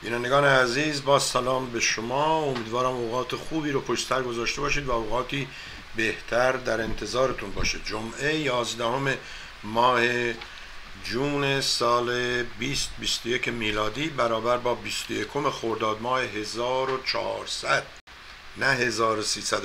بینندگان عزیز، با سلام به شما. امیدوارم اوقات خوبی رو پشت سر گذاشته باشید و اوقاتی بهتر در انتظارتون باشه. جمعه 11 ماه جون سال 2021 میلادی برابر با 21 خرداد ماه 1400، نه 1300 و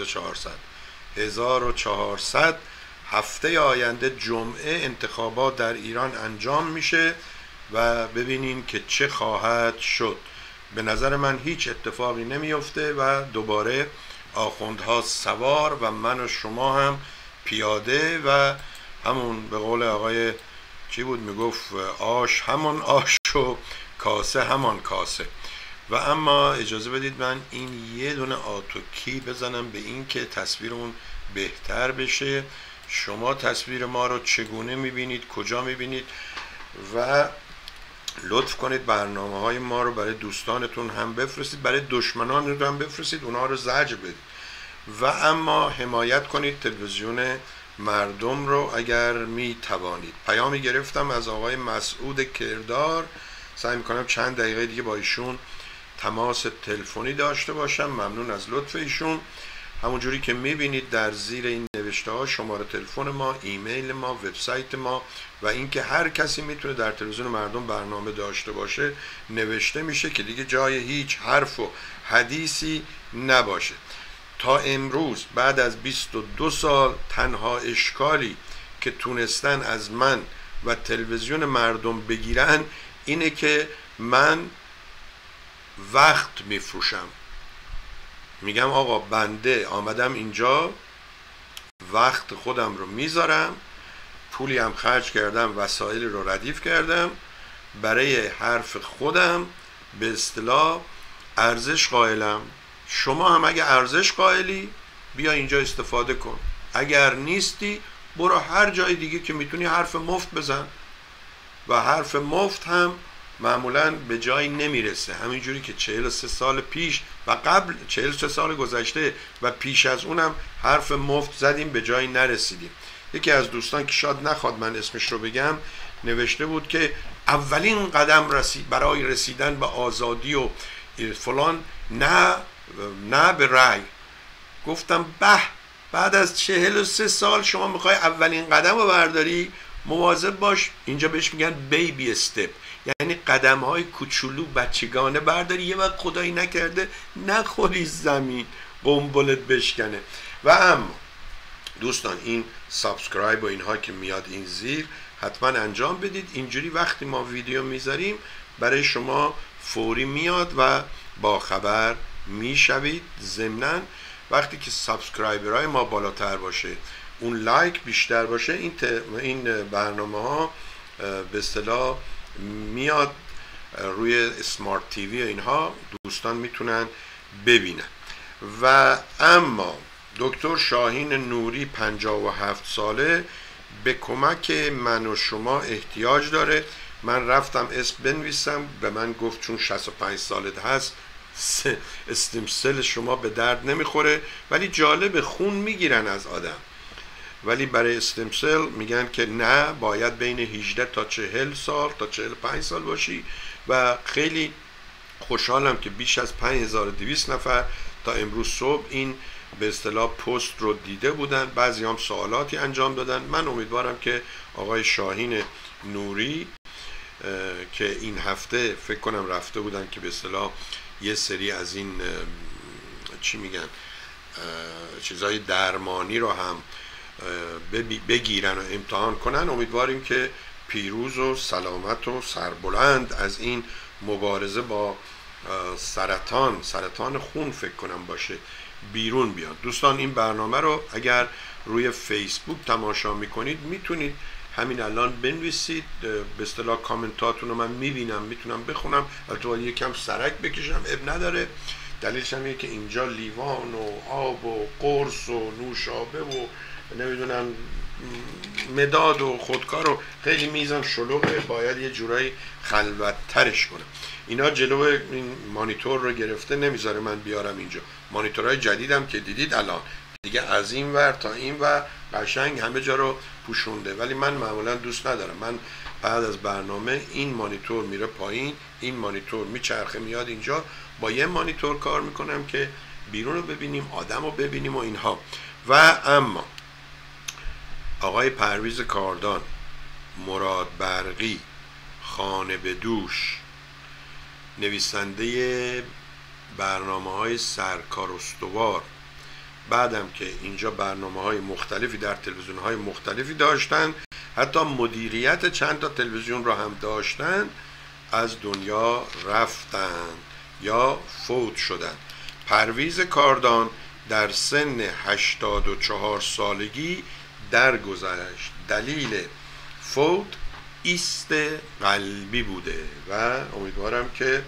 1400 هفته آینده جمعه انتخابات در ایران انجام میشه و ببینیم که چه خواهد شد. به نظر من هیچ اتفاقی نمیفته و دوباره آخوندها سوار و من و شما هم پیاده و همون به قول آقای چی بود میگفت، آش همون آش و کاسه همان کاسه. و اما اجازه بدید من این یه دونه آتوکی بزنم به این که تصویرمون بهتر بشه. شما تصویر ما رو چگونه میبینید، کجا میبینید و لطف کنید برنامه های ما رو برای دوستانتون هم بفرستید، برای دشمنان رو هم بفرستید، اونها رو زجر بدید و اما حمایت کنید تلویزیون مردم رو اگر می توانید. پیامی گرفتم از آقای مسعود کردار، سعی میکنم چند دقیقه دیگه با ایشون تماس تلفنی داشته باشم. ممنون از لطف ایشون. همونجوری که میبینید در زیر این نوشته ها شماره تلفن ما، ایمیل ما، وبسایت ما و اینکه هر کسی میتونه در تلویزیون مردم برنامه داشته باشه نوشته میشه که دیگه جای هیچ حرف و حدیثی نباشه. تا امروز بعد از 22 سال تنها اشکالی که تونستن از من و تلویزیون مردم بگیرن اینه که من وقت میفروشم. میگم آقا بنده آمدم اینجا وقت خودم رو میذارم، پولی هم خرج کردم، وسایل رو ردیف کردم، برای حرف خودم به اصطلاح ارزش قائلم. شما هم اگه ارزش قائلی بیا اینجا استفاده کن، اگر نیستی برو هر جای دیگه که میتونی حرف مفت بزن و حرف مفت هم معمولا به جایی نمیرسه. همینجوری که 43 سال پیش و قبل 43 سال گذشته و پیش از اونم حرف مفت زدیم به جایی نرسیدیم. یکی از دوستان که شاید نخواد من اسمش رو بگم نوشته بود که اولین قدم برای رسیدن به آزادی و فلان نه به رأی. گفتم به، بعد از 43 سال شما میخوای اولین قدم رو برداری؟ مواظب باش، اینجا بهش میگن بیبی استپ، یعنی قدم های کوچولو بچگانه برداری، یه وقت خدایی نکرده نخوری زمین قنبلت بشکنه. و اما دوستان این سابسکرایب و اینها که میاد این زیر حتما انجام بدید، اینجوری وقتی ما ویدیو میذاریم برای شما فوری میاد و با خبر میشوید. ضمناً وقتی که سابسکرایبرهای ما بالاتر باشه، اون لایک بیشتر باشه، این برنامه ها به اصطلاح میاد روی اسمارت تیوی و اینها دوستان میتونن ببینن. و اما دکتر شاهین نوری 57 ساله به کمک من و شما احتیاج داره. من رفتم اسم بنویسم، به من گفت چون 65 سالت هست استمسل شما به درد نمیخوره، ولی جالب خون میگیرن از آدم، ولی برای استمسل میگن که نه، باید بین 18 تا 40 سال تا 45 سال باشی. و خیلی خوشحالم که بیش از 5200 نفر تا امروز صبح این به اصطلاح پست رو دیده بودن، بعضی هم سوالاتی انجام دادن. من امیدوارم که آقای شاهین نوری که این هفته فکر کنم رفته بودن که به اصطلاح یه سری از این چی میگن چیزای درمانی رو هم بگیرن و امتحان کنن، امیدواریم که پیروز و سلامت و سربلند از این مبارزه با سرطان خون فکر کنم باشه بیرون بیان. دوستان این برنامه رو اگر روی فیسبوک تماشا میکنید میتونید همین الان بنویسید، به اصطلاح کامنتاتون رو من میبینم، میتونم بخونم، البته یکم سرک بکشم اب نداره. دلیلش هم اینه که اینجا لیوان و آب و قرص و نوشابه و نمیدونم مداد و خودکار و خیلی میزم شلوغه، باید یه جورایی خلوت‌ترش کنم. اینا جلو این مانیتور رو گرفته نمیذاره من بیارم اینجا. مانیتورهای جدیدم که دیدید الان دیگه از این ور تا این ور قشنگ همه جا رو پوشونده، ولی من معمولا دوست ندارم. من بعد از برنامه این مانیتور میره پایین، این مانیتور میچرخه میاد اینجا، با یه مانیتور کار میکنم که بیرون رو ببینیم، آدم رو ببینیم و اینها. و اما آقای پرویز کاردان، مراد برقی، خانه به دوش، نویسنده برنامه‌های سرکار استوار، بعدم که اینجا برنامه‌های مختلفی در تلویزیون‌های مختلفی داشتن، حتی مدیریت چند تا تلویزیون را هم داشتن، از دنیا رفتن یا فوت شدن. پرویز کاردان در سن 84 سالگی درگذشت. دلیل فوت ایست قلبی بوده و امیدوارم که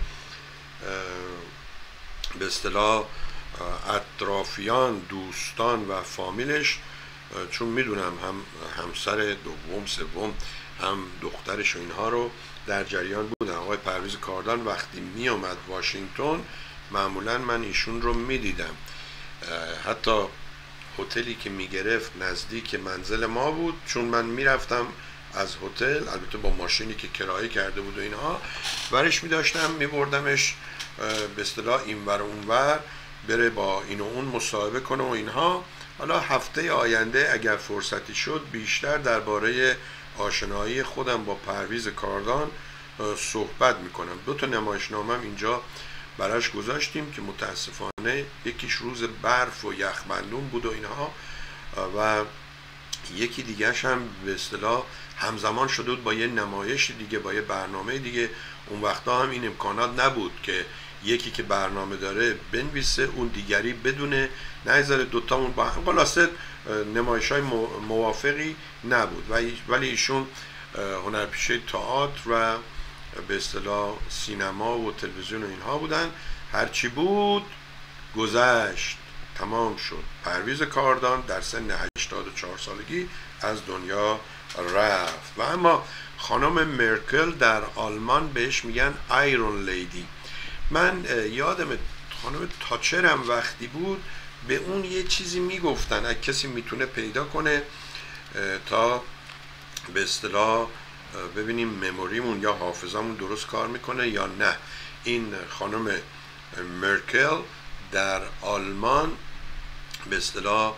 به اصطلاح اطرافیان، دوستان و فامیلش، چون میدونم هم همسر دوم سوم هم دخترش و اینها رو در جریان بودن. آقای پرویز کاردان وقتی می اومد واشنگتن معمولا من ایشون رو میدیدم، حتی هتلی که میگرفت نزدیک منزل ما بود، چون من میرفتم از هتل، البته با ماشینی که کرایه کرده بود و اینها، ورش میداشتم میبردمش به اصطلاح اینور اونور، بره با این و اون مصاحبه کنه و اینها. حالا هفته آینده اگر فرصتی شد بیشتر درباره آشنایی خودم با پرویز کاردان صحبت میکنم. 2 تا نمایشنامه‌ام اینجا براش گذاشتیم که متاسفانه یکیش روز برف و یخبندون بود و اینها، و یکی دیگهش هم به اصطلاح همزمان شده بود با یه نمایش دیگه، با یه برنامه دیگه. اون وقتا هم این امکانات نبود که یکی که برنامه داره بنویسه اون دیگری بدونه، نگذاره دوتامون با هم. خلاصه نمایش‌های موافقی نبود، ولی ایشون هنرپیشه تئاتر و به اصطلاح سینما و تلویزیون و اینها بودن. هرچی بود گذشت، تمام شد. پرویز کاردان در سن 84 سالگی از دنیا رفت. و اما خانم مرکل در آلمان بهش میگن آیرون لیدی. من یادم خانم تاچر هم وقتی بود به اون یه چیزی میگفتن، اگه کسی میتونه پیدا کنه تا به اصطلاح ببینیم مموریمون یا حافظمون درست کار میکنه یا نه. این خانم مرکل در آلمان به اصطلاح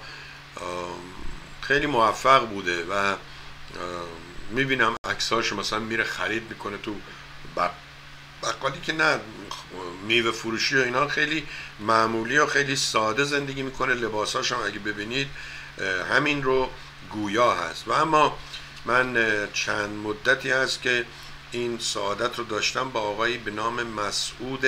خیلی موفق بوده و میبینم عکساش، مثلا میره خرید میکنه تو بقالی که نه میوه فروشی و اینا، خیلی معمولی و خیلی ساده زندگی میکنه. لباساش هم اگه ببینید همین رو گویا هست. و اما من چند مدتی هست که این سعادت رو داشتم با آقایی به نام مسعود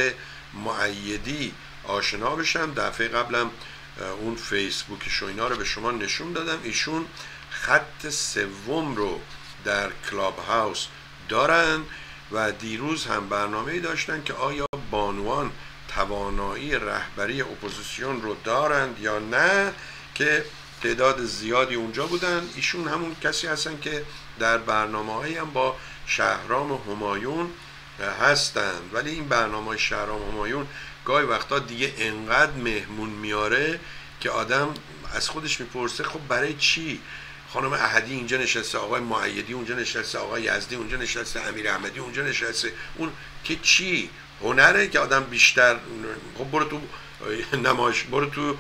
مؤیدی آشنا بشم. دفعه قبلم اون فیسبوکش و اینا رو به شما نشون دادم. ایشون خط 3 رو در کلاب هاوس دارن و دیروز هم برنامه‌ای داشتن که آیا بانوان توانایی رهبری اپوزیسیون رو دارند یا نه، که تعداد زیادی اونجا بودن. ایشون همون کسی هستن که در برنامه‌هایی هم با شهرام همایون هستن، ولی این برنامه شهرام همایون گاهی وقتا دیگه انقدر مهمون میاره که آدم از خودش میپرسه خب برای چی؟ خانم احدی اینجا نشسته، آقای مؤیدی اونجا نشسته، آقای یزدی اونجا نشسته، امیر احمدی اونجا نشسته، اون که چی؟ هنره که آدم بیشتر خب برو تو نمایش، برو تو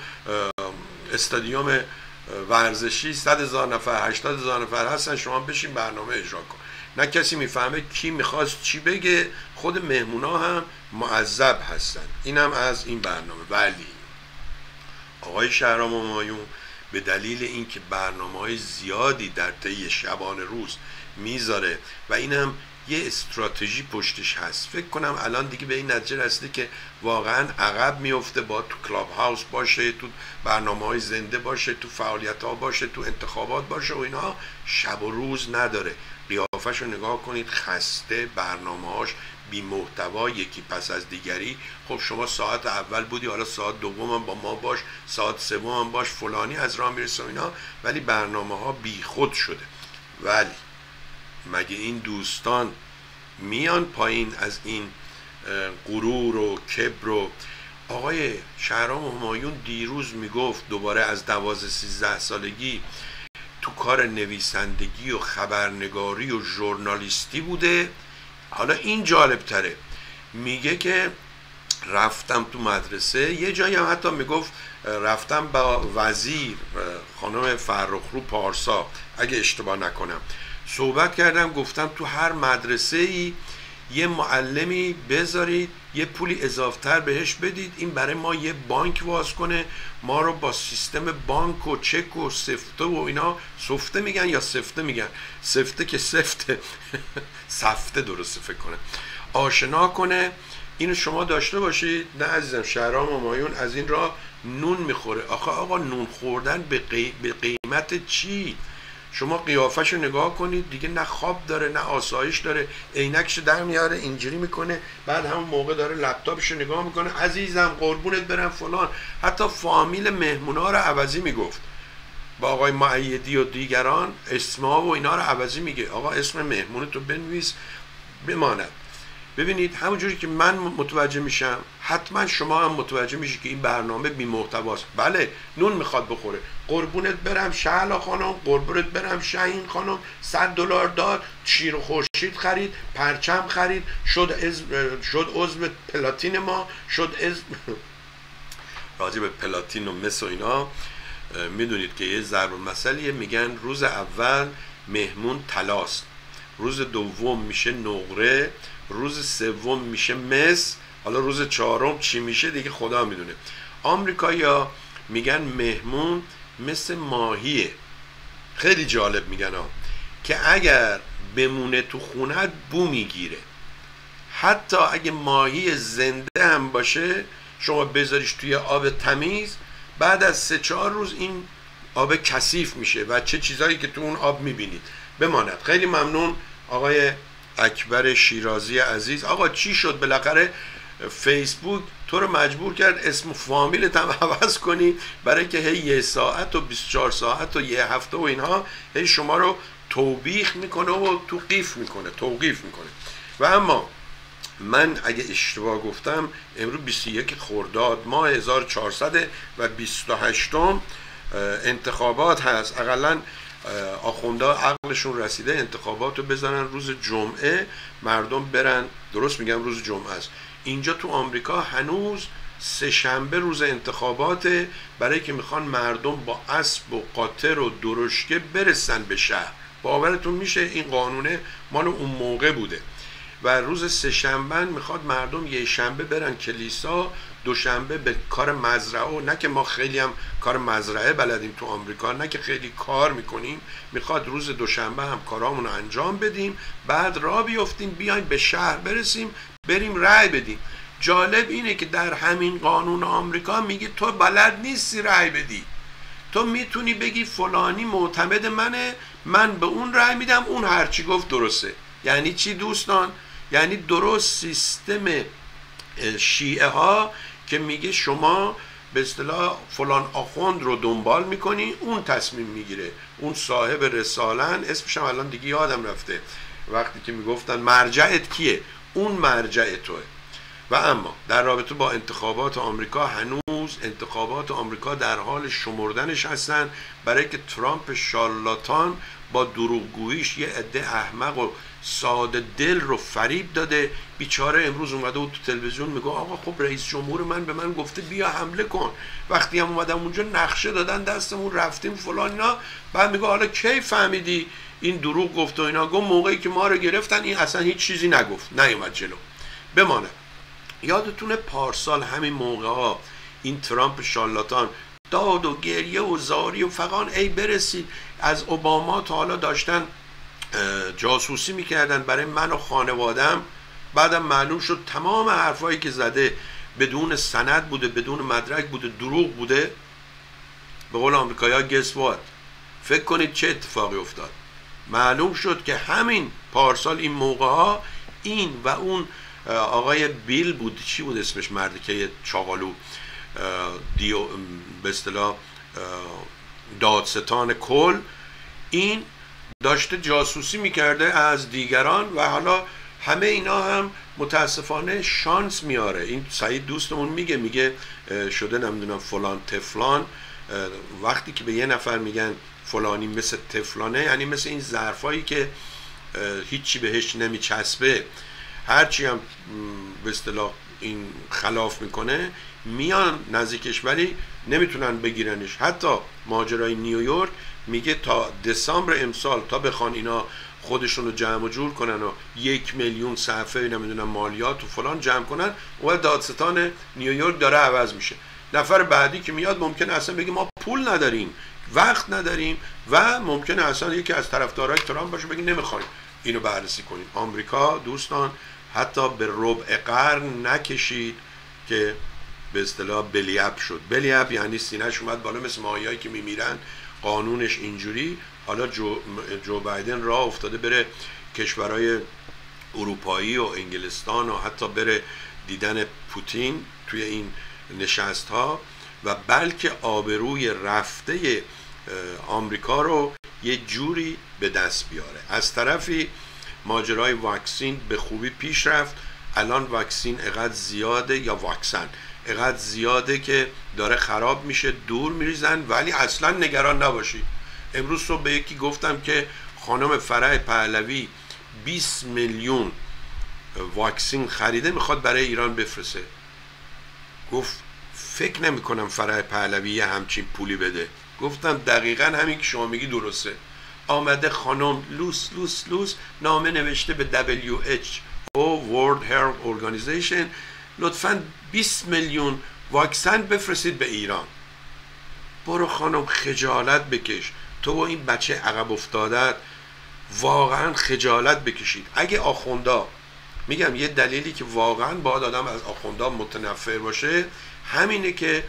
استادیوم ورزشی 100,000 نفر 80,000 نفر هستن، شما بشین برنامه اجرا کن. نه کسی میفهمه کی میخواست چی بگه، خود مهمونا هم معذب هستن. اینم از این برنامه. ولی آقای شهرام همایون به دلیل اینکه برنامه‌های زیادی در طی شبانه روز میذاره و اینم یه استراتژی پشتش هست، فکر کنم الان دیگه به این نتیجه رسیده که واقعا عقب میفته، با تو کلاب هاوس باشه، تو برنامه‌های زنده باشه، تو فعالیت‌ها باشه، تو انتخابات باشه و اینها، شب و روز نداره. قیافش رو نگاه کنید، خسته، برنامه‌هاش بی محتوا یکی پس از دیگری. خب شما ساعت اول بودی، حالا ساعت دوم هم با ما باش، ساعت سوم هم باش، فلانی از راه میرسه اینا، ولی برنامه‌ها بی خود شده. ولی مگه این دوستان میان پایین از این غرور و کبر؟ و آقای شهرام همایون دیروز میگفت دوباره از 12-13 سالگی تو کار نویسندگی و خبرنگاری و ژورنالیستی بوده. حالا این جالب تره، میگه که رفتم تو مدرسه، یه جایی هم حتی میگفت رفتم با وزیر خانم فرخرو پارسا اگه اشتباه نکنم صحبت کردم، گفتم تو هر مدرسه ای یه معلمی بذارید، یه پولی اضافتر بهش بدید، این برای ما یه بانک واز کنه، ما رو با سیستم بانک و چک و سفته و اینا، سفته میگن یا سفته میگن؟ سفته که سفته سفته درسته فکر کنه، آشنا کنه. اینو شما داشته باشید. نه عزیزم، شهرام همایون از این راه نون میخوره. آخه آقا نون خوردن به قیمت چی؟ شما قیافش رو نگاه کنید دیگه، نه خواب داره نه آسایش داره، عینکش در میاره اینجوری میکنه، بعد همون موقع داره لپتاپش رو نگاه میکنه، عزیزم قربونت برم فلان. حتی فامیل مهمونا رو عوضی میگفت با آقای معیدی و دیگران، اسما و اینا رو عوضی میگه. آقا اسم مهمونتو بنویس بماند. ببینید همونجوری که من متوجه میشم حتما شما هم متوجه میشید که این برنامه بی محتواست. بله نون میخواد بخوره. قربونت برم شهلا خانم، قربونت برم شاهین خانم، $100 داد، شیر و خورشید خرید، پرچم خرید، شد عضو پلاتین ما، شد راجع به پلاتین و مس و اینا میدونید که یه ضرب المثلیه، میگن روز اول مهمون طلاست، روز دوم میشه نقره، روز سوم میشه مس، حالا روز چهارم چی میشه دیگه خدا میدونه. آمریکایی‌ها میگن مهمون مثل ماهیه. خیلی جالب میگن که اگر بمونه تو خونه بو میگیره، حتی اگه ماهی زنده هم باشه شما بذاریش توی آب تمیز، بعد از 3-4 روز این آب کثیف میشه و چه چیزایی که تو اون آب میبینید. بماند. خیلی ممنون آقای اکبر شیرازی عزیز. آقا چی شد بالاخره فیسبوک تو رو مجبور کرد اسم و فامیلت هم عوض کنی برای که هی 1 ساعت و 24 ساعت و 1 هفته و اینها هی شما رو توبیخ میکنه و توقیف میکنه، توقیف میکنه. و اما من اگه اشتباه گفتم امروز 21 خرداد ماه 1428 انتخابات هست. اقلا آخوندا عقلشون رسیده انتخابات رو بزنن روز جمعه، مردم برن. درست میگم روز جمعه است. اینجا تو آمریکا هنوز 3 شنبه روز انتخاباته، برای که میخوان مردم با اسب و قاطر و درشکه برسن به شهر. باورتون میشه این قانونه مال اون موقع بوده و روز 3 شنبه میخواد مردم 1 شنبه برن کلیسا، 2 شنبه به کار مزرعه. و نه که ما خیلی هم کار مزرعه بلدیم تو آمریکا، نه که خیلی کار میکنیم، میخواد روز 2 شنبه هم کارامون رو انجام بدیم، بعد راه بیفتیم بیایم به شهر برسیم، بریم رأی بدیم. جالب اینه که در همین قانون آمریکا میگه تو بلد نیستی رأی بدی، تو میتونی بگی فلانی معتمد منه، من به اون رأی میدم، اون هرچی گفت درسته. یعنی چی دوستان؟ یعنی درست سیستم شیعه ها که میگه شما به اصطلاح فلان آخوند رو دنبال میکنی، اون تصمیم میگیره، اون صاحب رسالن، اسمش هم الان دیگه یادم رفته، وقتی که میگفتن مرجعت کیه، اون مرجع توه. و اما در رابطه با انتخابات آمریکا، هنوز انتخابات آمریکا در حال شمردنش هستن، برای که ترامپ شارلاتان با دروغگوییش یه عده احمق و ساده دل رو فریب داده. بیچاره امروز اومده و تو تلویزیون میگه آقا خب رئیس جمهور من به من گفته بیا حمله کن، وقتی هم اومدم اونجا نقشه دادن دستمون رفتیم فلان اینا، بعد میگه حالا کی فهمیدی این دروغ گفت و اینا؟ گفت موقعی که ما رو گرفتن این اصلا هیچ چیزی نگفت، نیومد جلو. بمانه یادتونه پارسال همین موقع ها این ترامپ شارلاتان داد و گریه و زاری و فقان ای برسید از اوباما تا حالا داشتن جاسوسی میکردن برای من و خانوادم، بعدم معلوم شد تمام حرفایی که زده بدون سند بوده، بدون مدرک بوده، دروغ بوده. به قول آمریکایی‌ها گس وات، فکر کنید چه اتفاقی افتاد. معلوم شد که همین پارسال این موقع ها این و اون آقای بیل بود، چی بود اسمش، مردی که چاقالو به اصطلاح دادستان کل، این داشته جاسوسی میکرده از دیگران و حالا همه اینا هم متاسفانه شانس میاره. این سعید دوستمون میگه شده نمیدونم فلان تفلان. وقتی که به یه نفر میگن فلانی مثل تفلانه، یعنی مثل این ظرفایی که هیچی بهش نمیچسبه. هرچی هم به اصطلاح این خلاف میکنه میان نزدیکش ولی نمیتونن بگیرنش. حتی ماجرای نیویورک میگه تا دسامبر امسال تا بخوان اینا خودشون رو جمع و جور کنن و 1 میلیون صفحه نمیدونم مالیات و فلان جمع کنن، اول دادستان نیویورک داره عوض میشه. نفر بعدی که میاد ممکنه اصلا بگه ما پول نداریم، وقت نداریم، و ممکنه اصلا یکی از طرفدارای ترامپ باشه بگه نمیخوایم اینو بررسی کنیم. آمریکا دوستان حتی به ربع قرن نکشید که به اصطلاح بلیاب شد. بلیاب یعنی سینه‌ش اومد بالا مثل ماهیایی که میمیرن، قانونش اینجوری. حالا جو بایدن راه افتاده بره کشورهای اروپایی و انگلستان و حتی بره دیدن پوتین توی این نشست ها و بلکه آبروی رفته آمریکا رو یه جوری به دست بیاره. از طرفی ماجرای واکسین به خوبی پیش رفت. الان واکسین اقدر زیاده، یا واکسن اقدر زیاده که داره خراب میشه، دور میریزن، ولی اصلا نگران نباشید. امروز صبح به یکی گفتم که خانم فرح پهلوی 20 میلیون واکسین خریده میخواد برای ایران بفرسته. گفت فکر نمی کنم فرح پهلوی یه همچین پولی بده. گفتم دقیقا همین که شما میگی درسته. آمده خانم لوس نامه نوشته به WHO World Health Organization لطفاً 20 میلیون واکسن بفرستید به ایران. برو خانم خجالت بکش، تو و این بچه عقب افتادت واقعا خجالت بکشید. اگه آخوندا، میگم یه دلیلی که واقعا باید آدم از آخوندا متنفر باشه همینه که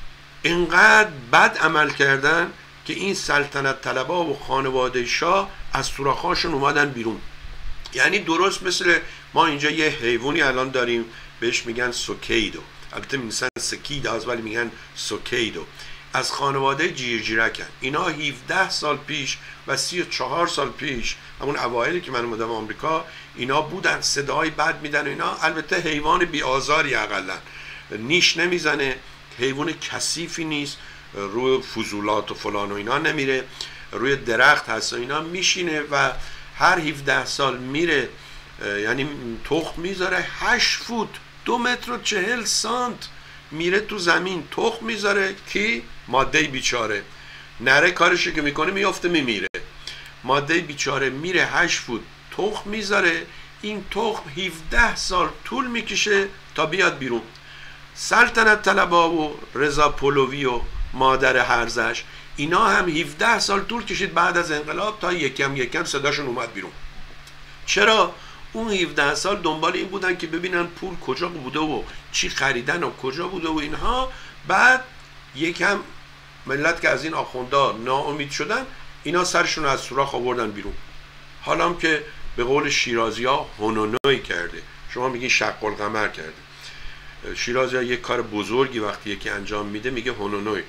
اینقدر بد عمل کردن که این سلطنت طلبا و خانواده شاه از سوراخ‌هاشون اومدن بیرون. یعنی درست مثل ما اینجا یه حیوانی الان داریم بهش میگن سوکیدو، البته میگن سکیداز ولی میگن سوکیدو، از خانواده جیرجیرکن. اینا 17 سال پیش و 34 سال پیش، همون اوایلی که من اومدم آمریکا، اینا بودن صدای بد میدن. اینا البته حیوان بی آزاری، اقلا نیش نمیزنه، حیوان کثیفی نیست، روی فضولات و فلان و اینا نمیره، روی درخت هست و اینا میشینه و هر 17 سال میره، یعنی تخم میذاره 8 فوت 2 متر و 40 سانت میره تو زمین تخم میذاره. کی؟ ماده بیچاره. نره کارشو که میکنه میافته میمیره. ماده بیچاره میره 8 فوت تخم میذاره. این تخم 17 سال طول میکشه تا بیاد بیرون. سلطنت طلبا و رضا پهلوی و مادر هرزش، اینا هم 17 سال طول کشید بعد از انقلاب تا یکم صداشون اومد بیرون. چرا؟ اون 17 سال دنبال این بودن که ببینن پول کجا بوده و چی خریدن و کجا بوده و اینها. بعد یکم ملت که از این آخوندا ناامید شدن، اینا سرشون از سوراخ آوردن بیرون. حالا هم که به قول شیرازی ها هنونوی کرده، شما میگین شق القمر کرده. شیرازی ها یک کار بزرگی وقتی یکی انجام میده میگه هنونوی،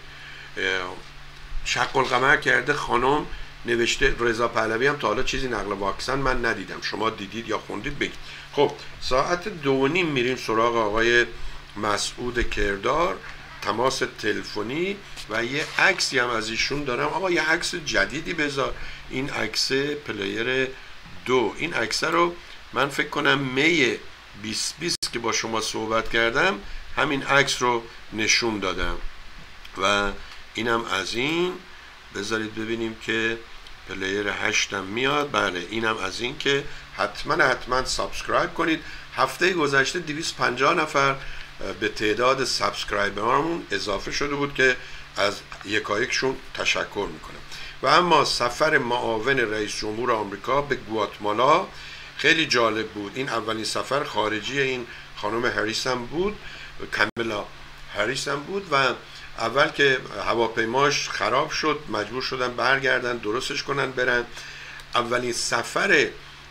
شق القمر کرده. خانم نوشته، رضا پهلوی هم تا حالا چیزی نقل واکسن من ندیدم، شما دیدید یا خوندید بگید. خب ساعت 2:30 میریم سراغ آقای مسعود کردار، تماس تلفنی، و یه عکسی هم از ایشون دارم. آقا یه عکس جدیدی بذار، این عکس پلیر 2، این عکس رو من فکر کنم می 2020 که با شما صحبت کردم همین عکس رو نشون دادم و اینم از این. بذارید ببینیم که پلیر 8 هم میاد. بله اینم از این که حتما سابسکرایب کنید. هفته گذشته 250 نفر به تعداد سابسکرایبرامون اضافه شده بود که از یکایکشون تشکر میکنم. و اما سفر معاون رئیس جمهور آمریکا به گواتمالا خیلی جالب بود. این اولین سفر خارجی این خانم هریس هم بود، کاملا هریس هم بود، و اول که هواپیماش خراب شد مجبور شدن برگردن درستش کنن برن. اولین سفر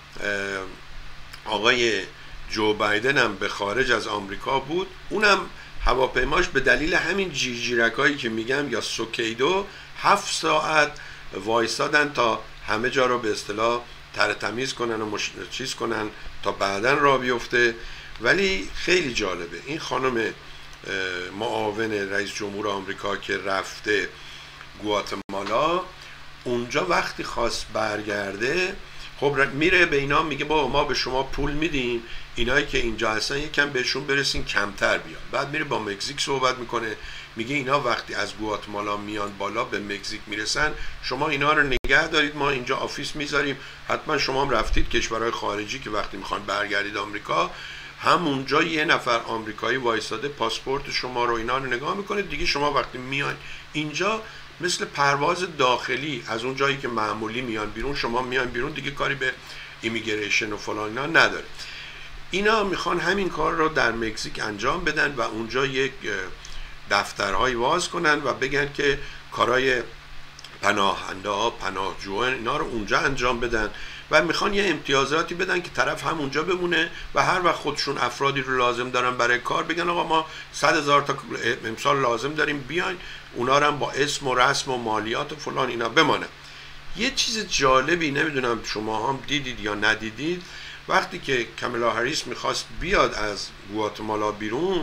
آقای جو بایدن هم به خارج از آمریکا بود، اونم هواپیماش به دلیل همین جیرجیرکایی که میگم یا سوکیدو 7 ساعت وایسادن تا همه جا رو به اصطلاح ترتمیز کنن و چیز کنن تا بعدن را بیفته. ولی خیلی جالبه این خانم معاون رئیس جمهور آمریکا که رفته گواتمالا، اونجا وقتی خواست برگرده خب میره به اینا میگه بابا ما به شما پول میدیم، اینایی که اینجا هستن یکم بهشون برسین کمتر بیان. بعد میره با مکزیک صحبت میکنه، میگه اینا وقتی از گواتمالا میان بالا به مکزیک میرسن، شما اینا رو نگه دارید، ما اینجا آفیس میذاریم، حتما شما هم رفتید کشورهای خارجی که وقتی میخوان برگردید آمریکا، همونجا یه نفر آمریکایی وایساده پاسپورت شما رو اینا رو نگاه میکنه دیگه. شما وقتی میان اینجا مثل پرواز داخلی از اون جایی که معمولی میان بیرون، شما میان بیرون دیگه کاری به ایمیگریشن و فلان اینا نداره. اینا میخوان همین کار رو در مکزیک انجام بدن و اونجا یک دفترهایی باز کنن و بگن که کارهای پناهنده ها، پناهجویان اینا رو اونجا انجام بدن و میخوان یه امتیازاتی بدن که طرف همونجا بمونه و هر وقت خودشون افرادی رو لازم دارن برای کار بگن آقا ما 100,000 تا امسال لازم داریم، بیاین اونا رو هم با اسم و رسم و مالیات و فلان اینا بمانه. یه چیز جالبی، نمیدونم شما هم دیدید یا ندیدید، وقتی که کامالا هریس میخواست بیاد از گواتمالا بیرون،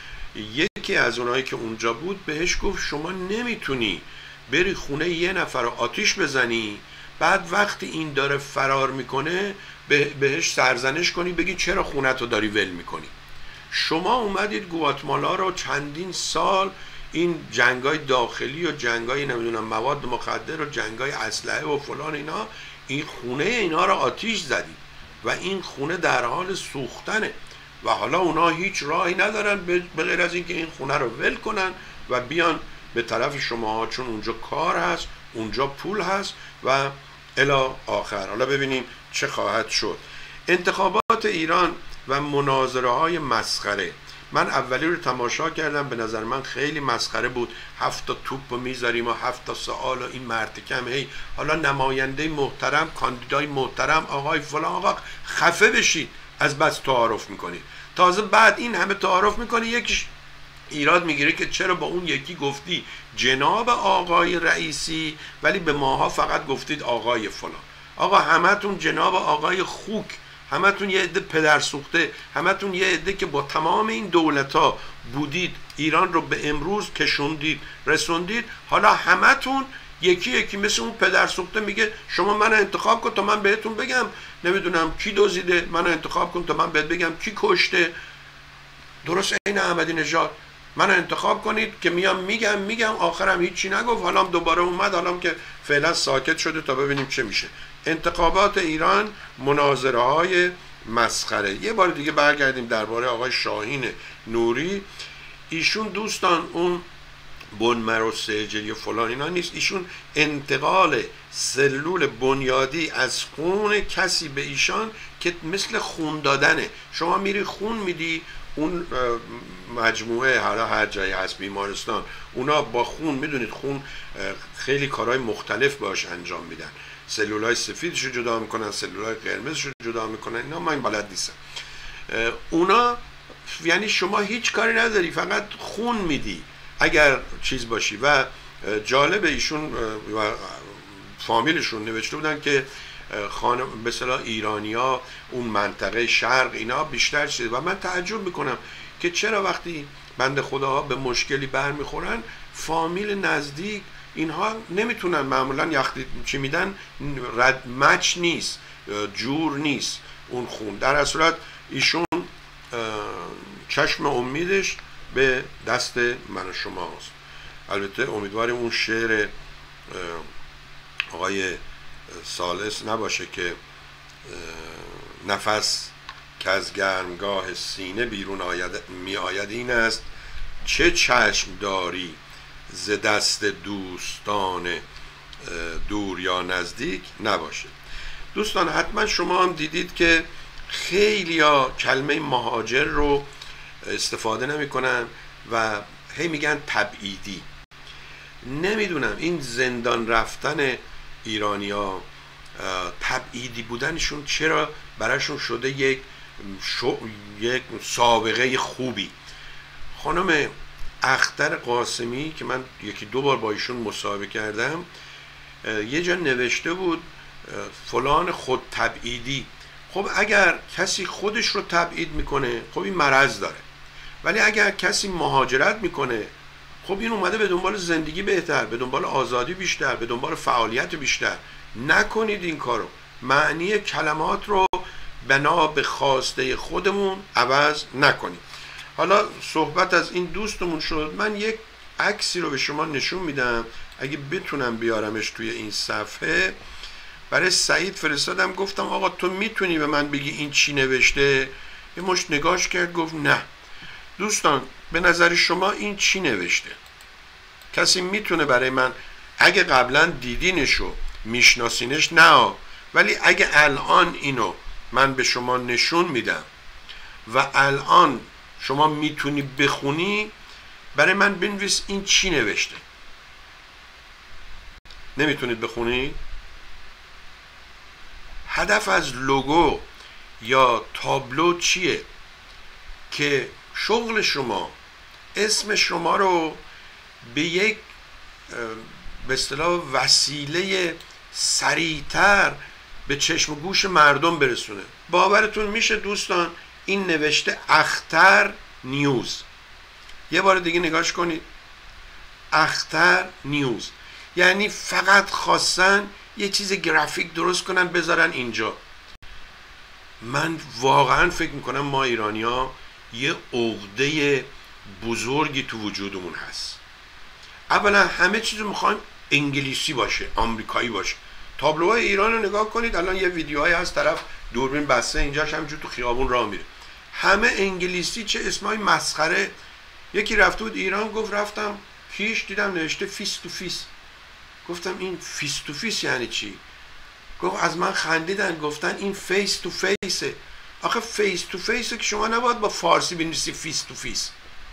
یکی از اونایی که اونجا بود بهش گفت شما نمیتونی بری خونه یه نفر رو آتیش بزنی، بعد وقتی این داره فرار میکنه بهش سرزنش کنی بگی چرا خونتو داری ول میکنی. شما اومدید گواتمالا رو چندین سال این جنگای داخلی و جنگای نمیدونم مواد مخدر و جنگای اسلحه و فلان اینا، این خونه اینا رو آتیش زدید و این خونه در حال سوختنه و حالا اونا هیچ راهی ندارن به غیر از اینکه این خونه رو ول کنن و بیان به طرف شما، چون اونجا کار هست، اونجا پول هست و الی آخر. حالا ببینیم چه خواهد شد. انتخابات ایران و مناظره های مسخره، من اولی رو تماشا کردم، به نظر من خیلی مسخره بود. 7 تا توپ رو میذاریم و 7 تا سوال و این مرتکم، هی حالا نماینده محترم، کاندیدای محترم، آقای فلان، آقا خفه بشید، از بس تعارف میکنید. تازه بعد این همه تعارف میکنی یکیش ایراد میگیره که چرا با اون یکی گفتی جناب آقای رئیسی ولی به ماها فقط گفتید آقای فلان. آقا همتون جناب آقای خوک، همتون یه عده پدر سوخته، همتون یه عده که با تمام این دولت‌ها بودید، ایران رو به امروز کشوندید، رسوندید، حالا همتون یکی یکی مثل اون پدر سوخته میگه شما منو انتخاب کن تا من بهتون بگم نمیدونم کی دزدیده، منو انتخاب کن تا من بهت بگم کی کشته. درست عین احمدی نژاد، منو انتخاب کنید که میگم آخرم هیچی نگفت، حالا دوباره اومد، حالا که فعلا ساکت شده تا ببینیم چه میشه. انتخابات ایران، مناظره های مسخره. یه بار دیگه برگردیم درباره آقای شاهین نوری. ایشون دوستان اون بون مرو سرجری و فلان اینا نیست، ایشون انتقال سلول بنیادی از خون کسی به ایشان که مثل خون دادنه. شما میری خون میدی، اون مجموعه حالا هر جایی هست بیمارستان، اونا با خون، میدونید خون خیلی کارهای مختلف باش انجام میدن، سلولای سفیدش رو جدا میکنن، سلولای قرمزش رو جدا میکنن، اینا من بلد نیستم. اونا یعنی شما هیچ کاری نداری، فقط خون میدی اگر چیز باشی. و جالب ایشون و فامیلشون نوشته بودن که خانم به اصطلاح ایرانیا اون منطقه شرق اینا بیشتر شده و من تعجب میکنم که چرا وقتی بنده خداها به مشکلی برمیخورن فامیل نزدیک اینها نمیتونن، معمولا یختی چی میدن رد مچ نیست، جور نیست اون خون. در اصل ایشون چشم امیدش به دست من و شما هست. البته امیدواریم اون شعر آقای ثالث نباشه که نفس که از گرمگاه سینه بیرون می آید این است چه چشم داری ز دست دوستان دور یا نزدیک نباشه. دوستان حتما شما هم دیدید که خیلی ها کلمه مهاجر رو استفاده نمی کنن و هی میگن تبعیدی. نمیدونم این زندان رفتن ایرانیا، تبعیدی بودنشون چرا براشون شده یک سابقه خوبی. خانم اختر قاسمی که من یکی دو بار با ایشون مصاحبه کردم، یه جا نوشته بود فلان خود تبعیدی. خب اگر کسی خودش رو تبعید میکنه خب این مرض داره، ولی اگر کسی مهاجرت میکنه خب این اومده به دنبال زندگی بهتر، به دنبال آزادی بیشتر، به دنبال فعالیت بیشتر. نکنید این کارو. معنی کلمات رو بنا به خواسته خودمون عوض نکنیم. حالا صحبت از این دوستمون شد، من یک عکسی رو به شما نشون میدم اگه بتونم بیارمش توی این صفحه. برای سعید فرستادم، گفتم آقا تو میتونی به من بگی این چی نوشته؟ یه مشت نگاش کرد گفت نه. دوستان به نظر شما این چی نوشته؟ کسی میتونه برای من، اگه قبلا دیدینش و میشناسینش نه، ولی اگه الان اینو من به شما نشون میدم و الان شما میتونی بخونی، برای من بنویس این چی نوشته. نمیتونید بخونی؟ هدف از لوگو یا تابلو چیه؟ که شغل شما، اسم شما رو به یک به اصطلاح وسیله سریعتر به چشم و گوش مردم برسونه. باورتون میشه دوستان این نوشته اختر نیوز. یه بار دیگه نگاش کنید، اختر نیوز. یعنی فقط خواستن یه چیز گرافیک درست کنن بذارن اینجا. من واقعا فکر میکنم ما ایرانی‌ها یه عقده بزرگی تو وجودمون هست. اولا همه چیز رو میخوایم انگلیسی باشه، آمریکایی باشه. تابلوهای ایران رو نگاه کنید، الان یه ویدیوهایی هست طرف دوربین بسته اینجاش همینجور تو خیابون راه میره، همه انگلیسی، چه اسمای مسخره. یکی رفته بود ایران گفت رفتم کیش دیدم نوشته فیس تو فیس. گفتم این فیس تو فیس یعنی چی؟ گفت از من خندیدن، گفتن این فیس تو فیسه. آخه فیس تو فیسه که شما نباید با فارسی بنویسی فیس تو فیس.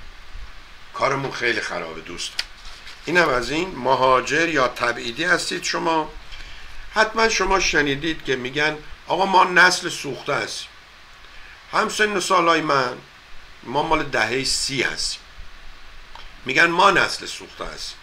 کارمون خیلی خرابه دوستان. اینم از این. مهاجر یا تبعیدی هستید شما، حتما شما شنیدید که میگن آقا ما نسل سوخته هستیم. هم سن سالای من، ما مال دهه 30 هستیم، میگن ما نسل سوخته هستیم.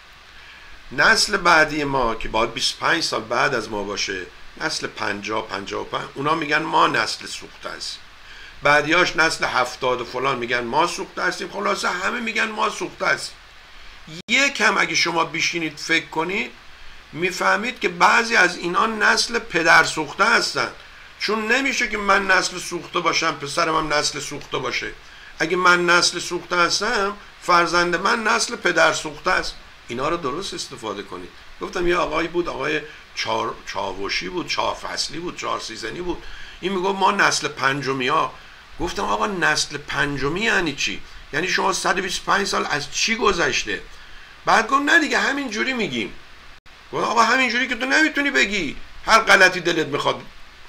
نسل بعدی ما که باید 25 سال بعد از ما باشه، نسل 50 55، اونا میگن ما نسل سوخته هستیم. بعدیاش نسل 70 و فلان میگن ما سوخته هستیم. خلاصه همه میگن ما سوخته هستیم. یکم اگه شما بشینید فکر کنید میفهمید که بعضی از اینا نسل پدر سوخته هستن. چون نمیشه که من نسل سوخته باشم پسرم هم نسل سوخته باشه. اگه من نسل سوخته هستم فرزند من نسل پدر سوخته است. اینا رو درست استفاده کنید. گفتم یه آقایی بود، آقای چاوشی بود، 4 فصلی بود، 4 سیزنی بود، این میگفت ما نسل پنجمی ها. گفتم آقا نسل پنجمی یعنی چی؟ یعنی شما 125 سال از چی گذشته؟ بعد گفت نه دیگه همین جوری میگیم. گفت آقا همین جوری که تو نمیتونی بگی، هر غلطی دلت میخواد.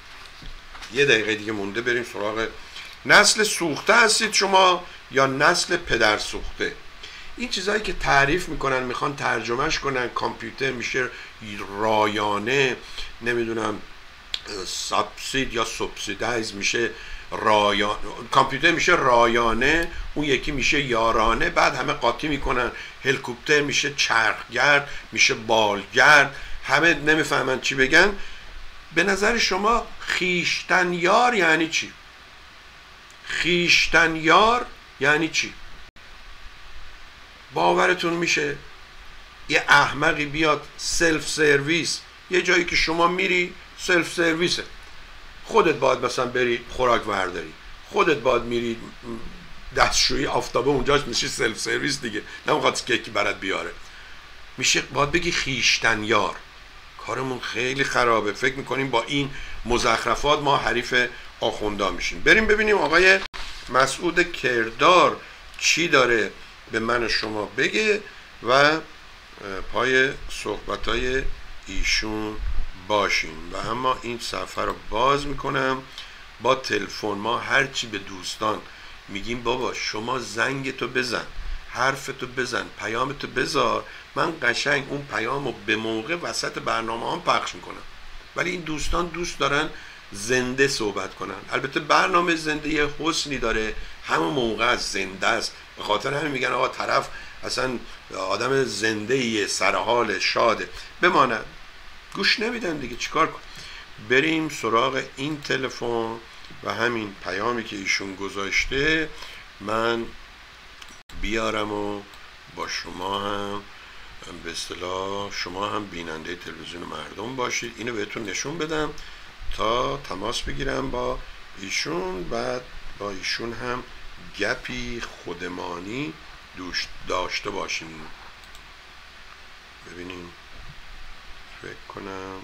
یه دقیقه دیگه مونده بریم سراغ نسل سوخته هستید شما یا نسل پدر سوخته. این چیزایی که تعریف میکنن میخوان ترجمهش کنن، کامپیوتر میشه رایانه، نمیدونم سابسید یا سوبسیدایز میشه رایانه، کامپیوتر میشه رایانه، اون یکی میشه یارانه، بعد همه قاطی میکنن. هلیکوپتر میشه چرخگرد، میشه بالگرد، همه نمیفهمن چی بگن. به نظر شما خیشتن یار یعنی چی؟ خیشتن یار یعنی چی؟ باورتون میشه یه احمقی بیاد سلف سرویس، یه جایی که شما میری سلف سرویسه، خودت باید مثلا بری خوراک ورداری، خودت باید میری دستشویی آفتابه اونجاش میشه سلف سرویس دیگه، نمیخواد که یکی برات بیاره، میشه باید بگی خیشتن یار. کارمون خیلی خرابه. فکر میکنیم با این مزخرفات ما حریف آخوندا میشیم. بریم ببینیم آقای مسعود کردار چی داره به من و شما بگه و پای صحبتای ایشون باشیم. و اما این صفحه رو باز میکنم با تلفن. ما هرچی به دوستان میگیم بابا شما زنگتو بزن، حرفتو بزن، پیامتو بذار، من قشنگ اون پیامو به موقع وسط برنامه هم پخش میکنم. ولی این دوستان دوست دارن زنده صحبت کنن. البته برنامه زنده یه حسنی داره، همون موقع از زنده است، به خاطر همین میگن آقا طرف اصلا آدم زنده ایه، سرحال، شاده، بماند. گوش نمیدن دیگه، چیکار کن؟ بریم سراغ این تلفن و همین پیامی که ایشون گذاشته من بیارم و با شما هم به اصطلاح شما هم بیننده تلویزیون مردم باشید. اینو بهتون نشون بدم تا تماس بگیرم با ایشون بعد با ایشون هم گپی خودمانی داشته باشیم. ببینیم، فکر کنم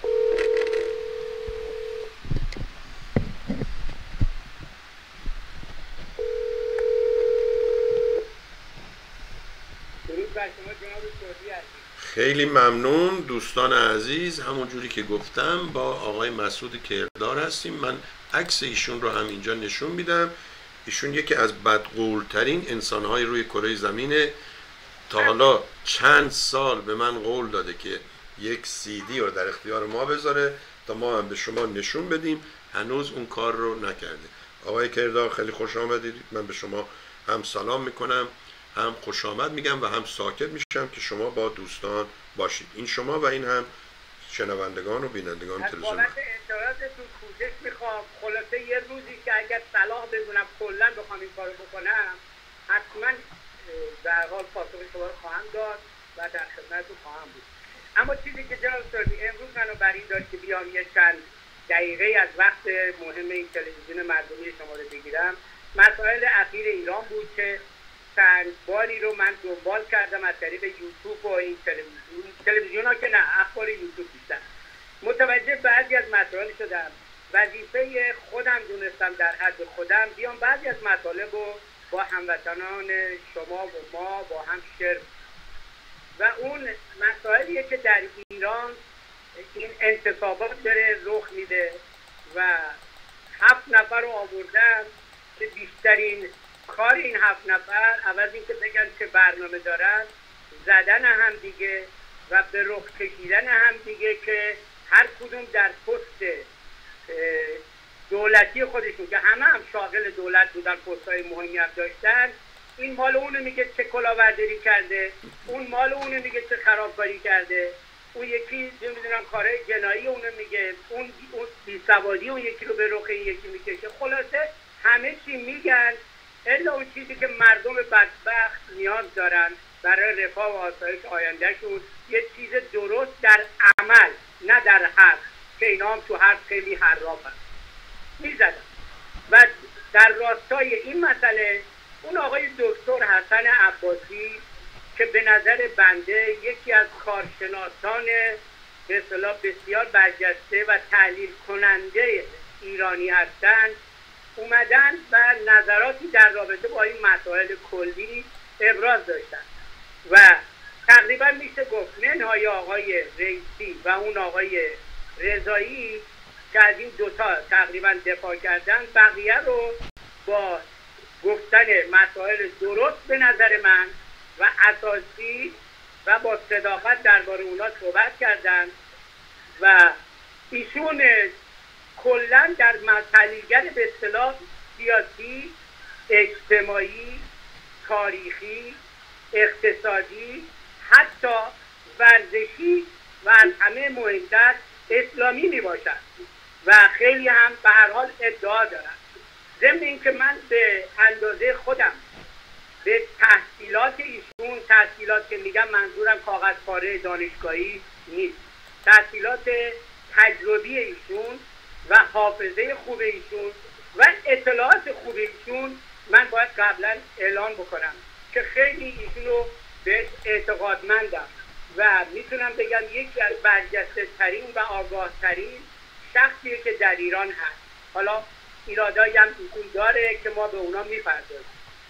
خیلی ممنون دوستان عزیز. همون جوری که گفتم با آقای مسعود کردار هستیم. من عکس ایشون رو هم اینجا نشون میدم. ایشون یکی از بدقولترین انسانهای روی کره زمینه. تا حالا چند سال به من قول داده که یک CD رو در اختیار ما بذاره تا ما هم به شما نشون بدیم. هنوز اون کار رو نکرده. آقای کردار خیلی خوش آمدید. من به شما هم سلام میکنم، هم خوش آمد میگم و هم ساکت میشم که شما با دوستان باشید. این شما و این هم شنوندگان و بینندگان تلویزیون. از بابت اعتراضتون کوشش میخوام خلاصه یه روزی که اگر صلاح بدونم کلا بخوام این کارو بکنم حتما در حال پاسخ شما رو خواهم داد و در خدمتتون خواهم بود. اما چیزی که جناب سردی امروز منو بر این داشت که بیام یه چند دقیقه از وقت مهم این تلویزیون مردمی شما رو بگیرم، مسائل اخیر ایران بود که چند باری رو من دنبال کردم از طریق یوتیوب و این تلویزیون ها که نه، اخبار یوتیوب بیشتر متوجه بعضی از مسائل شدم. وظیفه خودم دونستم در حد خودم بیام بعضی از مطالب رو با هموطنان شما و ما با هم شیر و اون مسائلیه که در ایران این انتصابات داره رخ میده و 7 نفر رو آوردم که بیشترین کار این 7 نفر عوض این که بگن چه برنامه دارن، زدن هم دیگه و به رخ کشیدن هم دیگه که هر کدوم در پست دولتی خودشون که همه هم شاغل دولت بودن، پست‌های مهمی هم داشتن، این مال اونو میگه چه کلاهبرداری کرده، اون مال اونو میگه چه خرابکاری کرده، اون یکی نمیدونم کارهای جنایی اونو میگه، اون بیسوادی اون یکی رو به رخ این یکی میکشه. خلاصه همه چی میگن الا اون چیزی که مردم بدبخت نیاز دارن برای رفاه و آسایش آیندهشون، یه چیز درست در عمل نه در حرف، که اینا هم تو حرف خیلی حراف هست میزدن. و در راستای این مسئله اون آقای دکتر حسن عباسی که به نظر بنده یکی از کارشناسان به اصطلاح بسیار برجسته و تحلیل کننده ایرانی هستند، اومدن و نظراتی در رابطه با این مسائل کلی ابراز داشتن و تقریبا میشه گفت منهای آقای رئیسی و اون آقای رضایی که از این دوتا تقریبا دفاع کردن، بقیه رو با گفتن مسائل درست به نظر من و اساسی و با صداقت درباره اونا صحبت کردن و ایشون کلا در تحلیلگر به اصطلاح سیاسی، اجتماعی، تاریخی، اقتصادی، حتی ورزشی و از همه مهمتر اسلامی می باشد و خیلی هم به هر حال ادعا دارن. ضمن اینکه من به اندازه خودم به تحصیلات ایشون، تحصیلات که میگم منظورم کاغذ پاره دانشگاهی نیست، تحصیلات تجربی ایشون و حافظه خوب ایشون و اطلاعات خوب ایشون، من باید قبلا اعلان بکنم که خیلی ایشونو بهش اعتقادمندم و میتونم بگم یکی از برجسته ترین و آگاه ترین شخصیه که در ایران هست. حالا ایرادایی هم ایشون داره که ما به اونا میپردازیم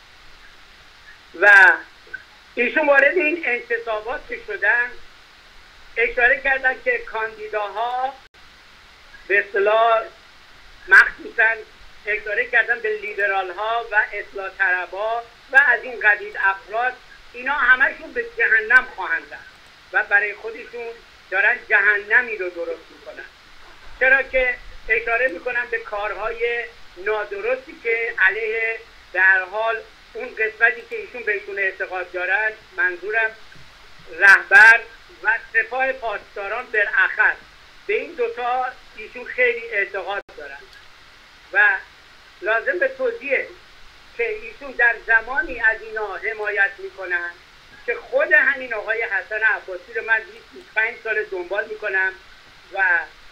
و ایشون وارد این انتصابات که شدن اشاره کردن که کاندیداها به اصطلاح مخصوصا اشاره کردن به لیبرال ها و اصلاح طلبها و از این قبیل افراد، اینا همشون به جهنم خواهند رفت و برای خودشون دارن جهنمی رو درست میکنن، چرا که اشاره میکنن به کارهای نادرستی که علیه در حال اون قسمتی که ایشون بهشون اعتقاد دارن، منظورم رهبر و سپاه پاسداران بالاخص، به این دوتا ایشون خیلی اعتقاد دارن و لازم به توضیحه که ایشون در زمانی از اینا حمایت میکنن که خود همین آقای حسن عباسی رو من 25 سال دنبال میکنم و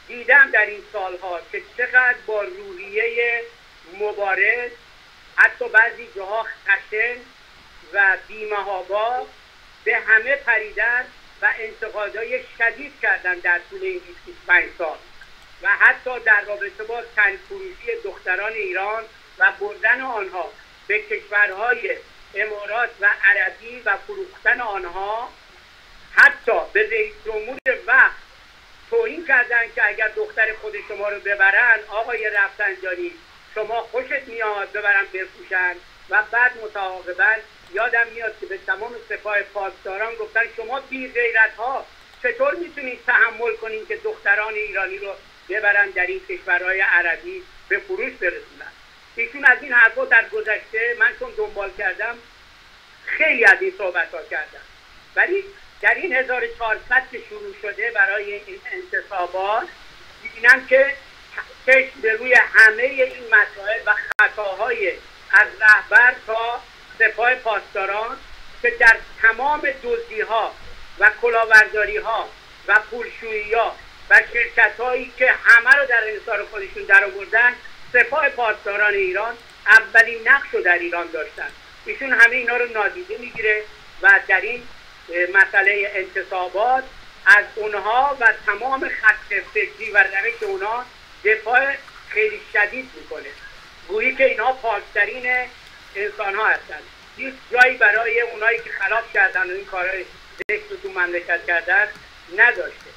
دیدم در این سالها که چقدر با روحیه مبارز، حتی بعضی جاها خشن و بی‌محابا به همه پریدن و انتقادهای شدید کردن در طول این 25 سال و حتی در رابطه با تنفروشی دختران ایران و بردن آنها به کشورهای امارات و عربی و فروختن آنها، حتی به رئیس جمهور وقت توهین کردن که اگر دختر خود شما رو ببرن آقای رفسنجانی شما خوشت میاد ببرن بفروشن. و بعد متعاقبا یادم میاد که به تمام سپاه پاسداران گفتن شما بی غیرت ها چطور میتونید تحمل کنید که دختران ایرانی رو ببرن در این کشورهای عربی به فروش برسونن. ایشون از این حرفا در گذشته، من چون دنبال کردم، خیلی از این صحبت ها کردم، ولی در این 1400 که شروع شده برای این انتصابات دیدم که چشم به روی همه این مسائل و خطاهای از رهبر تا سپاه پاسداران که در تمام دزدی‌ها و کلاهبرداری‌ها و پولشویی‌ها و شرکت‌هایی که همه رو در انحصار خودشون درآوردن، سپاه پاسداران ایران اولین نقش رو در ایران داشتن. ایشون همه اینا رو نادیده میگیره و در این مسئله انتصابات از اونها و تمام خط فکری و روش اونها دفاع خیلی شدید میکنه، گویی که اینها پاکترین انسان ها هستن. هیچ جایی برای اونایی که خلاف کردن و این کارهای زشت رو تو مملکت کردن نداشته.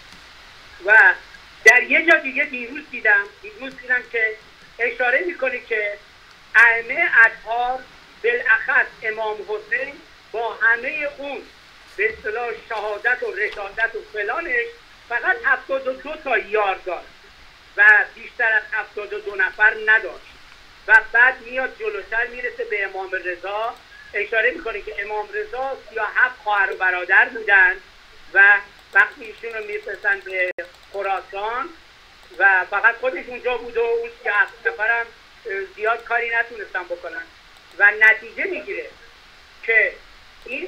و در یه جا دیگه دیروز دیدم که اشاره میکنه که ائمه اطهار بالاخص امام حسین با همه اون به اصطلاح شهادت و رشادت و فلانش فقط 72 تا یار داشت و بیشتر از 72 نفر نداشت. و بعد میاد جلوتر میرسه به امام رضا، اشاره میکنه که امام رضا 37 خواهر و برادر بودن و وقتی ایشون رو میفرستن به خراسان و فقط خودش اونجا بود و اون 37 نفرم زیاد کاری نتونستن بکنن و نتیجه میگیره که این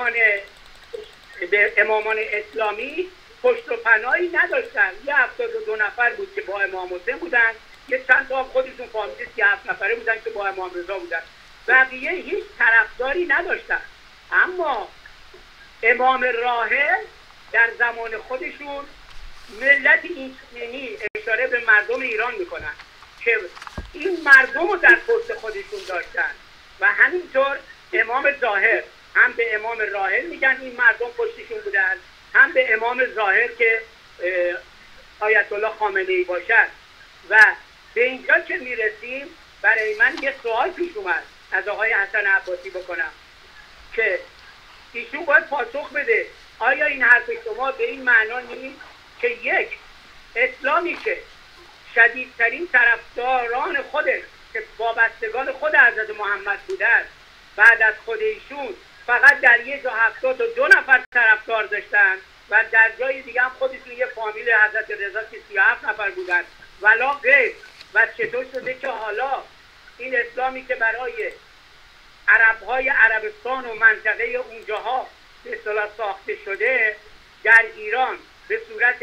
امامان اسلامی پشت و پناهی نداشتن. یه 72 نفر بود که با امام حسین بودن، یه چند تا خودشون فامیل 37 نفره بودن که با امام رضا بودن، بقیه هیچ طرفداری نداشتن. اما امام راحل در زمان خودشون ملت اینچنینی اشاره به مردم ایران میکنن که این مردم رو در پشت خودشون داشتن و همینطور امام ظاهر هم به امام راحل میگن این مردم پشتشون بودن، هم به امام ظاهر که آیت الله خامنه ای باشد. و به اینجا که میرسیم برای من یه سوال پیش اومد از آقای حسن عباسی بکنم که ایشون باید پاسخ بده آیا این حرف شما به این معنا نیست که یک اسلامی که شدیدترین طرفداران خودش که وابستگان خود حضرت محمد بودن بعد از خود ایشون فقط در یه جا 72 نفر طرفدار داشتن و در جای دیگه هم خودشون یه فامیل حضرت رضا که 37 نفر بودن ولا غیر. و چطور شده که حالا این اسلامی که برای عربهای عربستان و منطقه اونجاها به اصطلاح ساخته شده در ایران به صورت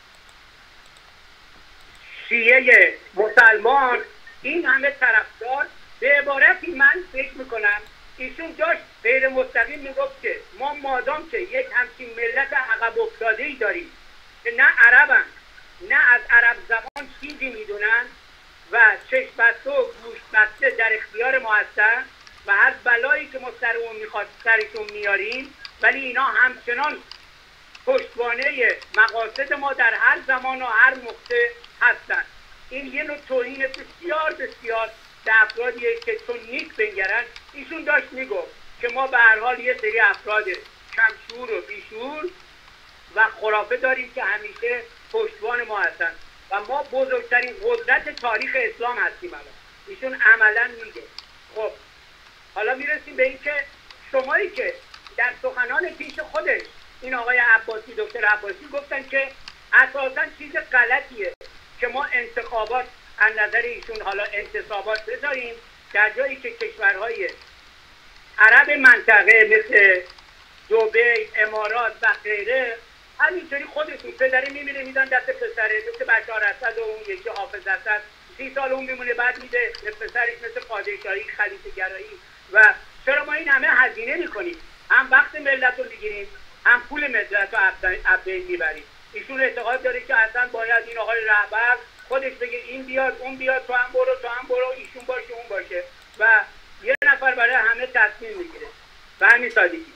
شیعه مسلمان این همه طرفدار؟ به عبارتی من فکر میکنم ایشون جاش غیر مستقیم میگفت که ما مادام که یک همچین ملت عقب افتاده‌ای داریم که نه عربن نه از عرب زبان چیزی میدونن و چشم بسته و گوش بسته در اختیار ما هستن و هر بلایی که ما سرمون میخواد سرشون میاریم، ولی اینا همچنان پشتوانه مقاصد ما در هر زمان و هر نقطه هستن. این یه نوع توهین بسیار بسیار به افرادیه که چون نیک بنگرن. ایشون داشت میگفت که ما به هر حال یه سری افراد کمشور و بیشور و خرافه داریم که همیشه پشتوان ما هستن و ما بزرگترین قدرت تاریخ اسلام هستیم الان. ایشون عملا میگه. خب حالا میرسیم به این که شمایی که در سخنان پیش خودش این آقای عباسی، دکتر عباسی گفتن که اساسا چیز غلطیه که ما انتخابات از نظر ایشون حالا انتصابات بذاریم در جایی که کشورهای عرب منطقه مثل دبی، امارات و غیره همینطوری خودشون پدره میمیره میدن دست پسره، مثل بشار اسد و اون یکی حافظ اسد 30 سال اون میمونه بعد میده به پسرش، مثل پادشاهی خلیفه گرایی. و چرا ما این همه هزینه میکنیم، هم وقت ملت رو میگیریم هم پول ملت رو ابدین میبریم. ایشون اعتقاد داره که اصلا باید این آقای رهبر خودش بگه این بیاد اون بیاد، تو هم برو ایشون باشه اون باشه و یه نفر برای همه تصمیم میگیره و همین سادگی.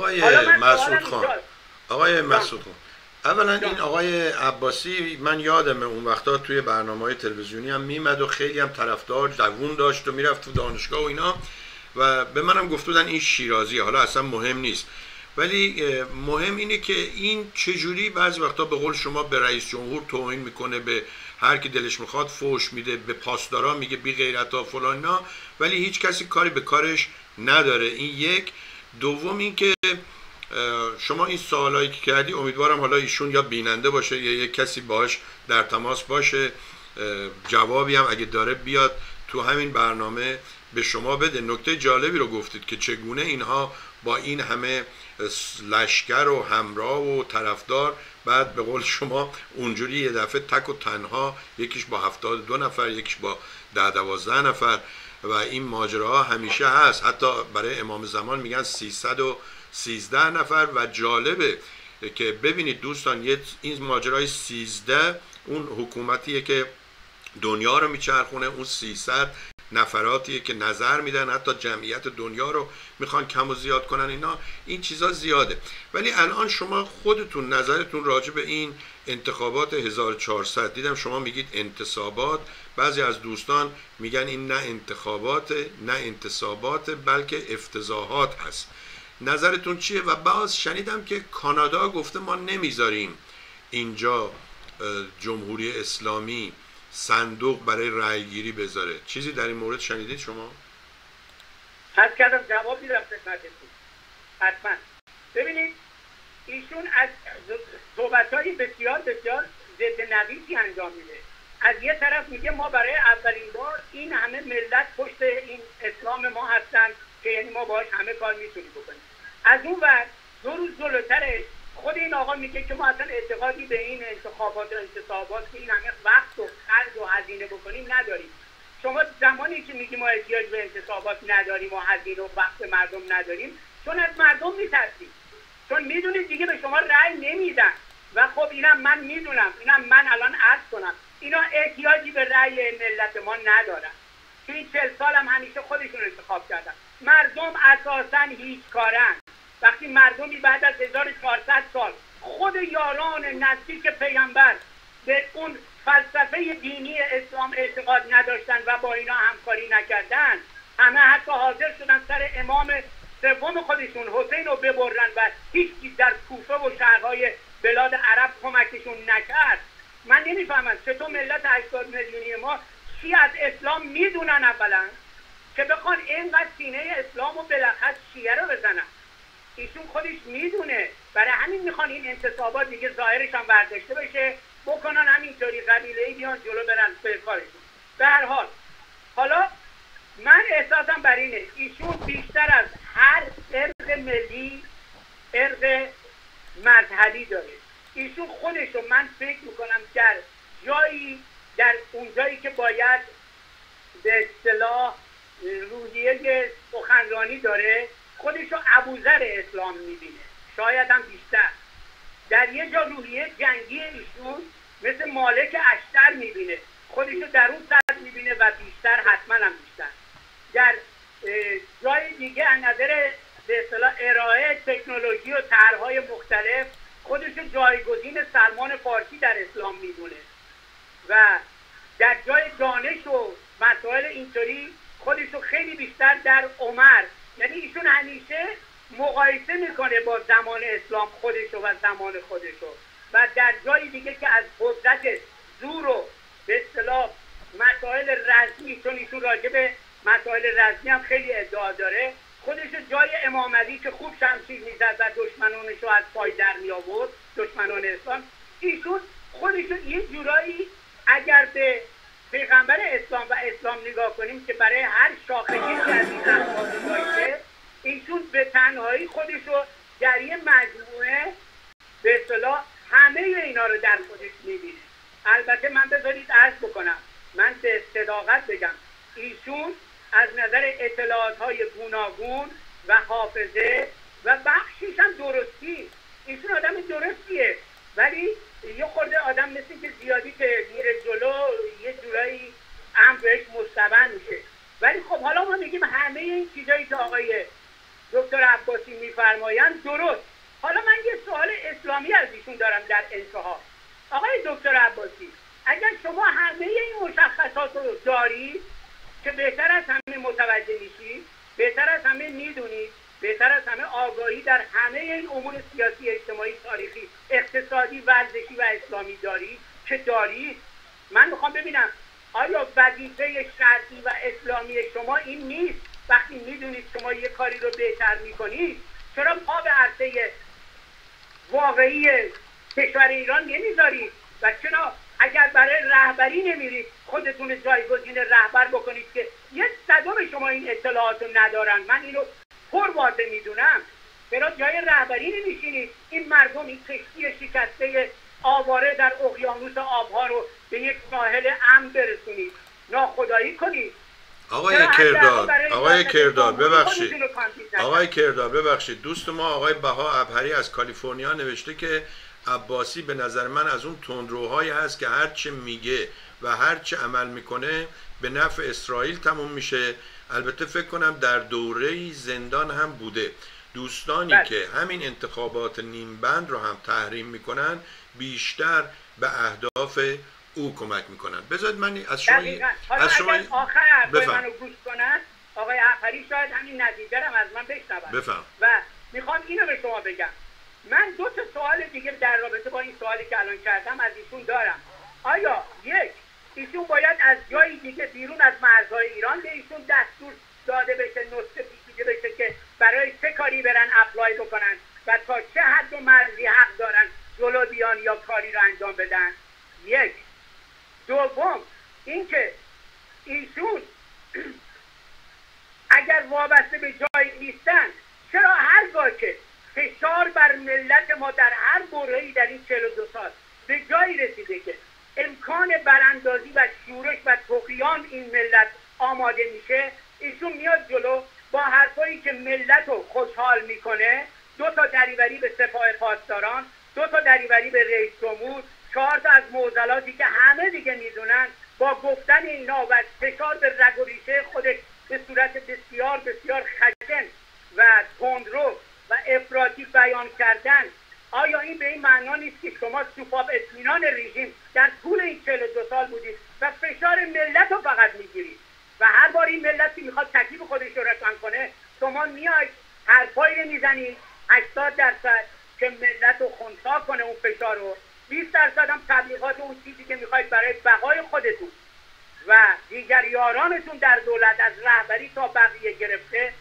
آقای مسعود خان، اولا این آقای عباسی من یادمه اون وقتا توی برنامه‌های تلویزیونی هم میمد و خیلی هم طرفدار جوون داشت و میرفت تو دانشگاه و اینا و به منم گفت بودن این شیرازیه. حالا اصلا مهم نیست، ولی مهم اینه که این چجوری بعضی وقتا به قول شما به رئیس جمهور توهین میکنه، به هر کی دلش میخواد فوش میده، به پاسدارا میگه بی غیرتا فلانا، ولی هیچ کسی کاری به کارش نداره. این یک. دوم این که شما این سوالایی که کردی امیدوارم حالا ایشون یا بیننده باشه یا یک کسی باهاش در تماس باشه، جوابی هم اگه داره بیاد تو همین برنامه به شما بده. نکته جالبی رو گفتید که چگونه اینها با این همه لشکر و همراه و طرفدار بعد به قول شما اونجوری یه دفعه تک و تنها، یکیش با 72 نفر یکیش با 10-12 نفر و این ماجراها همیشه هست. حتی برای امام زمان میگن 313 نفر و جالبه که ببینید دوستان این ماجرای 13 اون حکومتیه که دنیا رو میچرخونه، اون 300 نفراتیه که نظر میدن، حتی جمعیت دنیا رو میخوان کم و زیاد کنن. این چیزا زیاده. ولی الان شما خودتون نظرتون راجع به این انتخابات 1400 دیدم شما میگید انتصابات، بعضی از دوستان میگن این نه انتخابات نه انتصابات بلکه افتضاحات هست. نظرتون چیه؟ و باز شنیدم که کانادا گفته ما نمیذاریم اینجا جمهوری اسلامی صندوق برای رأی گیری بذاره. چیزی در این مورد شنیدید شما؟ حد کردم جواب میدم خدمتتون حتما. ببینید ایشون از صحبت‌های بسیار بسیار ضد نقیضی انجام میده. از یه طرف میگه ما برای اولین بار این همه ملت پشت این اسلام ما هستن که یعنی ما باهاش همه کار میتونیم بکنیم. از اون ور 2 روز جلوترش خود این آقا میگه که ما اصلا اعتقادی به این انتخابات و انتصابات که این همه وقت و خرج و هزینه بکنیم نداریم. شما زمانی که میگیم ما احتیاج به انتصابات نداریم و هزینه و وقت مردم نداریم چون از مردم میترسیم، چون میدونید دیگه به شما رأی نمیدن و خب اینم من میدونم، اینم من الان عرض کنم اینا احتیاجی به رأی ملت ما ندارن. تو این 40 سال هم همیشه خودشون انتخاب کردن. مردم اساسا هیچ کارن. وقتی مردمی بعد از 1400 سال خود یاران نزدیک پیامبر به اون فلسفه دینی اسلام اعتقاد نداشتن و با اینا همکاری نکردن، همه حتی حاضر شدن سر امام سوم خودشون حسین رو ببرن و هیچ در کوفه و شهرهای بلاد عرب کمکشون نکرد. من نمیفهمم چطور ملت 80 میلیونی ما چی از اسلام میدونن اولا که بخوان اینقدر سینه اسلام و بالاخره شیعه رو بزنن. ایشون خودش میدونه، برای همین میخوان این انتصابات دیگه ظاهرش هم برداشته بشه بکنن همینطوری قبیله‌ای بیان جلو برن به کارشون. به هر حال حالا من احساسم بر اینه ایشون بیشتر از هر ارق ملی ارق مذهبی داره. ایشون خودشو من فکر میکنم در اون جایی که باید به اصطلاح روحیه سخنرانی داره خودشو ابوذر اسلام میبینه، شاید هم بیشتر. در یه جا روحیه جنگی ایشون مثل مالک اشتر میبینه، خودشو در اون سطح میبینه و بیشتر حتما هم بیشتر. در جای دیگه از نظر به اصطلاح ارائه تکنولوژی و طرح‌های مختلف خودشو جایگزین سلمان فارسی در اسلام میدونه و در جای دانش و مسائل اینطوری خودشو خیلی بیشتر در عمر، یعنی ایشون همیشه مقایسه میکنه با زمان اسلام خودشو و زمان خودشو و در جای دیگه که از قدرت زور و به اصطلاح مسائل رسمی، چون ایشون راجع به مسائل رسمی هم خیلی ادعا داره، خودشو جای امام علی که خوب شمشیر میزد و دشمنانشو از پای در می آورد، دشمنان اسلام، ایشون خودشو یه جورایی اگر به پیغمبر اسلام و اسلام نگاه کنیم که برای هر شاخصی که از این احکام داشته، ایشون به تنهایی خودشو در یه مجموعه به اصطلاح همه اینا رو در خودش میبینه. البته من بذارید عرض بکنم، من به صداقت بگم ایشون از نظر اطلاعات‌های گوناگون و حافظه و بخشیش هم درستی، ایشون آدم درستیه، ولی یه خورده آدم مثل که زیادی که میره جلو یه جورایی بهش مستبن میشه. ولی خب حالا ما میگیم همه این چیزایی که آقای دکتر عباسی میفرمایند درست. حالا من یه سوال اسلامی از ایشون دارم در انتها. آقای دکتر عباسی، اگر شما همه این مشخصات رو دارید که بهتر از همه متوجه میشید، بهتر از همه میدونید، بهتر از همه آگاهی در همه این امور سیاسی، اجتماعی، تاریخی، اقتصادی، ورزشی و اسلامی دارید که دارید، من میخوام ببینم آیا وظیفه شرعی و اسلامی شما این نیست وقتی میدونید شما یه کاری رو بهتر میکنید چرا پا به عرصه واقعی کشور ایران نمیذارید و چرا اگر برای رهبری نمیرید خودتون جایگزین رهبر بکنید که یک صدم شما این اطلاعاتو ندارن؟ من اینو پر واضح میدونم. چرا جای رهبری نمیشینید این مردم این کشتی شکسته آواره در اقیانوس آبها رو به یک ساحل امن برسونید، ناخدایی کنید؟ آقای کردار ببخشید دوست ما آقای بها ابهری از کالیفرنیا نوشته که عباسی به نظر من از اون تندروهایی هست که هرچه میگه و هرچه عمل میکنه به نفع اسرائیل تموم میشه. البته فکر کنم در دوره زندان هم بوده. دوستانی که همین انتخابات نیمبند رو هم تحریم میکنن بیشتر به اهداف او کمک میکنن. بذارید من از شما اگر آخر حرفای منو گوش کنن آقای ابهری شاید همین نتیجه هم از من بشنون. و میخوام اینو به شما بگم، من دو تا سوال دیگه در رابطه با این سوالی که الان کردم از ایشون دارم. آیا یک، ایشون باید از جایی دیگه بیرون از مرزهای ایران به ایشون دستور داده بشه، نسخه پیچیده بشه که برای چه کاری برن اپلای بکنن و تا چه حد و مرزی حق دارن جلو بیان یا کاری رو انجام بدن؟ یک. دوم اینکه ایشون اگر وابسته به جایی نیستن چرا هرگاه که فشار بر ملت ما در هر برهه‌ای در این 42 سال به جایی رسیده که امکان براندازی و شورش و طغیان این ملت آماده میشه، ایشون میاد جلو با حرفایی که ملت رو خوشحال میکنه، 2 تا دریوری به سپاه پاسداران، 2 تا دریوری به رئیس جمهور، 4 تا از معضلاتی که همه دیگه میدونن، با گفتن اینا و فشار به رگ و ریشه خودش به صورت بسیار بسیار خشن و تندرو و افراطی بیان کردن. آیا این به این معنا نیست که شما سوپاپ اطمینان رژیم در طول این 42 سال بودید و فشار ملت رو فقط میگیرید و هر بار این ملت که میخواد تکلیف خودش رو روشن کنه شما میاید حرفایی میزنید 80% که ملت رو خنثی کنه اون فشار رو، 20% هم تبلیغات اون چیزی که میخواید برای بقای خودتون و دیگر یارانتون در دولت از رهبری تا بقیه گرفته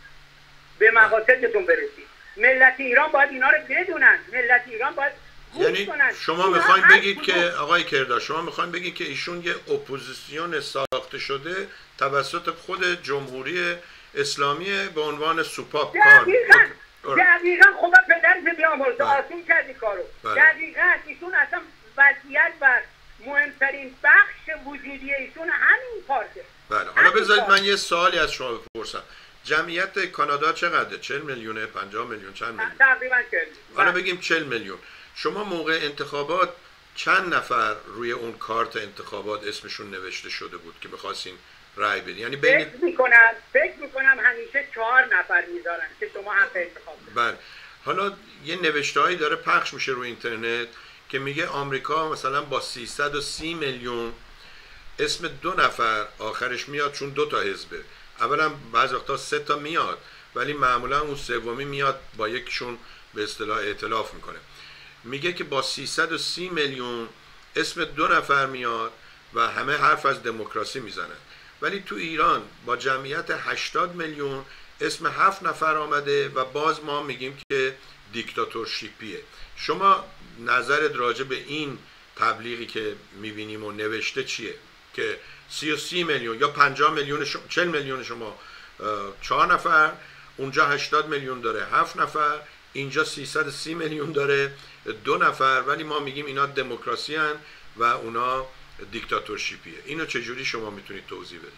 به مقاصدتون برسید. ملت ایران باید اینا رو بدونن، ملت ایران باید یعنی شما میخواین بگید که آقای کردار شما میخواین بگید که ایشون یه اپوزیسیون ساخته شده توسط خود جمهوری اسلامی به عنوان سوپاپ کار. دقیقاً خب پدرت بیامرزه آسون کردی کارو. دقیقاً ایشون اصلا وضعیت و مهمترین بخش وجودی ایشون همین پارته. بله حالا بذارید من یه سوالی از شما بپرسم. جمعیت کانادا چقدره؟ 40 میلیونه، 50 میلیون، چند میلیون؟ تقریبا 40. حالا بگیم 40 میلیون. شما موقع انتخابات چند نفر روی اون کارت انتخابات اسمشون نوشته شده بود که بخواستین رای بدین؟ یعنی بین فکر میکنم همیشه 4 نفر میذارن که شما حق انتخاب بدید. بله. حالا یه نوشته‌ای داره پخش میشه روی اینترنت که میگه آمریکا مثلا با 330 میلیون اسم 2 نفر آخرش میاد چون 2 تا حزبه. اولا بعضی وقتا 3 تا میاد ولی معمولا اون سومی میاد با یکیشون به اصطلاح ائتلاف میکنه. میگه که با 330 میلیون اسم 2 نفر میاد و همه حرف از دموکراسی میزنن. ولی تو ایران با جمعیت 80 میلیون اسم 7 نفر آمده و باز ما میگیم که دیکتاتورشیپیه. شما نظرت راجع به این تبلیغی که میبینیم و نوشته چیه؟ که 30 میلیون یا 50 میلیون 40 میلیون شما 4 نفر، اونجا 80 میلیون داره 7 نفر، اینجا 330 میلیون داره 2 نفر، ولی ما میگیم اینا دموکراسی هن و اونا دیکتاتورشیپیه. اینو چجوری شما میتونید توضیح بدید؟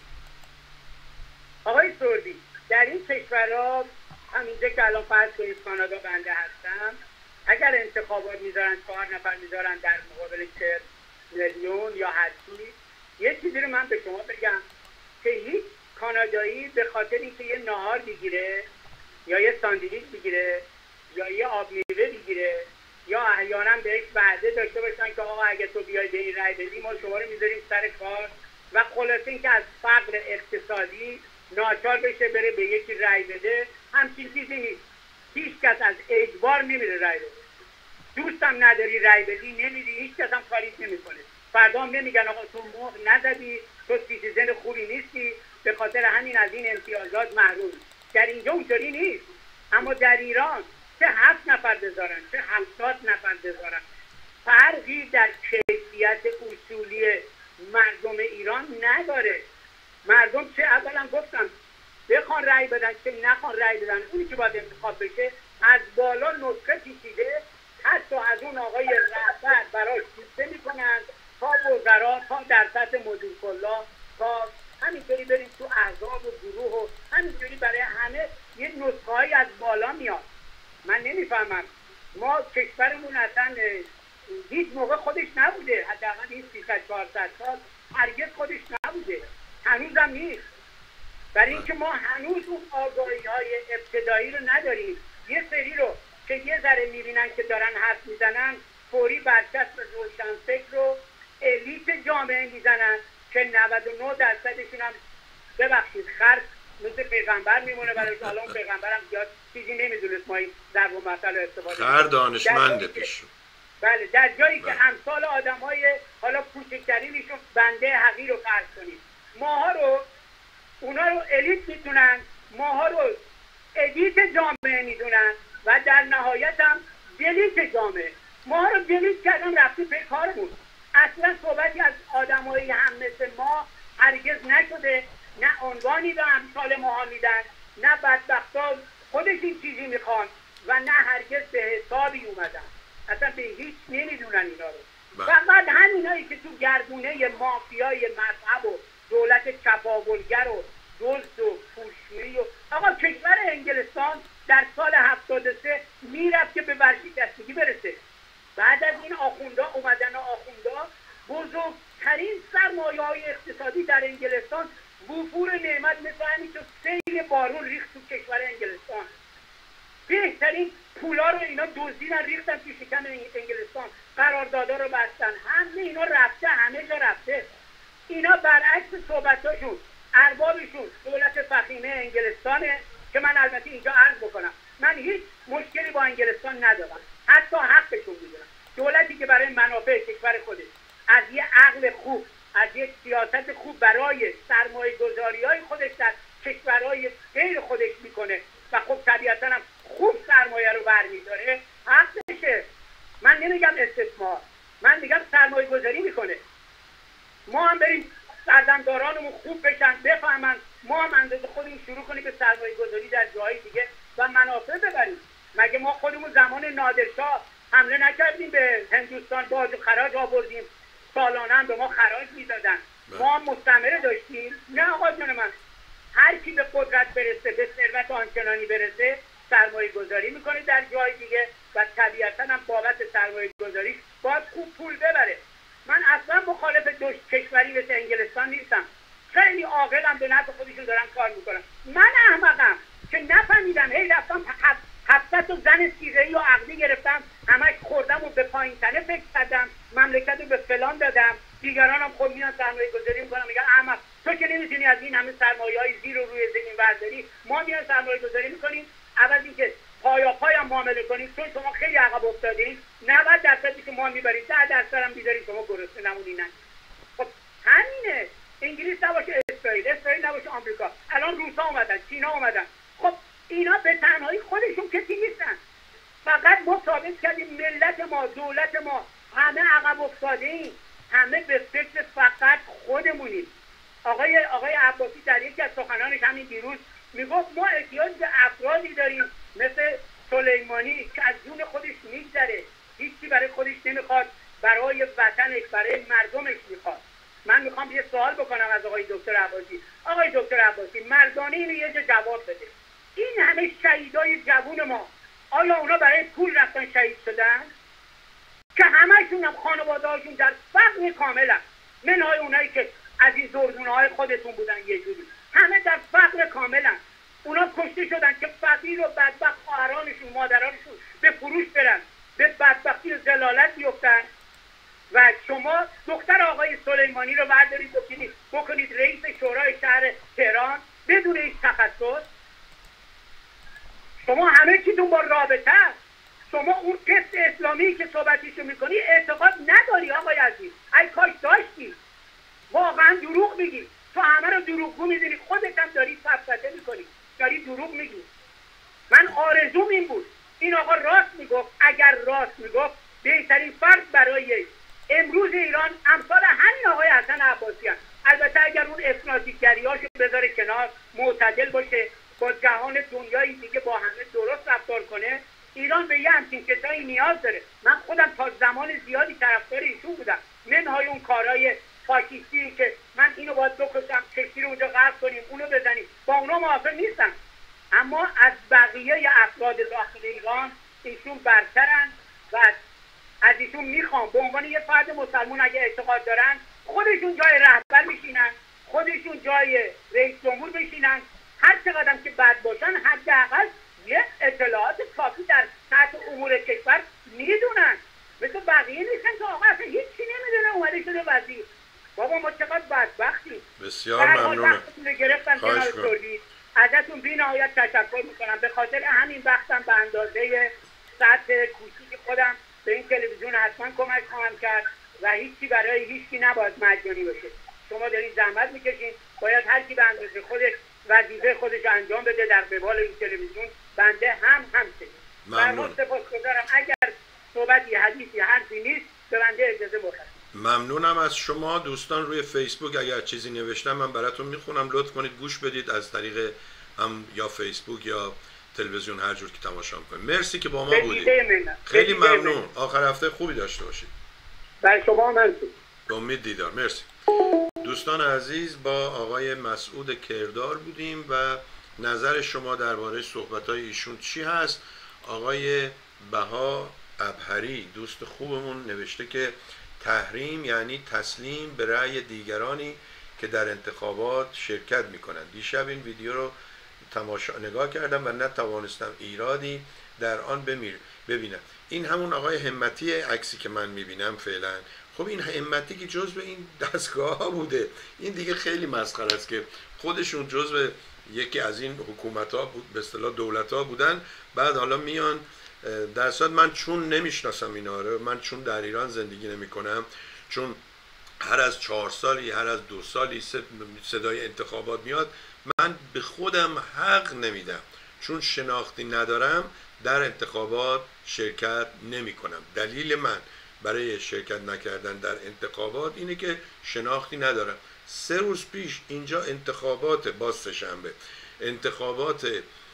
آقای سردی، در این کشورها همینجا که الان فرض کنید کانادا بنده هستم، اگر انتخابات میذارن 4 نفر میذارن در مقابل 40 میلیون یا هرچی، یه چیزی رو من به شما بگم که هیچ کانادایی به خاطر اینکه یه ناهار بگیره یا یه ساندویچ بگیره یا یه آب میوه بگیره یا احیانا بهش وعده داشته باشن که آقا اگه تو بیای به این رای بدی ما شما رو میذاریم سر کار و خلاصه اینکه از فقر اقتصادی ناچار بشه بره به یکی رای بده، همچین چیزی نیست. هیچ کس از اجبار نمیره رای بده. دوستم نداری رای بدی نمیدی، هیچ کس هم کاریت نمیکنه. فردا هم نمیگن آقا تو مهر نزدی، تو سیتیزن خوبی نیستی، به خاطر همین از این امتیازات محرومی. در اینجا اونطوری نیست. اما در ایران چه 7 نفر بذارن چه 70 نفر بذارن، فرقی در کیفیت اصولی مردم ایران نداره. مردم چه اولا گفتم بخوان رأی بدن چه نخوان رأی بدن، اونی که باید انتخاب بشه از بالا نسخه پیچیده، حتی از اون آقای رهبر براش کیسه میکنن تا وزرا، تا در سطح مدیر کلا، تا همینطوری بریم تو احزاب و گروه و همینطوری برای همه یه نسخه هایی از بالا میاد. من نمیفهمم، ما کشورمون اصلا هیچ موقع خودش نبوده، حداقل این 300-400 سال هرگز خودش نبوده، هنوزم نیست. برای اینکه ما هنوز اون آگاهی های ابتدایی رو نداریم. یه سری رو که یه ذره میبینن که دارن حرف میزنن فوری برچسب روشنفکر رو الیت جامعه میزنن که 99% هم ببخشید خرد مثل پیغمبر میمونه، برای حالا اون پیغمبرم زیاد چیزی نمیدونست ما این در و مثل استفاده خر دانشمنده پیش. بله، در جایی که امثال آدم های حالا کوچکترینشون بنده حقیر رو فرض کنید، ماها رو اونا رو الیت میدونن، ماها رو ادیت جامعه میدونن و در نهایت هم دلیت جامعه. ماها رو دلیت کردن رفتی به کارمون. اصلا صحبتی از آدمایی هم مثل ما هرگز نشده، نه عنوانی به امثال ماها میدن، نه بدبختا خودش این چیزی میخوان و نه هرگز به حسابی اومدن، اصلا به هیچ نمیدونن اینا رو. فقط همینایی که تو گردونه مافیای مذهب و دولت چپاولگر و دزد و پوشویی و آقا کشور انگلستان در سال 73 میرفت که به ورشکستگی برسه. بعد از این آخوندا اومدن، آخوندا بزرگترین سرمایه‌های اقتصادی در انگلستان وفور نعمت مثل همین که سیل بارون ریخت تو کشور انگلستان. بهترین پولا رو اینا دزدیدن ریختن تو شکم انگلستان، قراردادا رو بستن، همه اینا رفته، همه جا رفته. اینا برعکس صحبتاشون اربابشون دولت فخیمه انگلستانه که من البته اینجا عرض بکنم من هیچ مشکلی با انگلستان ندارم، حتی حقشون میدونم. دولتی که برای منافع کشور خودش از یه عقل خوب، از یک سیاست خوب برای سرمایه گذاری های خودش در کشورهای غیر خودش میکنه و خب طبیعتا هم خوب سرمایه رو برمیداره، حقشه. من نمیگم استثمار، من میگم سرمایه گذاری میکنه. ما هم بریم سردمدارانمون خوب بشن، بفهمن، ما هم اندازه خودمون شروع کنیم به سرمایه گذاری در جاهای دیگه و منافع ببریم. مگه ما خودمون زمان نادرشاه حمله نکردیم به هندوستان، باج و خراج آوردیم، سالانه هم به ما خراج میدادن، ما هم مستعمره داشتیم؟ نه آقا جان من، هر کی به قدرت برسه، به ثروت آنچنانی برسه، سرمایه گذاری میکنه در جای دیگه و طبیعتا هم بابت سرمایه گذاری باید خوب پول ببره. من اصلا مخالف کشوری مثل انگلستان نیستم، خیلی عاقلم، به نفع خودشون دارن کار میکنن. من احمقم که نفهمیدم، هی رفتم 700 زن سیره‌ای و عقدی گرفتم، همش خوردم و به پایین تنه فکر کردم، مملکت رو به فلان دادم، دیگرانم خب میان سرمایه گذاری میکنم. میگن احمق تو که نمیتونی از این همه سرمایه های زیر و روی زمین برداری، ما میان سرمایه گذاری میکنیم، عوض اینکه پای هم معامله کنیم، چون شما خیلی عقب افتادین، 90% که ما میبرید، 10% هم میذارید شما گرسنه نمونین. خب همینه. انگلیس نباشه اسرائیل نباشه آمریکا، الان روسا اومدن، چینا اومدن. خب اینا به تنهایی خودشون کسی نیستن، فقط ما ثابت کردیم ملت ما، دولت ما همه عقب افتاده ایم، همه به فکر فقط خودمونیم. آقای عباسی در یکی از سخنانش همین دیروز میگفت ما احتیاج به افرادی داریم مثل سلیمانی که از جون خودش میگذره، هیچی برای خودش نمیخواد، برای وطنش، برای مردمش میخواد. من میخوام یه سوال بکنم از آقای دکتر عباسی. آقای دکتر عباسی، مردانه اینو یه جا جواب بده. این همه شهیدای جوون ما، آیا اونا برای پول رفتن شهید شدن؟ که همشون هم خانواده هاشون در فقر کاملن، منهای اونایی که از این زردونه های خودتون بودن یه جوری، همه در فقر کاملن. اونا کشته شدن که فقیر و بدبخت خواهرانشون، مادرانشون به فروش برن، به بدبختی و ذلالت بیفتن. و شما دختر آقای سلیمانی رو بردارید بکنید رئیس شورای شهر تهران بدون هیچ تخصص. شما همه چیتون با رابطه است. شما اون قسط اسلامی که صحبتیشو میکنی اعتقاد نداری آقای عزیز. ای کاش داشتی. واقعا دروغ میگی. تو همه رو دروغگو میدونی، خودت هم داری سفسطه میکنی، داری دروغ میگی. من آرزوم این بود این آقا راست میگفت. اگر راست میگفت بهترین فرد برای امروز ایران امثال همین آقای حسن عباسی هست. البته اگر اون افراطیگریاشو بذاره کنار، معتدل باشه، با جهان دنیای دیگه با همه درست رفتار کنه، ایران به یه همچین کسایی نیاز داره. من خودم تا زمان زیادی طرفدار ایشون بودم، منهای اون کارهای فاشیستی که من اینو باید بکشم، کشتی رو اونجا غرق کنیم، اونو بزنیم، با اونا موافق نیستم. اما از بقیه افراد داخل ایران ایشون برترن و از ایشون میخوام به عنوان یه فرد مسلمان اگه اعتقاد دارن خودشون جای رهبر بشینن، خودشون جای رئیس جمهور بشینن، هر چقدر که بد باشن حداقل یه اطلاعات کافی در سطح امور کشور میدونن. مثل بقیه نیستن که آقا اصلا هیچی نمیدونه اومده شده وزیر. بابا ما چقدر بدبختیم. بسیار ممنونم. گرفتن کنار سردی. ازتون بی‌نهایت تشکر میکنم. به خاطر همین وقتم به اندازه سطح کوچیک خودم به این تلویزیون حتما کمک خواهم کرد و هیچی برای هیچی نباید مجانی باشه. شما دارید زحمت میکشین، باید هر کی به اندازه خودش وظیفه خودش انجام بده در قبال این تلویزیون. بنده همچنین. ممنون. سپاسگزارم. اگر صحبتی، حدیثی، حرفی نیست به بنده اجازه بفرمایید. ممنونم از شما. دوستان روی فیسبوک اگر چیزی نوشتم من براتون میخونم، لطف کنید گوش بدید از طریق هم یا فیسبوک یا تلویزیون، هر جور که تماشا میکنید. مرسی که با ما بودید. خیلی ممنون. آخر هفته خوبی داشته باشید. برای شما منصور. به امید دیدار. مرسی. دوستان عزیز، با آقای مسعود کردار بودیم و نظر شما درباره صحبت‌های ایشون چی هست؟ آقای بها ابهری دوست خوبمون نوشته که تحریم یعنی تسلیم به رأی دیگرانی که در انتخابات شرکت میکنند. دیشب این ویدیو رو نگاه کردم و نتوانستم ایرادی در آن ببینم. این همون آقای همتی عکسی که من میبینم فعلا. خب این همتی که جزء این دستگاه ها بوده، این دیگه خیلی مسخره است که خودشون جزء یکی از این حکومت ها بود، به اصطلاح دولت ها بودن، بعد حالا میان. در صورت من چون نمیشناسم اینا رو، من چون در ایران زندگی نمی کنم، چون هر از 4 سالی هر از 2 سالی صدای انتخابات میاد، من به خودم حق نمیدم، چون شناختی ندارم در انتخابات شرکت نمی کنم. دلیل من برای شرکت نکردن در انتخابات اینه که شناختی ندارم. 3 روز پیش اینجا انتخابات با سه‌شنبه، انتخابات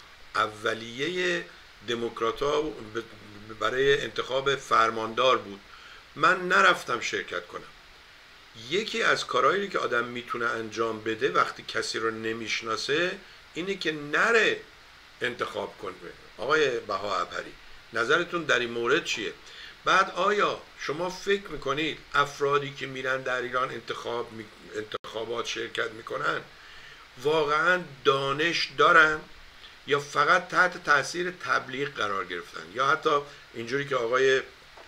اولیه دموکرات‌ها برای انتخاب فرماندار بود. من نرفتم شرکت کنم. یکی از کارهایی که آدم میتونه انجام بده وقتی کسی رو نمیشناسه اینه که نره انتخاب کنه. آقای بها ابهری، نظرتون در این مورد چیه؟ بعد آیا شما فکر میکنید افرادی که میرن در ایران انتخابات شرکت میکنن واقعا دانش دارن یا فقط تحت تاثیر تبلیغ قرار گرفتن؟ یا حتی اینجوری که آقای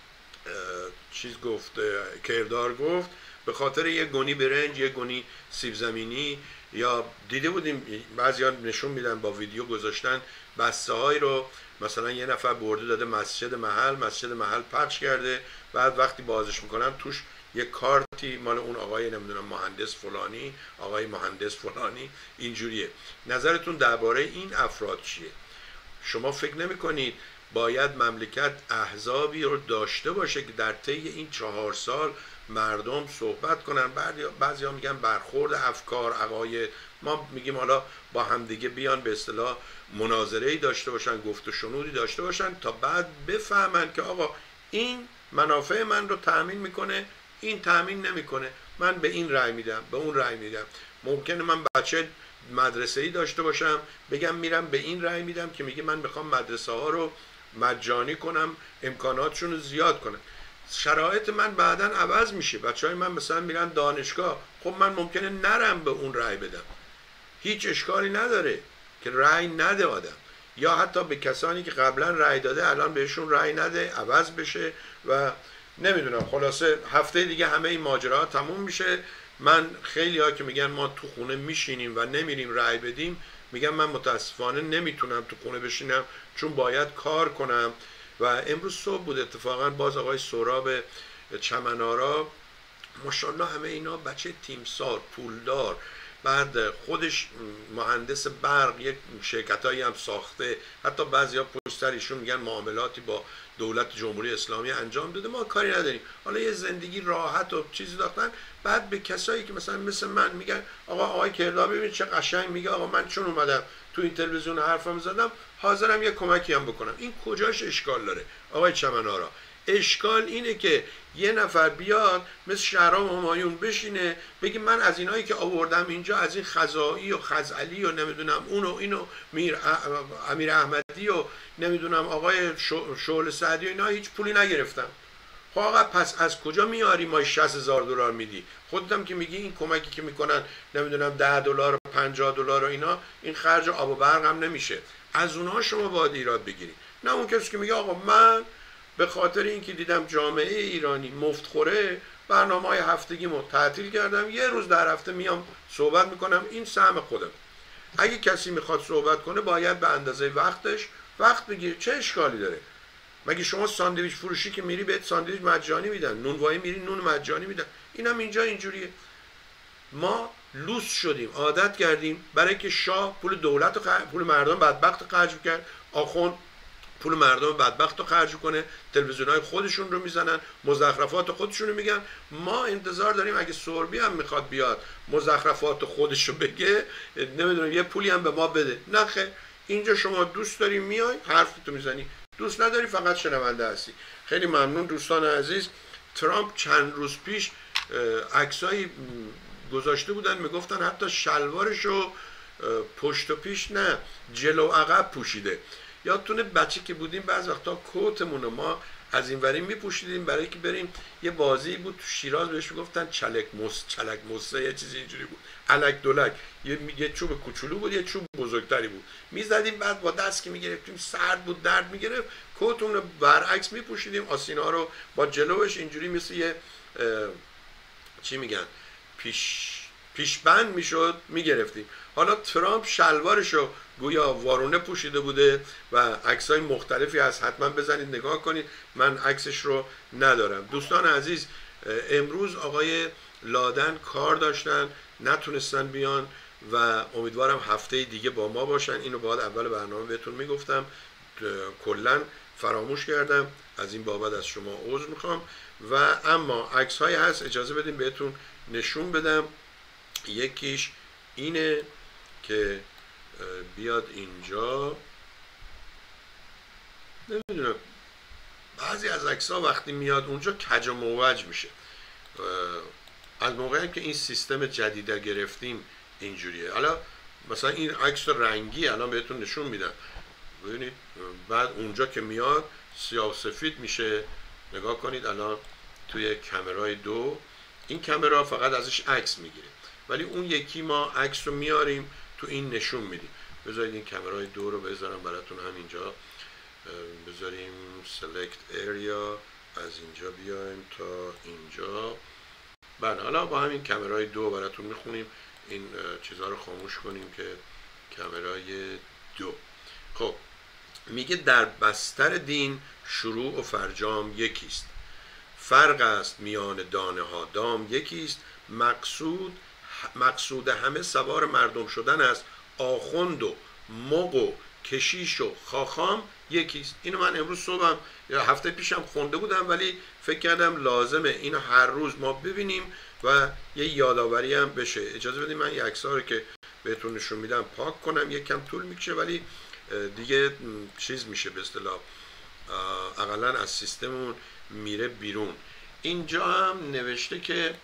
کردار گفت، به خاطر یه گونی برنج، یه گونی سیب زمینی، یا دیده بودیم بعضیا نشون میدن با ویدیو گذاشتن بسته هایی رو مثلا یه نفر برده داده مسجد محل پخش کرده، بعد وقتی بازش میکنن توش یه کارتی مال اون آقای نمیدونم مهندس فلانی، آقای مهندس فلانی. اینجوریه. نظرتون درباره این افراد چیه؟ شما فکر نمی کنید باید مملکت احزابی رو داشته باشه که در طی این 4 سال مردم صحبت کنن. بعضیا میگن برخورد افکار، عقاید. ما میگیم حالا با همدیگه بیان به اصطلاح مناظره‌ای داشته باشن، گفت و شنودی داشته باشن تا بعد بفهمن که آقا این منافع من رو تأمین میکنه، این تأمین نمیکنه، من به این رأی میدم، به اون رأی میدم. ممکنه من بچه مدرسه‌ای داشته باشم بگم میرم به این رأی میدم که میگه من میخوام مدرسه ها رو مجانی کنم، امکاناتشون رو زیاد کنم. شرایط من بعداً عوض میشه، بچهای من مثلا میرن دانشگاه، خب من ممکنه نرم به اون رأی بدم، هیچ اشکالی نداره که رأی نده آدم، یا حتی به کسانی که قبلا رأی داده الان بهشون رأی نده، عوض بشه و نمیدونم. خلاصه هفته دیگه همه این ماجراها تموم میشه. من خیلی ها که میگن ما تو خونه میشینیم و نمیریم رأی بدیم، میگم من متاسفانه نمیتونم تو خونه بشینم چون باید کار کنم. و امروز صبح بود اتفاقا باز آقای سهراب چمنارا، ماشاءالله همه اینا بچه تیمسار، پولدار، بعد خودش مهندس برق، یک شرکتایی هم ساخته، حتی بعضیا پشت سر ایشون میگن معاملاتی با دولت جمهوری اسلامی انجام داده. ما کاری نداریم، حالا یه زندگی راحت و چیزی داشتن. بعد به کسایی که مثلا مثل من میگن آقای کردار ببین چه قشنگ میگه، آقا من چون اومدم تو این تلویزیون حرفم زدم حاضرم یه کمکی هم بکنم. این کجاش اشکال داره آقای چمنارا؟ اشکال اینه که یه نفر بیاد مثل شهرام همایون بشینه بگه من از اینایی که آوردم اینجا، از این خزائی و خزعلی و نمیدونم اونو اینو امیر احمدی و نمیدونم آقای شعله سعدی و اینا هیچ پولی نگرفتم. خب آقا پس از کجا میاری ما 60,000 دلار میدی؟ خودتم که میگی این کمکی که میکنن نمیدونم 10 دلار و 50 دلار و اینا، این خرج آب و برق هم نمیشه. از اونها شما باید ایراد بگیرید، نه اون کسی که میگه آقا من به خاطر اینکه دیدم جامعه ایرانی مفت خوره برنامه‌های هفتگیمو تعطیل کردم، یه روز در هفته میام صحبت میکنم، این سهم خودم. اگه کسی میخواد صحبت کنه باید به اندازه وقتش وقت بگیره، چه اشکالی داره؟ مگه شما ساندویچ فروشی که میری بهت ساندویچ مجانی میدن، نونوایی میری نون مجانی میدن؟ اینم اینجا اینجوریه. ما لوس شدیم، عادت کردیم برای که شاه پول دولت و پول مردم بدبخت خرج کرد، آخوند پول مردم بدبخت رو خرج کنه، تلویزیون‌های خودشون رو میزنن، مزخرفات خودشون رو میگن. ما انتظار داریم اگه سوربی هم میخواد بیاد مزخرفات خودش رو بگه، نمیدونم یه پولی هم به ما بده. نه خیر، اینجا شما دوست داری میای حرفتو میزنی، دوست نداری فقط شنونده هستی. خیلی ممنون دوستان عزیز. ترامپ چند روز پیش عکسایی گذاشته بودن میگفتن حتی شلوارشو پشت و پیش نه جلو عقب پوشیده. یادتونه بچه که بودیم بعض وقتا کوتمون رو ما از این وری میپوشیدیم برای که بریم. یه بازی بود تو شیراز بهش میگفتن چلک مصه، یه چیزی اینجوری بود، الک دولک، یه چوب کوچولو بود یه چوب بزرگتری بود، میزدیم بعد با دست که میگرفتیم سرد بود درد میگرفت، کوتمون رو برعکس میپوشیدیم، آسینا رو با جلوش اینجوری مثل یه چی میگن پیشبند میشد میگرفتیم. حالا ترامپ شلوارشو گویا وارونه پوشیده بوده و عکسای مختلفی هست، حتما بزنید نگاه کنید، من عکسش رو ندارم. دوستان عزیز، امروز آقای لادن کار داشتن نتونستن بیان و امیدوارم هفته دیگه با ما باشن. اینو باید اول برنامه بهتون میگفتم، کلا فراموش کردم، از این بابت از شما عذر میخوام. و اما عکس هایی هست اجازه بدیم بهتون نشون بدم. یکیش اینه که بیاد اینجا، نمیدونم بعضی از عکس‌ها وقتی میاد اونجا کج و موج میشه. از موقعی که این سیستم جدید گرفتیم اینجوریه. حالا مثلا این عکس رنگی الان بهتون نشون میدم، ببینید، بعد اونجا که میاد سیاه سفید میشه. نگاه کنید الان توی کامرای دو، این کامرا فقط ازش عکس میگیره، ولی اون یکی ما عکس رو میاریم تو این نشون میدیم. بذارید این کامرای دو رو بذارم براتون همینجا، بذاریم select area، از اینجا بیایم تا اینجا. بله، حالا با همین کامرای دو براتون میخونیم. این چیزها رو خاموش کنیم که کامرای دو. خب میگه در بستر دین شروع و فرجام یکیست، فرق است میان دانه ها دام یکیست، مقصود همه سوار مردم شدن است، آخوند و مغ و کشیش و خاخام یکیست. اینو من امروز صبحم یا هفته پیشم خونده بودم، ولی فکر کردم لازمه اینو هر روز ما ببینیم و یه یادآوری هم بشه. اجازه بدید من یه عکس‌ها رو که بهتون نشون میدم پاک کنم، یکم طول میکشه ولی دیگه چیز میشه به اصطلاح اقلا از سیستممون میره بیرون. اینجا هم نوشته که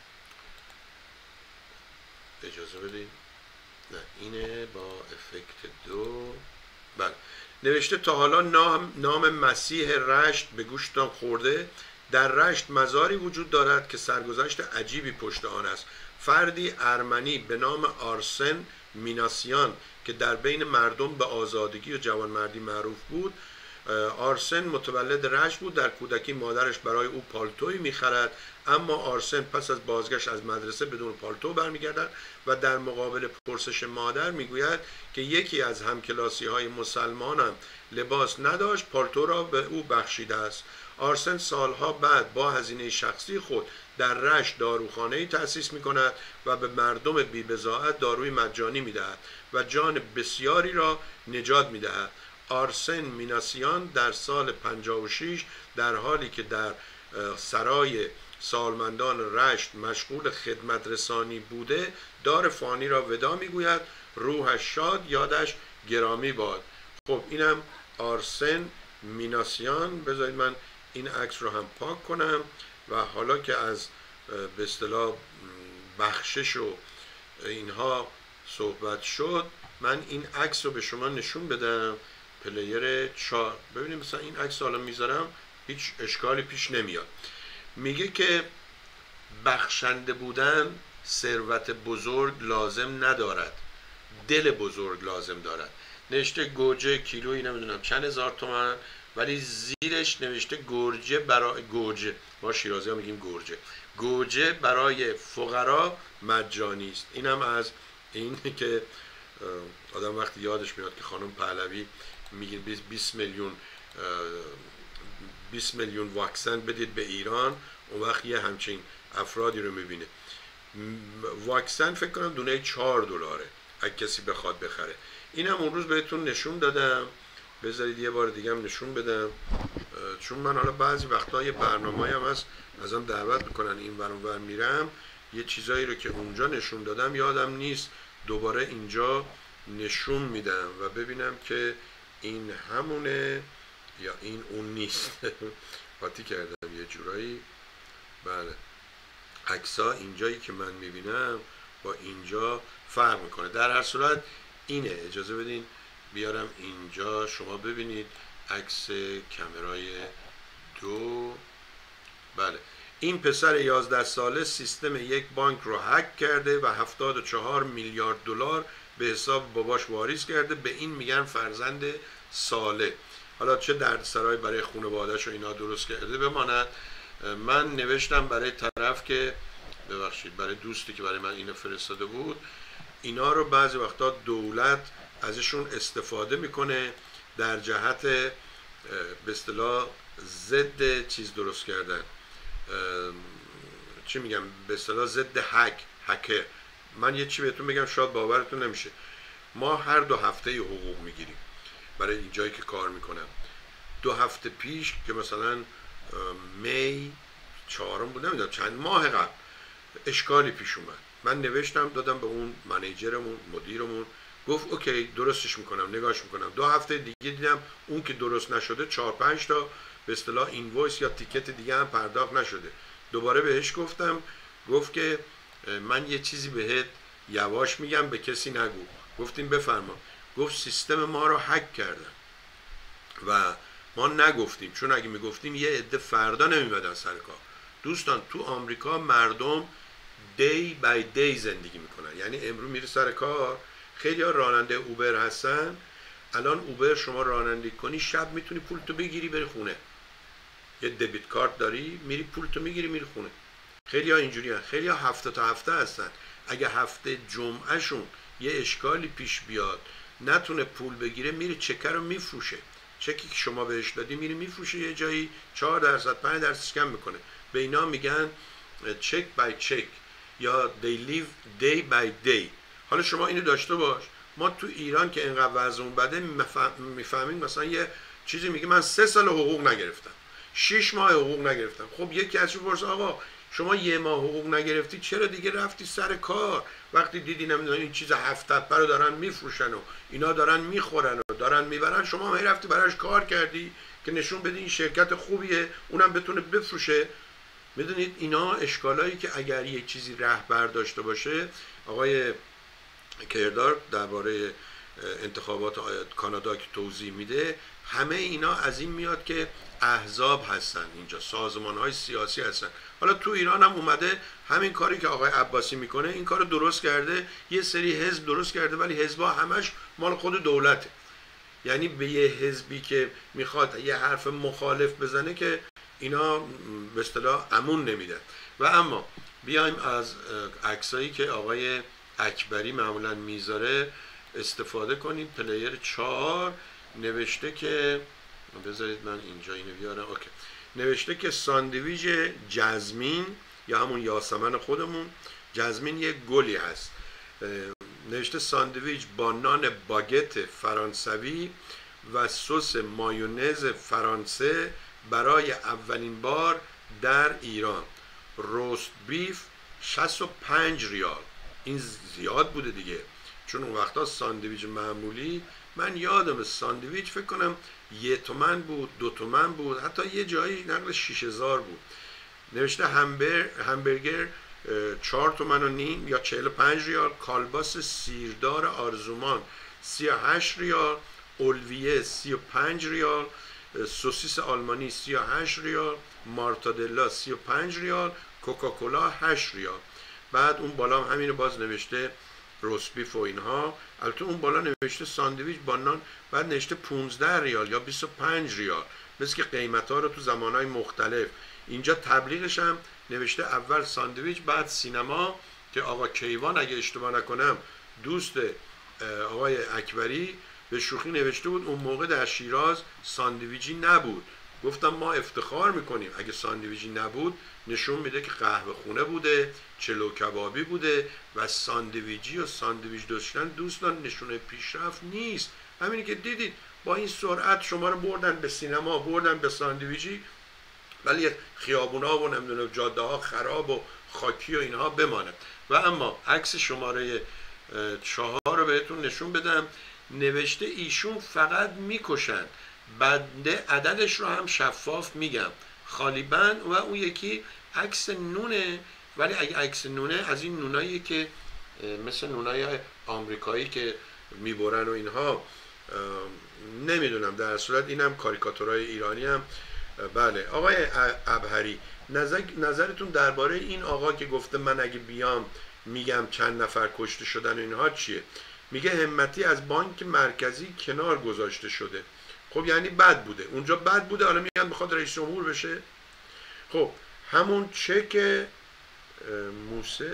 اجازه بدید، نه اینه با افکت 2. بله، نوشته تا حالا نام مسیح رشت به گوشتان خورده؟ در رشت مزاری وجود دارد که سرگذشت عجیبی پشت آن است. فردی ارمنی به نام آرسن میناسیان که در بین مردم به آزادگی و جوانمردی معروف بود. آرسن متولد رشت بود. در کودکی مادرش برای او پالتویی میخرد، اما آرسن پس از بازگشت از مدرسه بدون پالتو برمیگردد و در مقابل پرسش مادر میگوید که یکی از همکلاسی های مسلمانم لباس نداشت، پالتو را به او بخشیده است. آرسن سالها بعد با هزینه شخصی خود در رشت داروخانه‌ای تأسیس می‌کند و به مردم بی‌بضاعت داروی مجانی می‌دهد و جان بسیاری را نجات می‌دهد. آرسن میناسیان در سال 56 در حالی که در سرای سالمندان رشت مشغول خدمت رسانی بوده، دار فانی را ودا میگوید. روحش شاد، یادش گرامی باد. خب اینم آرسن میناسیان. بذارید من این عکس رو هم پاک کنم و حالا که از به اصطلاح بخشش و اینها صحبت شد، من این عکس رو به شما نشون بدم. پلیر 4 ببینید، مثلا این عکس حالا میذارم هیچ اشکالی پیش نمیاد. میگه که بخشنده بودن ثروت بزرگ لازم ندارد، دل بزرگ لازم دارد. نوشته گوجه کیلویی نمیدونم چند هزار تومان، ولی زیرش نوشته گوجه برای گوجه، ما شیرازی ها میگیم گوجه، گوجه برای فقرا مجانی است. اینم از این که آدم وقتی یادش میاد که خانم پهلوی میگه 20 میلیون واکسن بدید به ایران، اون وقت یه همچین افرادی رو میبینه. واکسن فکر کنم دونه $4 اگه کسی بخواد بخره. اینم اون روز بهتون نشون دادم، بذارید یه بار دیگه هم نشون بدم، چون من حالا بعضی وقتا یه برنامه‌ای هم هست ازم دعوت میکنن این ور اون ور میرم، یه چیزایی رو که اونجا نشون دادم یادم نیست دوباره اینجا نشون میدم و ببینم که این همونه یا این اون نیست. قاطی کردم یه جورایی. بله، عکس‌ها اینجایی که من میبینم با اینجا فرق میکنه. در هر صورت اینه. اجازه بدین بیارم اینجا شما ببینید عکس کامرای 2. بله، این پسر 11 ساله سیستم یک بانک رو هک کرده و 74 میلیارد دلار به حساب باباش واریز کرده. به این میگن فرزند صالح. حالا چه دردسرای برای خانواده‌اش و اینا درست کرده بماند. من نوشتم برای طرف که ببخشید برای دوستی که برای من اینو فرستاده بود، اینا رو بعضی وقتا دولت ازشون استفاده میکنه در جهت به اصطلاح ضد چیز درست کردن، چی میگم، به اصطلاح ضد هکر. من یه چی بهتون میگم شاید باورتون نمیشه، ما هر 2 هفته حقوق میگیریم برای این جایی که کار میکنم. 2 هفته پیش که مثلا می 4 بود، نمیدونم چند ماه قبل اشکالی پیش اومد، من نوشتم دادم به اون منیجرمون مدیرمون، گفت اوکی درستش میکنم نگاش میکنم. 2 هفته دیگه دیدم اون که درست نشده 4-5 تا به اصطلاح اینوایس یا تیکت دیگه هم پرداخت نشده. دوباره بهش گفتم، گفت که من یه چیزی بهت یواش میگم به کسی نگو. گفتیم بفرما. گفت سیستم ما رو هک کردن و ما نگفتیم، چون اگه میگفتیم یه عده فردا نمیمدن سر کار. دوستان تو آمریکا مردم دی بای دی زندگی میکنن، یعنی امروز میره سر کار. خیلی ها راننده اوبر هستن، الان اوبر شما رانندگی کنی شب میتونی پول تو بگیری بری خونه، یه دبیت کارت داری میری پول تو میگیری میری خونه. خیلی ها اینجوری هستن. خیلی ها هفته تا هفته هستن، اگه هفته جمعه شون یه اشکالی پیش بیاد نتونه پول بگیره میره چکر رو میفروشه. چکی که شما بهش دادی میره میفروشه یه جایی 4% 5% کم میکنه. به اینا میگن چک بای چک یا they live day by day. حالا شما اینو داشته باش، ما تو ایران که اینقدر وضعمون بده میفهمیم مثلا یه چیزی میگه من 3 سال حقوق نگرفتم، 6 ماه حقوق نگرفتم. خب یکی از شما پرسه آقا شما 1 ماه حقوق نگرفتی چرا دیگه رفتی سر کار؟ وقتی دیدی نمیدونم این چیز 7 تپه رو دارن میفروشن و اینا دارن میخورن و دارن میبرن، شما هم رفتی براش کار کردی که نشون بدی این شرکت خوبیه، اونم بتونه بفروشه. میدونید اینا اشکالایی که اگر یک چیزی رهبر داشته باشه، آقای کردار درباره انتخابات کانادا که توضیح میده، همه اینا از این میاد که احزاب هستن اینجا، سازمان‌های سیاسی هستن. حالا تو ایران هم اومده همین کاری که آقای عباسی میکنه این کارو درست کرده، یه سری حزب درست کرده ولی حزب‌ها همش مال خود دولته. یعنی به یه حزبی که میخواد یه حرف مخالف بزنه که اینا به اصطلاح امون نمیدن. و اما بیایم از عکسایی که آقای اکبری معمولا میذاره استفاده کنیم. پلیر 4 نوشته که بذارید من اینجا اینو بیارم. اوکی. نوشته که ساندویچ جزمین یا همون یاسمن خودمون، جزمین یه گلی هست، نوشته ساندویچ با نان باگت فرانسوی و سس مایونز فرانسه برای اولین بار در ایران، روست بیف 65 ریال. این زیاد بوده دیگه، چون اون وقتا ساندویچ معمولی من یادم ساندویچ فکر کنم 1 تومن بود، 2 تومن بود، حتی یه جایی نقل 6000 بود. نوشته همبرگر 4 تومن و نیم یا 45 ریال، کالباس سیردار آرزومان 38 ریال، اولویه 35 ریال، سوسیس آلمانی 38 ریال، مارتادلا 35 ریال، کوکاکولا 8 ریال. بعد اون بالا هم همینو باز نوشته روسبیف و اینها. البته اون بالا نوشته ساندویچ با نان، بعد نوشته 15 ریال یا 25 ریال، مثل که قیمت ها رو تو زمانهای مختلف. اینجا تبلیغش هم نوشته اول ساندویچ بعد سینما، که آقا کیوان اگه اشتباه نکنم دوست آقای اکبری به شوخی نوشته بود اون موقع در شیراز ساندویچی نبود. گفتم ما افتخار میکنیم اگه ساندویچی نبود، نشون میده که قهوه خونه بوده، چلو کبابی بوده و ساندویچی و ساندویچ داشتن دوستان نشونه پیشرفت نیست. همینی که دیدید با این سرعت شما رو بردن به سینما، بردن به ساندویچی، ولی خیابونا و نمیدونم جاده ها خراب و خاکی و اینها بماند. و اما عکس شماره 4 رو بهتون نشون بدم. نوشته ایشون فقط میکشن، بنده عددش رو هم شفاف میگم، خالی بند. و اون یکی عکس نونه، ولی اگه عکس نونه از این نونایی که مثل نونای آمریکایی که میبرن و اینها، نمیدونم، در صورت اینم کاریکاتورای ایرانی هم. بله آقای ابهری، نظرتون درباره این آقا که گفته من اگه بیام میگم چند نفر کشته شدن و اینها چیه؟ میگه همتی از بانک مرکزی کنار گذاشته شده. خب یعنی بد بوده اونجا، بد بوده، حالا میگن بخواد رئیس جمهور بشه. خب همون چک موسه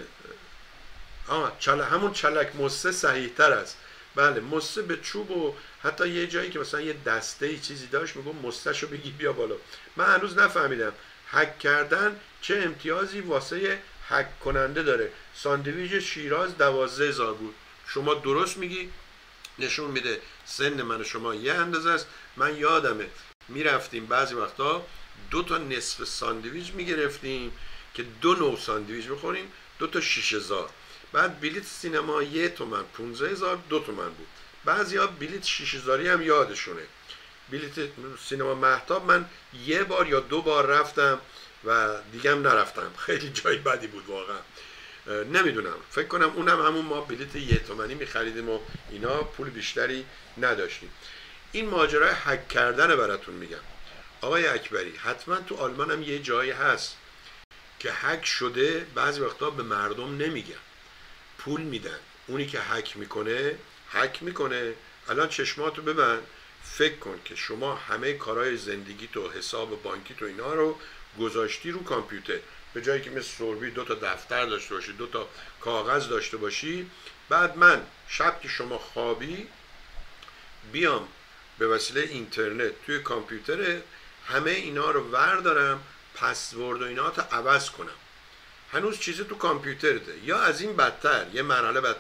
همون چلک موسه صحیح تر است. بله موسه به چوب و حتی یه جایی که مثلا یه دسته ای چیزی داشت میگم مستشو بگی بیا بالا. من هنوز نفهمیدم هک کردن چه امتیازی واسه هک کننده داره. ساندویچ شیراز 12000 بود. شما درست میگی، نشون میده سن من و شما یه اندازه است. من یادمه میرفتیم بعضی وقتا 2 تا نصف ساندویچ میگرفتیم که 2 نوع ساندویچ بخوریم، 2 تا 6000. بعد بلیت سینما 1 تومن 15000 2 تومن بود. بعضیا بلیت 6000 هم یادشونه. بلیت سینما مهتاب من 1 بار یا 2 بار رفتم و دیگه هم نرفتم، خیلی جای بدی بود واقعا. نمیدونم، فکر کنم اونم همون ما بلیت 1 تومانی میخریدیم و اینا، پول بیشتری نداشتیم. این ماجرای هک کردن براتون میگم. آقای اکبری حتما تو آلمان هم یه جایی هست که هک شده، بعضی وقتا به مردم نمیگن، پول میدن. اونی که هک میکنه. الان چشماتو ببند، فکر کن که شما همه کارهای زندگی تو، حساب بانکی تو اینا رو گذاشتی رو کامپیوتر، به جایی که مثل سوربی 2 تا دفتر داشته باشی، 2 تا کاغذ داشته باشی. بعد من شب که شما خوابی بیام به وسیله اینترنت توی کامپیوتر همه اینا رو وردارم، پسورد و اینا رو عوض کنم. هنوز چیزی تو کامپیوترته. یا از این بدتر، یه مرحله بدتر،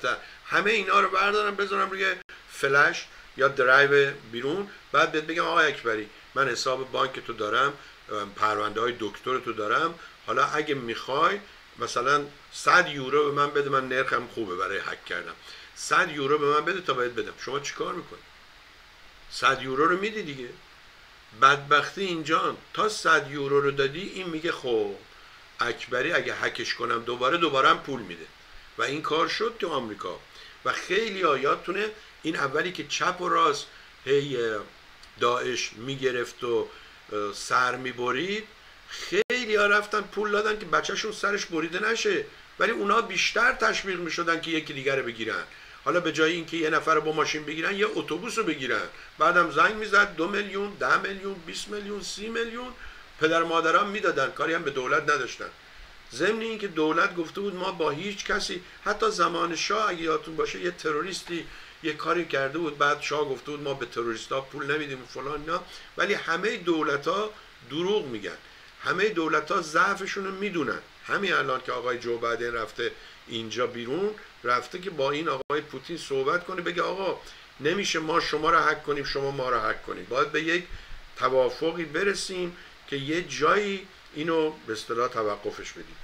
همه اینا رو بردارم بذارم روی فلش یا درایو بیرون، بعد بهت بگم آقای اکبری من حساب بانک تو دارم، پرونده های دکتر تو دارم، حالا اگه میخوای مثلا 100 یورو به من بده، من نرخم خوبه برای هک کردم، 100 یورو به من بده تا باید بدم. شما چیکار میکنی؟ 100 یورو رو میدی دیگه. بدبختی اینجا تا 100 یورو رو دادی، این میگه خب اکبری اگه هکش کنم دوباره هم پول میده و این کار شد تو آمریکا. و خیلی یادتونه این اولی که چپ و راست هی داعش میگرفت و سر میبرید، خیلی ها رفتن پول دادن که بچهشون سرش بریده نشه، ولی اونا بیشتر تشویق میشدن که یکی دیگر رو بگیرن. حالا به جای اینکه یه نفر رو با ماشین بگیرن یه اتوبوس رو بگیرن، بعدم زنگ میزد 2 میلیون 10 میلیون 20 میلیون 30 میلیون پدر مادران میدادن، کاری هم به دولت نداشتن. ضمن اینکه دولت گفته بود ما با هیچ کسی، حتی زمان شاه اگه یادتون باشه یه تروریستی یه کاری کرده بود، بعد شاه گفته بود ما به تروریستا پول نمیدیم فلان اینا، ولی همه دولت‌ها دروغ میگن، همه دولت‌ها ضعفشون رو میدونن. همین الان که آقای جو بایدن رفته اینجا بیرون، رفته که با این آقای پوتین صحبت کنه، بگه آقا نمیشه ما شما رو هک کنیم شما ما رو هک کنیم، باید به یک توافقی برسیم که یه جایی اینو به اصطلاح توقفش بدیم.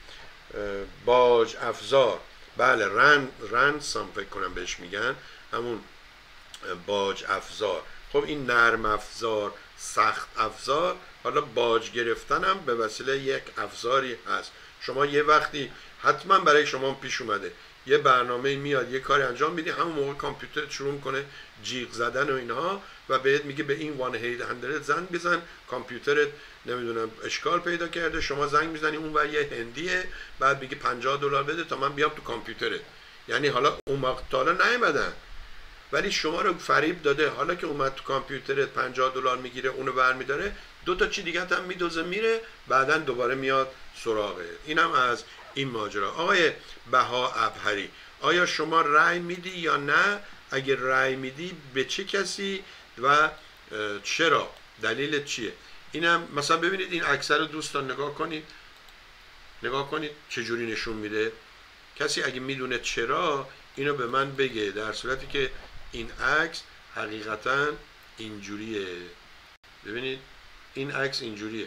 باج افزار، بله رنسام فکر کنم بهش میگن، همون باج افزار. خب این نرم افزار، سخت افزار، حالا باج گرفتن هم به وسیله یک افزاری هست. شما یه وقتی حتما برای شما پیش اومده یه برنامه میاد یه کاری انجام میدی، همون موقع کامپیوتر شروع کنه جیغ زدن و اینها و بهت میگه به این 1-800 زنگ بزن، کامپیوترت نمیدونم اشکال پیدا کرده، شما زنگ میزنی اون ور یه هندیه، بعد میگه $50 بده تا من بیام تو کامپیوترت. یعنی حالا اون وقت حالا نیومدن ولی شما رو فریب داده، حالا که اومد تو کامپیوترت $50 میگیره اونو برمیداره، 2 تا چی دیگه هم میدوزه میره، بعدن دوباره میاد سراغه. اینم از این ماجرا. آقای بها ابهری، آیا شما رأی میدی یا نه؟ اگر رأی میدی به چه کسی و چرا؟ دلیل چیه؟ اینم مثلا ببینید این عکس رو دوستان نگاه کنید چجوری نشون میده. کسی اگه میدونه چرا اینو به من بگه، در صورتی که این عکس حقیقتا اینجوریه. ببینید این عکس اینجوریه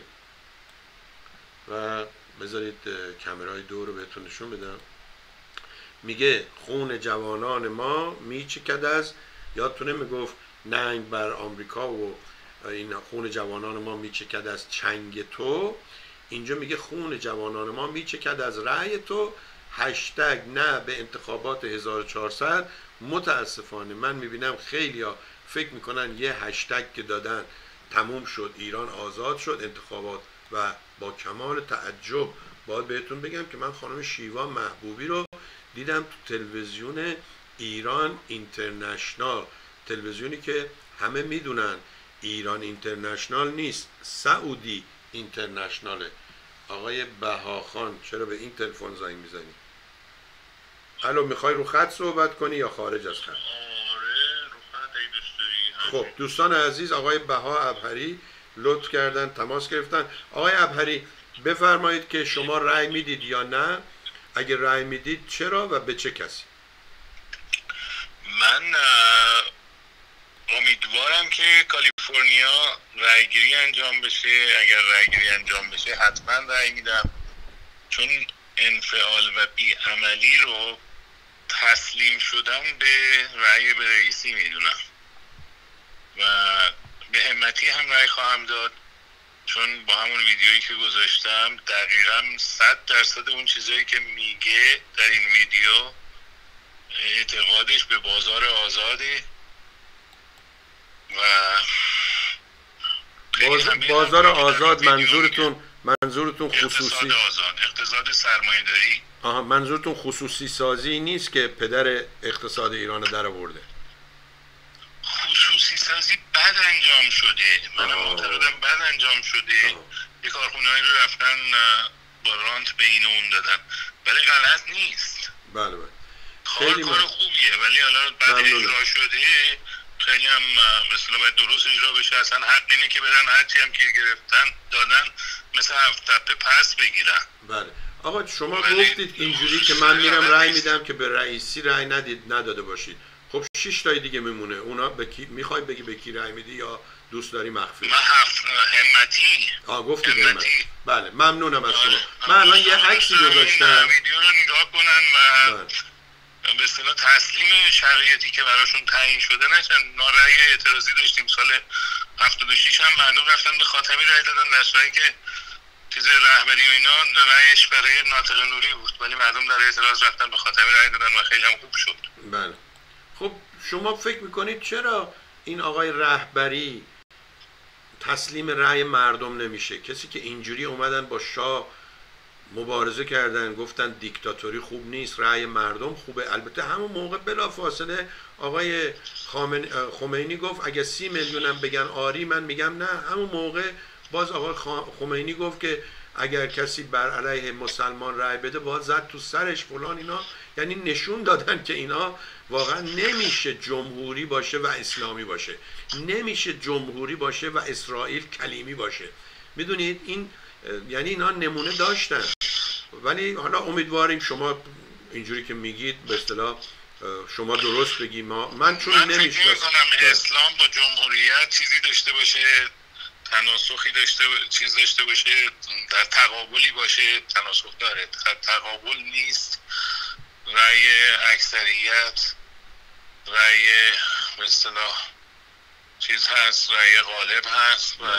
و بذارید کامرای دور رو بهتون نشون بدم. میگه خون جوانان ما میچکد از، یادتونه میگفت ننگ بر آمریکا و این خون جوانان ما میچکد از چنگ تو، اینجا میگه خون جوانان ما میچکد از رأی تو، هشتگ نه به انتخابات 1400. متاسفانه من میبینم خیلی ها فکر میکنن یه هشتگ که دادن تموم شد ایران آزاد شد انتخابات، و با کمال تعجب باید بهتون بگم که من خانم شیوا محبوبی رو دیدم تو تلویزیون ایران اینترنشنال، تلویزیونی که همه میدونن ایران اینترنشنال نیست، سعودی اینترنشناله. آقای بهاخان چرا به این تلفن زنگ میزنی؟ الو میخوای رو خط صحبت کنی یا خارج از خط؟ آره رو خط اگه دوست داری. خب دوستان عزیز، آقای بها ابهری لطف کردن تماس گرفتن. آقای ابهری بفرمایید که شما رأی میدید یا نه؟ اگه رأی میدید چرا و به چه کسی؟ من امیدوارم که کالیفرنیا رأیگیری انجام بشه. اگر رأیگیری انجام بشه حتما رأی میدم، چون انفعال و بیعملی رو تسلیم شدن به رأی به رئیسی میدونم و به همتی هم رأی خواهم داد، چون با همون ویدیویی که گذاشتم دقیقا 100% اون چیزایی که میگه در این ویدیو اعتقادش به بازار آزاده و بازار آزاد منظورتون خصوصی اقتصاد سرمایه‌داری. آها، منظورتون خصوصی سازی نیست که پدر اقتصاد ایران رو در آورده؟ خصوصی سازی بد انجام شده، من معتقدم بد انجام شده. یه کارخونه‌ای رو رفتن با رانت به این اون دادن، ولی غلط نیست. بله کار خوبیه، ولی حالا بعد اجرا شده خیلی هم مثلا باید درست اجرا بشه. اصلا حق اینه که بدن هرچی هم که گرفتن دادن مثل 7 تپه پس بگیرن. بله آقا شما گفتید اینجوری که من میرم رأی میدم که به رئیسی رأی نداده باشید. خب 6 تای دیگه میمونه، اونا به کی میخوای بگی به کی رأی میدی یا دوست داری مخفی؟ من همتی. گفتید همتی. بله ممنونم از شما. من الان یه عکسی گذاشتم ویدیو رو نگاه کنن و به اصطلاح تسلیم شرایطی که براشون تعیین شده نشن. ما رأی اعتراضی داشتیم سال 76 هم مردم رفتن به خاتمی رأی دادن، در صورتی که چیز رهبری و اینا رأیش برای ناطق نوری بود، ولی مردم در اعتراض رفتن به خاتمی رأی دادن و خیلی هم خوب شد. بله. خب شما فکر میکنید چرا این آقای رهبری تسلیم رأی مردم نمیشه؟ کسی که اینجوری اومدن با شاه مبارزه کردن، گفتن دیکتاتوری خوب نیست، رأی مردم خوبه. البته همون موقع بلافاصله آقای خمینی گفت اگه 30 میلیونم بگن آری من میگم نه. همون موقع باز آقای خمینی گفت که اگر کسی بر علیه مسلمان رأی بده باید زد تو سرش فلان اینا. یعنی نشون دادن که اینا واقعا نمیشه جمهوری باشه و اسلامی باشه، نمیشه جمهوری باشه و اسرائیل کلیمی باشه. میدونید این یعنی اینا نمونه داشتن. ولی حالا امیدواریم شما اینجوری که میگید به اصطلاح شما درست بگی. من چون نمیشناسم اسلام با جمهوریت چیزی داشته باشه، تناسخی داشته باشه، در تقابلی باشه. تناسخ داره، تقابل نیست. رأی اکثریت رأی به اصطلاح چیز هست، رأی غالب هست و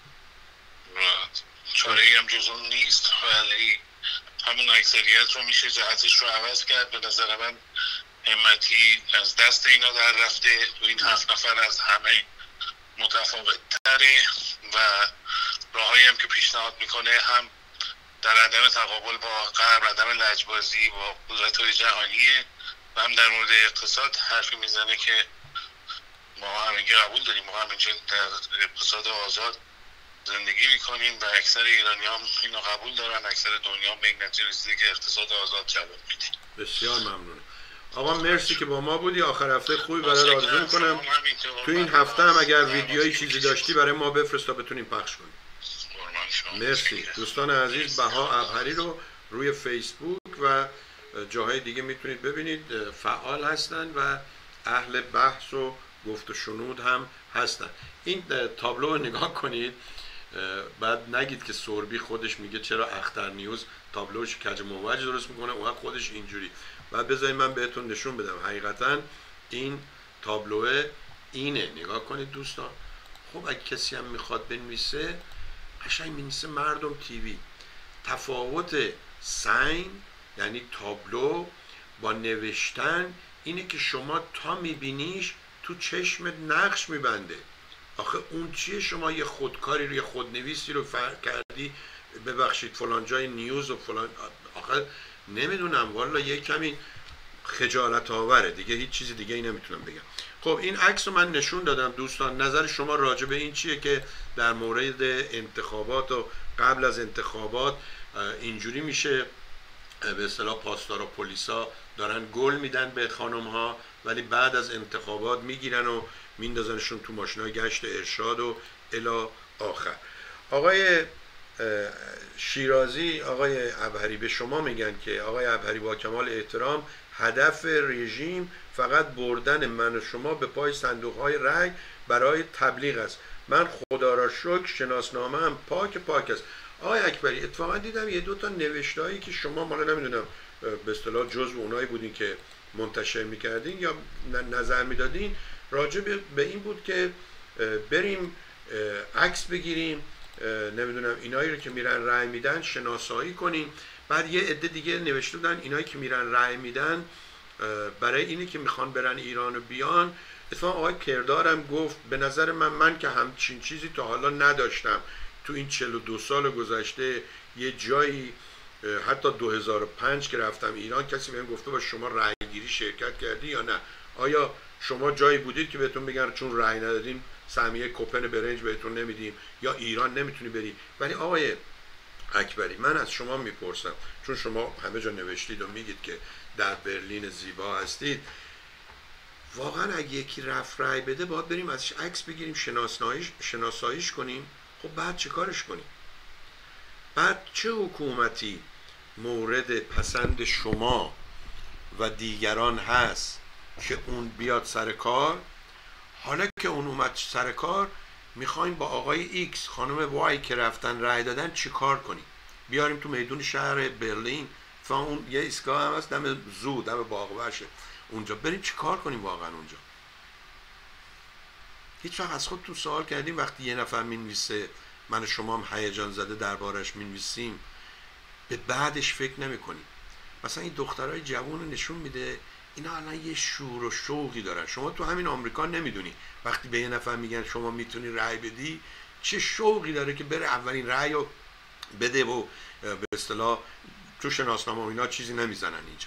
چاره‌ای هم جز اون نیست، ولی همون اکثریت رو میشه جهتش رو عوض کرد. به نظر من همتی از دست اینا در رفته و این 7 نفر از همه متفاوت تره و راهایی هم که پیشنهاد میکنه هم در عدم تقابل با غرب، عدم لجبازی با قدرت‌های جهانیه و هم در مورد اقتصاد حرفی میزنه که ما همینگه قبول داریم. ما همینجا در اقتصاد آزاد زندگی میکنیم و اکثر ایرانی هم اینو قبول دارن. اکثر دنیا به این نتیجه رسیده که اقتصاد آزاد جواب میده. بسیار ممنونم آقا، مرسی که با ما بودی. آخر هفته خوبی برای آرزو میکنم. تو این هفته هم اگر ویدیویی چیزی داشتی برای ما بفرست تا بتونیم پخش کنیم. مرسی. دوستان عزیز، بها ابهری رو روی فیسبوک و جاهای دیگه میتونید ببینید، فعال هستن و اهل بحث و گفت و شنود هم هستن. این تابلو رو نگاه کنید، بعد نگید که سوربی خودش میگه چرا اختر نیوز تابلوش کج موج درست میکنه اون خودش اینجوری. بعد بذارید من بهتون نشون بدم حقیقتا این تابلوه اینه. نگاه کنید دوستان. خب اگه کسی هم میخواد بنویسه قشنگ مینویسه مردم تیوی. تفاوت ساین یعنی تابلو با نوشتن اینه که شما تا میبینیش تو چشمت نقش میبنده. آخه اون چیه؟ شما یه خودکاری رو یه خودنویسی رو فرق کردی، ببخشید فلان جای نیوز و فلان. آخه نمیدونم والا یه کمی خجالت آوره دیگه، هیچ چیزی دیگه ای نمیتونم بگم. خب این عکس رو من نشون دادم دوستان. نظر شما راجع به این چیه که در مورد انتخابات و قبل از انتخابات اینجوری میشه به اصطلاح پاسدارا و پلیسا دارن گل میدن به خانم ها ولی بعد از انتخابات میگیرن و میندازنشون تو ماشینای گشت ارشاد و الی آخر. آقای شیرازی، آقای ابهری به شما میگن که آقای ابهری با کمال احترام هدف رژیم فقط بردن من و شما به پای صندوق‌های رأی برای تبلیغ است. من خدا را شکر شناسنامه هم پاک است. آقای اکبری اتفاقا دیدم یه دو تا نوشته‌ای که شما مالا نمیدونم به اصطلاح جزو اونایی بودین که منتشر میکردین یا نظر میدادین راجع به این بود که بریم عکس بگیریم، نمیدونم اینایی رو که میرن رأی میدن شناسایی کنیم. بعد یه عده دیگه نوشته بودن اینایی که میرن رأی میدن برای اینی که میخوان برن ایران و بیان. اتفاقا آقای کردارم گفت به نظر من که همچین چیزی تا حالا نداشتم تو این 42 سال گذشته. یه جایی حتی 2005 که رفتم ایران کسی بهم گفته باشه شما رأی گیری شرکت کردی یا نه؟ آیا شما جایی بودید که بهتون بگن چون رأی ندادین سهمیه کوپن برنج بهتون نمیدیم یا ایران نمیتونی بری؟ ولی آقای اکبری من از شما میپرسم، چون شما همه جا نوشتید و میگید که در برلین زیبا هستید، واقعا اگه یکی رفت رأی بده باید بریم ازش عکس بگیریم شناساییش کنیم؟ خب بعد چه کارش کنیم؟ بعد چه حکومتی مورد پسند شما و دیگران هست که اون بیاد سر کار، حالا که اون اومد سر کار میخوایم با آقای ایکس خانم وای که رفتن رای دادن چی کار کنیم؟ بیاریم تو میدون شهر برلین، اون یه ایستگاه هم هست دم زو، دم باغوشه اونجا، بریم چی کار کنیم واقعا اونجا؟ هیچ وقت از خودتون سوال کردیم وقتی یه نفر مینویسه، من و شما هم هیجان زده دربارش مینویسیم، به بعدش فکر نمی کنیم؟ مثلا این دخترای جوان نشون میده اینا الان یه شور و شوقی دارن. شما تو همین آمریکا نمیدونی وقتی به یه نفر میگن شما میتونی رأی بدی چه شوقی داره که بره اولین رأی رو بده و به اصطلاح تو شناسنامه و اینا چیزی نمیزنن اینجا.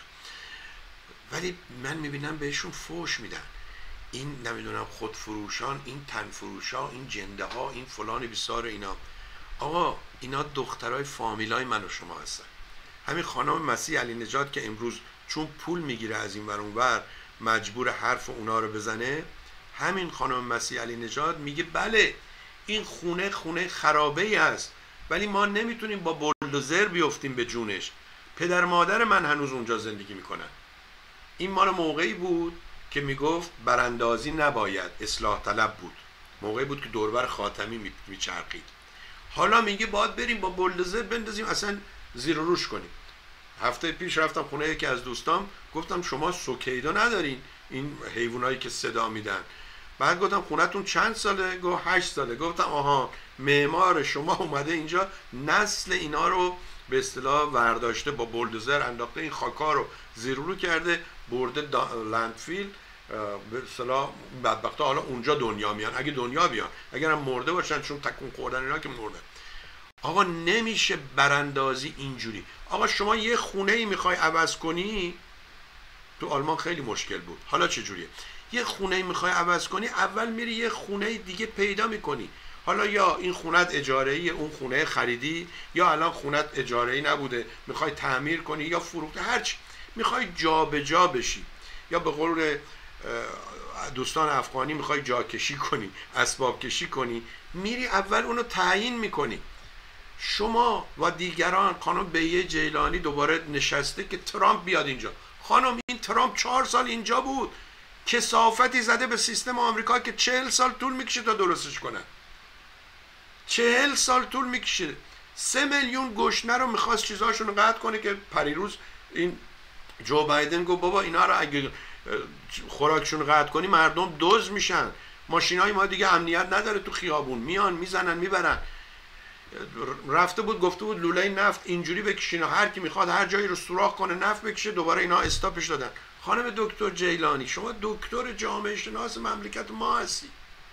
ولی من میبینم بهشون فوش میدن، این نمیدونم خودفروشان، این تنفروشان، این جنده ها، این فلان بیسار اینا. آقا اینا دخترای فامیلای من و شما هستن. همین خانم مسیح علی نژاد که امروز چون پول میگیره از این ور اون ور مجبور حرف اونا رو بزنه، همین خانم مسیح علی نژاد میگه بله این خونه خرابه ای است ولی ما نمیتونیم با بلدوزر بیفتیم به جونش. پدر مادر من هنوز اونجا زندگی میکنن. این مال موقعی بود که میگفت براندازی نباید، اصلاح طلب بود، موقعی بود که دوربر خاتمی میچرخید. حالا میگه باید بریم با بلدوزر بندازیم اصلا زیر و روش کنیم. هفته پیش رفتم خونه یکی از دوستام، گفتم شما سوکیدا ندارین این حیوانایی که صدا میدن؟ بعد گفتم خونتون چند ساله؟ گفت 8 ساله. گفتم آها، معمار شما اومده اینجا نسل اینا رو به اصطلاح ورداشته، با بلدوزر انداخته، این خاکا رو زیر رو کرده برده لندفیل. به اصطلاح بدبختا حالا اونجا دنیا میان، اگه دنیا بیان، اگر هم مرده باشن چون تکون خوردن اینا که مرده. آقا نمیشه براندازی اینجوری. آقا شما یه خونه ای میخوای عوض کنی، تو آلمان خیلی مشکل بود، حالا چجوریه؟ یه خونه ای میخوای عوض کنی، اول میری یه خونه دیگه پیدا میکنی. حالا یا این خونت اجاره‌ای، اون خونه خریدی، یا الان خونت اجاره‌ای نبوده میخوای تعمیر کنی یا فروخته، هرچی میخوای جا به جا بشی، یا به قول دوستان افغانی میخوای جا کشی کنی، اسباب کشی کنی، میری اول اونو تعیین میکنی. شما و دیگران، خانم بیه جیلانی دوباره نشسته که ترامپ بیاد اینجا. خانم این ترامپ 4 سال اینجا بود، کثافتی زده به سیستم آمریکا که 40 سال طول میکشه تا درستش کنن. 40 سال طول میکشه. 3 میلیون گشنه رو میخواست چیزاشون رو قطع کنه که پریروز این جو بایدن گفت بابا اینا رو اگه خوراکشون رو قطع کنی مردم دزد میشن. ماشینای ما دیگه امنیت نداره تو خیابون، میان میزنن میبرن. رفته بود گفته بود لوله نفت اینجوری بکشین و هر کی میخواد هر جایی رو سوراخ کنه نفت بکشه. دوباره اینا استاپش دادن. خانم دکتر جیلانی، شما دکتر جامعه شناس مملکت ما هستی.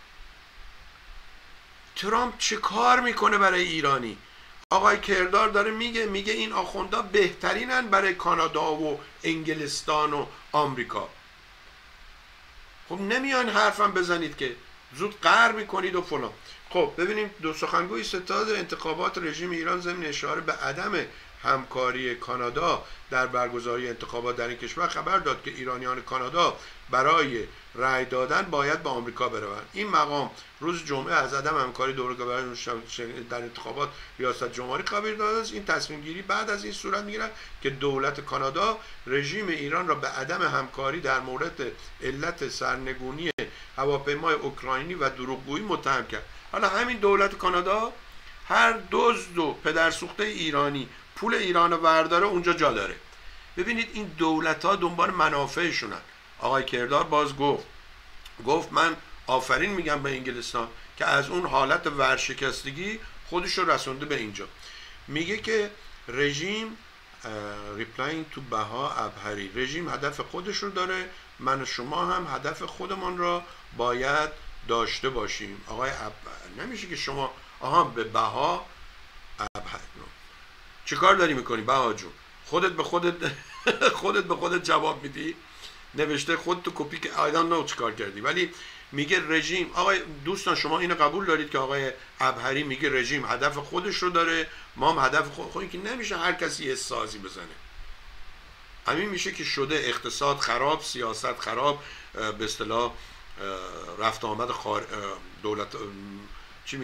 ترامپ چه کار میکنه برای ایرانی؟ آقای کردار داره میگه این آخوندا بهترینن برای کانادا و انگلستان و آمریکا. خب نمیان حرفم بزنید که زود قهر میکنید و فلان. خب ببینیم دو سخنگوی ستاد انتخابات رژیم ایران ضمن اشاره به عدم همکاری کانادا در برگزاری انتخابات در این کشور خبر داد که ایرانیان کانادا برای رأی دادن باید به آمریکا بروند. این مقام روز جمعه از عدم همکاری در انتخابات ریاست جمهوری خبر داده است. این تصمیم گیری بعد از این صورت میگیرد که دولت کانادا رژیم ایران را به عدم همکاری در مورد علت سرنگونی هواپیمای اوکراینی و دروغگویی متهم کرد. حالا همین دولت کانادا هر دزد و پدرسوخته ایرانی پول ایران ورداره اونجا جا داره. ببینید این دولت ها دنبال منافعشونن. آقای کردار باز گفت من آفرین میگم به انگلستان که از اون حالت ورشکستگی خودش رو رسونده به اینجا. میگه که رژیم ریپلاین تو بها ابهری، رژیم هدف خودش رو داره، من و شما هم هدف خودمان را باید داشته باشیم. آقای نمیشه که شما به بها ابهری چه کار داری میکنی بها جون؟ خودت به خودت جواب میدی؟ نوشته خود تو کپی که آیدان نو چه کار کردی. ولی میگه رژیم، آقای دوستان شما اینو قبول دارید که آقای ابهری میگه رژیم هدف خودش رو داره، ما هم هدف خود که نمیشه هر کسی یه سازی بزنه. همین میشه که شده اقتصاد خراب، سیاست خراب، به اصطلاح رفت آمد دولت چی میگن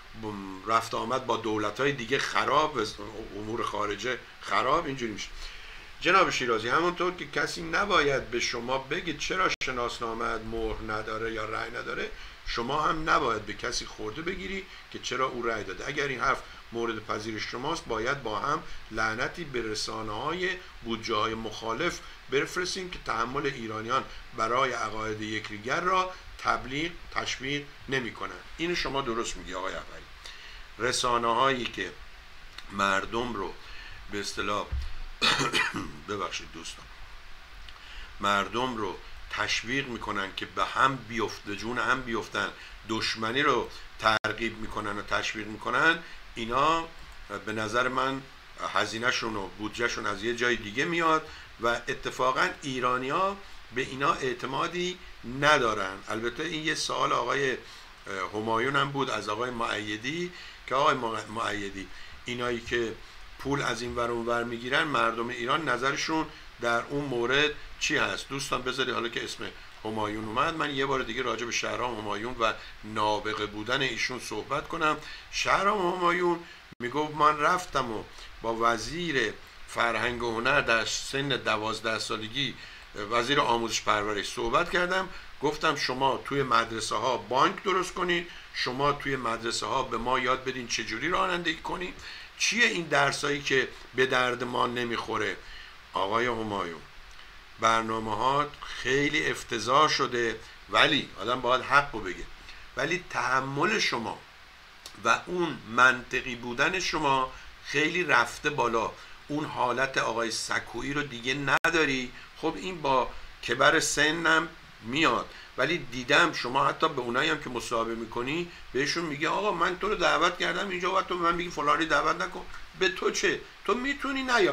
رفت آمد با دولت‌های دیگه خراب، امور خارجه خراب، اینجوری میشه. جناب شیرازی، همونطور که کسی نباید به شما بگید چرا شناسنامه‌ات مهر نداره یا رأی نداره، شما هم نباید به کسی خورده بگیری که چرا او رأی داده. اگر این حرف مورد پذیرش شماست، باید با هم لعنتی به رسانه‌های بودجه‌های مخالف بفرستیم که تحمل ایرانیان برای عقاید یکدیگر را تبلیغ تشویق نمی‌کنند. اینو شما درست میگی آقای عبری. رسانه‌هایی که مردم رو به اصطلاح ببخشید دوستان، مردم رو تشویق میکنن که به هم بیفته، جون هم بیفتن، دشمنی رو ترغیب میکنن و تشویق میکنن، اینا به نظر من هزینهشون و بودجهشون از یه جای دیگه میاد و اتفاقا ایرانیا به اینا اعتمادی ندارن. البته این یه سوال آقای همایون هم بود از آقای مؤیدی که آقای مؤیدی، اینایی که پول از این ور اون ور میگیرن، مردم ایران نظرشون در اون مورد چی هست؟ دوستان بذاری حالا که اسم همایون اومد، من یه بار دیگه راجع به شهرام همایون و نابغه بودن ایشون صحبت کنم. شهرام همایون میگفت من رفتم و با وزیر فرهنگ و هنر در سن 12 سالگی، وزیر آموزش پرورش، صحبت کردم، گفتم شما توی مدرسه ها بانک درست کنید، شما توی مدرسه ها به ما یاد بدین چجوری رانندگی کنید. چیه این درسایی که به درد ما نمیخوره؟ آقای همایون، برنامه ها خیلی افتضاح شده، ولی آدم باید حق رو بگه، ولی تحمل شما و اون منطقی بودن شما خیلی رفته بالا. اون حالت آقای سکویی رو دیگه نداری. خب این با کبر سنم میاد، ولی دیدم شما حتی به اونایی هم که مصاحبه میکنی بهشون میگه آقا من تو رو دعوت کردم اینجا و تو من میگی فلانی دعوت نکن. به تو چه؟ تو میتونی نیا.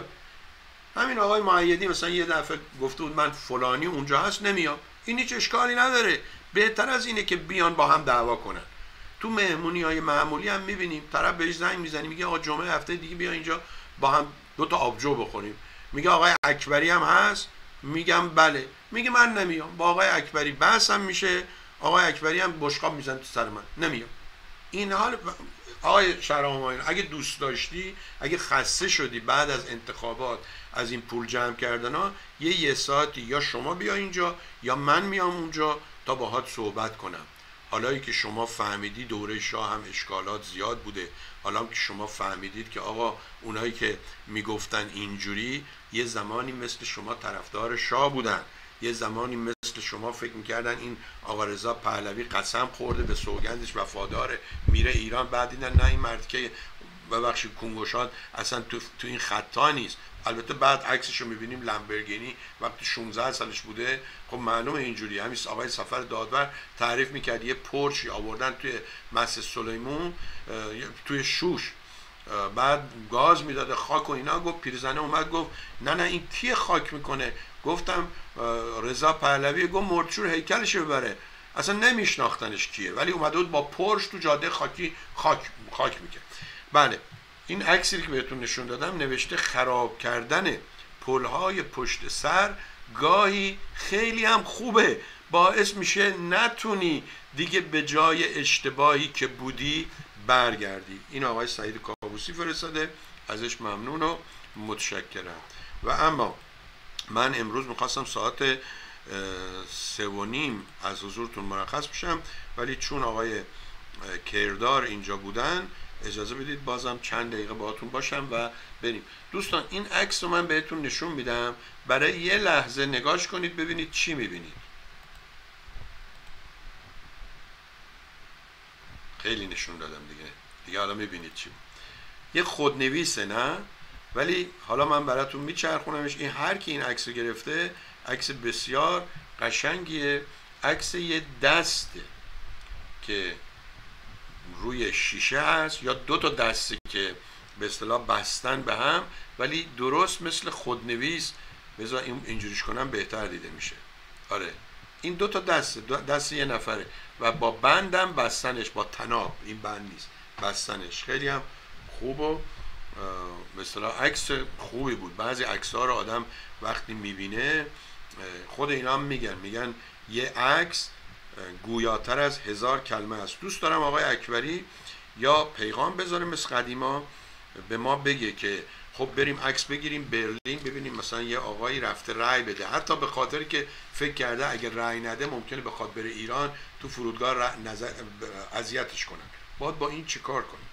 همین آقای مؤیدی مثلا یه دفعه گفته بود من فلانی اونجا هست نمیام. این هیچ اشکالی نداره، بهتر از اینه که بیان با هم دعوا کنن. تو مهمونی های معمولی هم میبینیم طرف بهش زنگ میزنی میگه آقا جمعه هفته دیگه بیا اینجا با هم 2 تا آبجو بخوریم. میگه آقای اکبری هم هست؟ میگم بله. میگه من نمیام. با آقای اکبری بحثم میشه، آقای اکبری هم بشقاب میزنه تو سر من، نمیام. این حال آقای شهرام همایون، اگه دوست داشتی، اگه خسته شدی بعد از انتخابات از این پول جمع کردن ها، یه ساعتی یا شما بیا اینجا یا من میام اونجا تا باهات صحبت کنم. حالا که شما فهمیدی دوره شاه هم اشکالات زیاد بوده، حالا که شما فهمیدید که آقا اونایی که میگفتن اینجوری یه زمانی مثل شما طرفدار شاه بودن، یه زمانی مثل شما فکر میکردن این آقا رضا پهلوی قسم خورده به سوگندش وفاداره میره ایران، بعد دیدن نه این مرد که ببخشید کنگوشاد اصلا تو این خطا نیست. البته بعد عکسشو میبینیم لامبورگینی وقتی 16 سالش بوده، خب معلومه اینجوری. همین آقای سفر دادور تعریف میکرد یه پرچی آوردن توی مسجد سلیمون توی شوش، بعد گاز میداده خاک و اینا، گفت پیرزنه اومد گفت نه این کی خاک میکنه؟ گفتم رضا پهلوی. گفت مردشور هیکلشو ببره، اصلا نمیشناختنش کیه، ولی اومده بود با پرش تو جاده خاک میکرد. بله، این عکسی که بهتون نشون دادم نوشته خراب کردن پلهای پشت سر گاهی خیلی هم خوبه، باعث میشه نتونی دیگه به جای اشتباهی که بودی برگردی. این آقای سعید کابوسی فرستاده، ازش ممنون و متشکرم. و اما من امروز میخواستم ساعت 3:30 از حضورتون مرخص بشم، ولی چون آقای کردار اینجا بودن اجازه بدید بازم چند دقیقه باهاتون باشم و بریم. دوستان این عکس رو من بهتون نشون میدم، برای یه لحظه نگاش کنید ببینید چی میبینید. خیلی نشون دادم دیگه حالا میبینید چی. یه خودنویسه نه، ولی حالا من براتون میچرخونمش. این هر کی این عکس رو گرفته عکس بسیار قشنگیه، عکس یه دسته که روی شیشه هست یا 2 تا دسته که به اصطلاح بستن به هم، ولی درست مثل خودنویس. بذار اینجوریش کنم بهتر دیده میشه. آره این 2 تا دسته یه نفره و با بندم بستنش، با تناب، این بند نیست، بستنش خیلی هم خوب و به اصطلاح عکس خوبی بود. بعضی عکس‌ها رو آدم وقتی میبینه، خود اینا هم میگن یه عکس گویاتر از 1000 کلمه است. دوست دارم آقای اکبری یا پیغام بذاره مثل قدیما به ما بگه که خب بریم عکس بگیریم برلین ببینیم مثلا یه آقایی رفته رأی بده، حتی به خاطر که فکر کرده اگر رأی نده ممکنه بخواد بره ایران تو فرودگاه اذیتش کنن. باید با این چیکار کنیم؟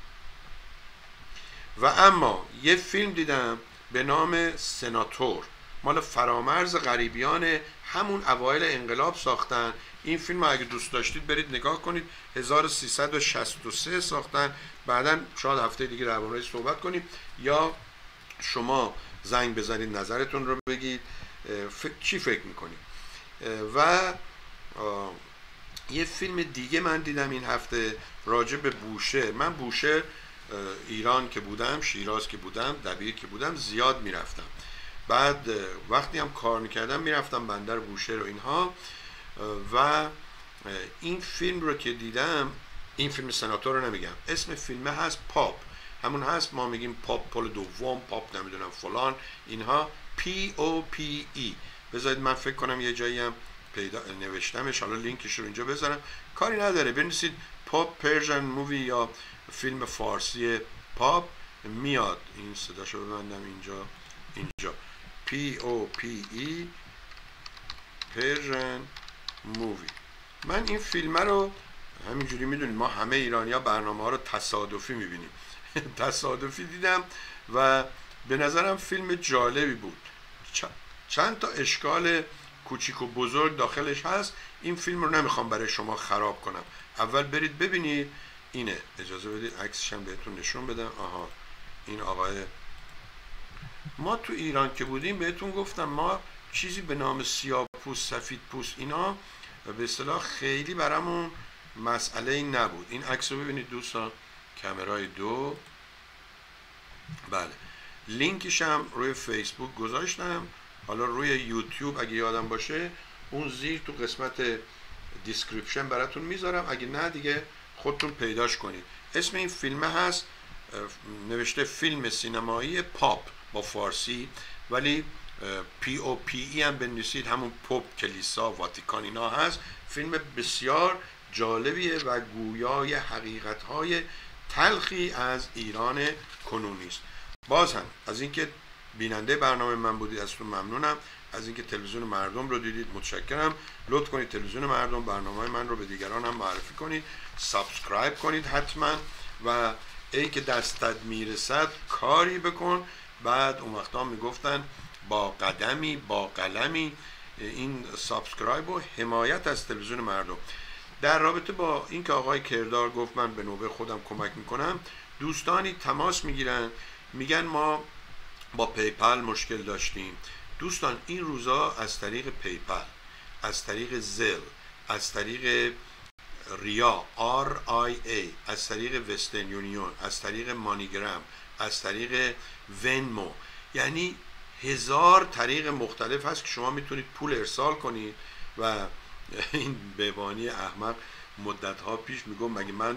و اما یه فیلم دیدم به نام سناتور، مال فرامرز غریبیان، همون اوایل انقلاب ساختن. این فیلم اگه دوست داشتید برید نگاه کنید، 1363 ساختن. بعداً شاید هفته دیگه در موردش صحبت کنیم، یا شما زنگ بزنید نظرتون رو بگید چی فکر میکنید. و یه فیلم دیگه من دیدم این هفته راجع به بوشهر. من بوشهر ایران که بودم، شیراز که بودم، دبیر که بودم زیاد میرفتم. بعد وقتی هم کار میکردم میرفتم بندر بوشهر و اینها. و این فیلم رو که دیدم، این فیلم سناتور رو نمیگم، اسم فیلمه هست پاپ، همون هست ما میگیم پاپ پل دوم، پاپ نمیدونم فلان اینها، POPE. بذارید من فکر کنم یه جایی هم پیدا نوشتمش، حالا لینکش رو اینجا بذارم، کاری نداره، بنویسید پاپ پرژن مووی یا فیلم فارسی پاپ میاد. این صداشو ببندم اینجا POPE پرژن مووی. من این فیلم رو همینجوری میدونید ما همه ایرانی‌ها برنامه ها رو تصادفی میبینیم تصادفی دیدم و به نظرم فیلم جالبی بود. چند تا اشکال کوچیک و بزرگ داخلش هست. این فیلم رو نمیخوام برای شما خراب کنم، اول برید ببینید. اینه، اجازه بدید عکسش هم بهتون نشون بدم. آها، این آقای، ما تو ایران که بودیم بهتون گفتم ما چیزی به نام سیاه پوست، سفید پوست، اینا به اصطلاح خیلی برامون مسئله این نبود. این عکس رو ببینید دوستان، کامرای 2. بله، لینکش هم روی فیسبوک گذاشتم، حالا روی یوتیوب اگه یادم باشه اون زیر تو قسمت دیسکریپشن براتون میذارم، اگه نه دیگه خودتون پیداش کنید. اسم این فیلم هست، نوشته فیلم سینمایی پاپ با فارسی، ولی POPE هم بنویسید، همون پاپ کلیسا واتیکان اینا هست. فیلم بسیار جالبیه و گویای حقیقت‌های تلخی از ایران کنونی است. باز هم از اینکه بیننده برنامه من بودید ازتون ممنونم، از اینکه تلویزیون مردم رو دیدید متشکرم. لطف کنید تلویزیون مردم برنامه من رو به دیگران هم معرفی کنید، سابسکرایب کنید حتما، و ای که دستت میرسد کاری بکن. بعد اون وقتا میگفتن با قدمی با قلمی. این سابسکرایب و حمایت از تلویزیون مردم. در رابطه با اینکه آقای کردار گفت من به نوبه خودم کمک میکنم، دوستانی تماس میگیرن میگن ما با پیپل مشکل داشتیم. دوستان این روزا از طریق پیپل، از طریق زل، از طریق ریا RIA، از طریق وسترن یونیون، از طریق مانیگرام، از طریق ونمو، یعنی 1000 طریق مختلف هست که شما میتونید پول ارسال کنید. و این بهبانی احمق مدت‌ها پیش میگم مگه من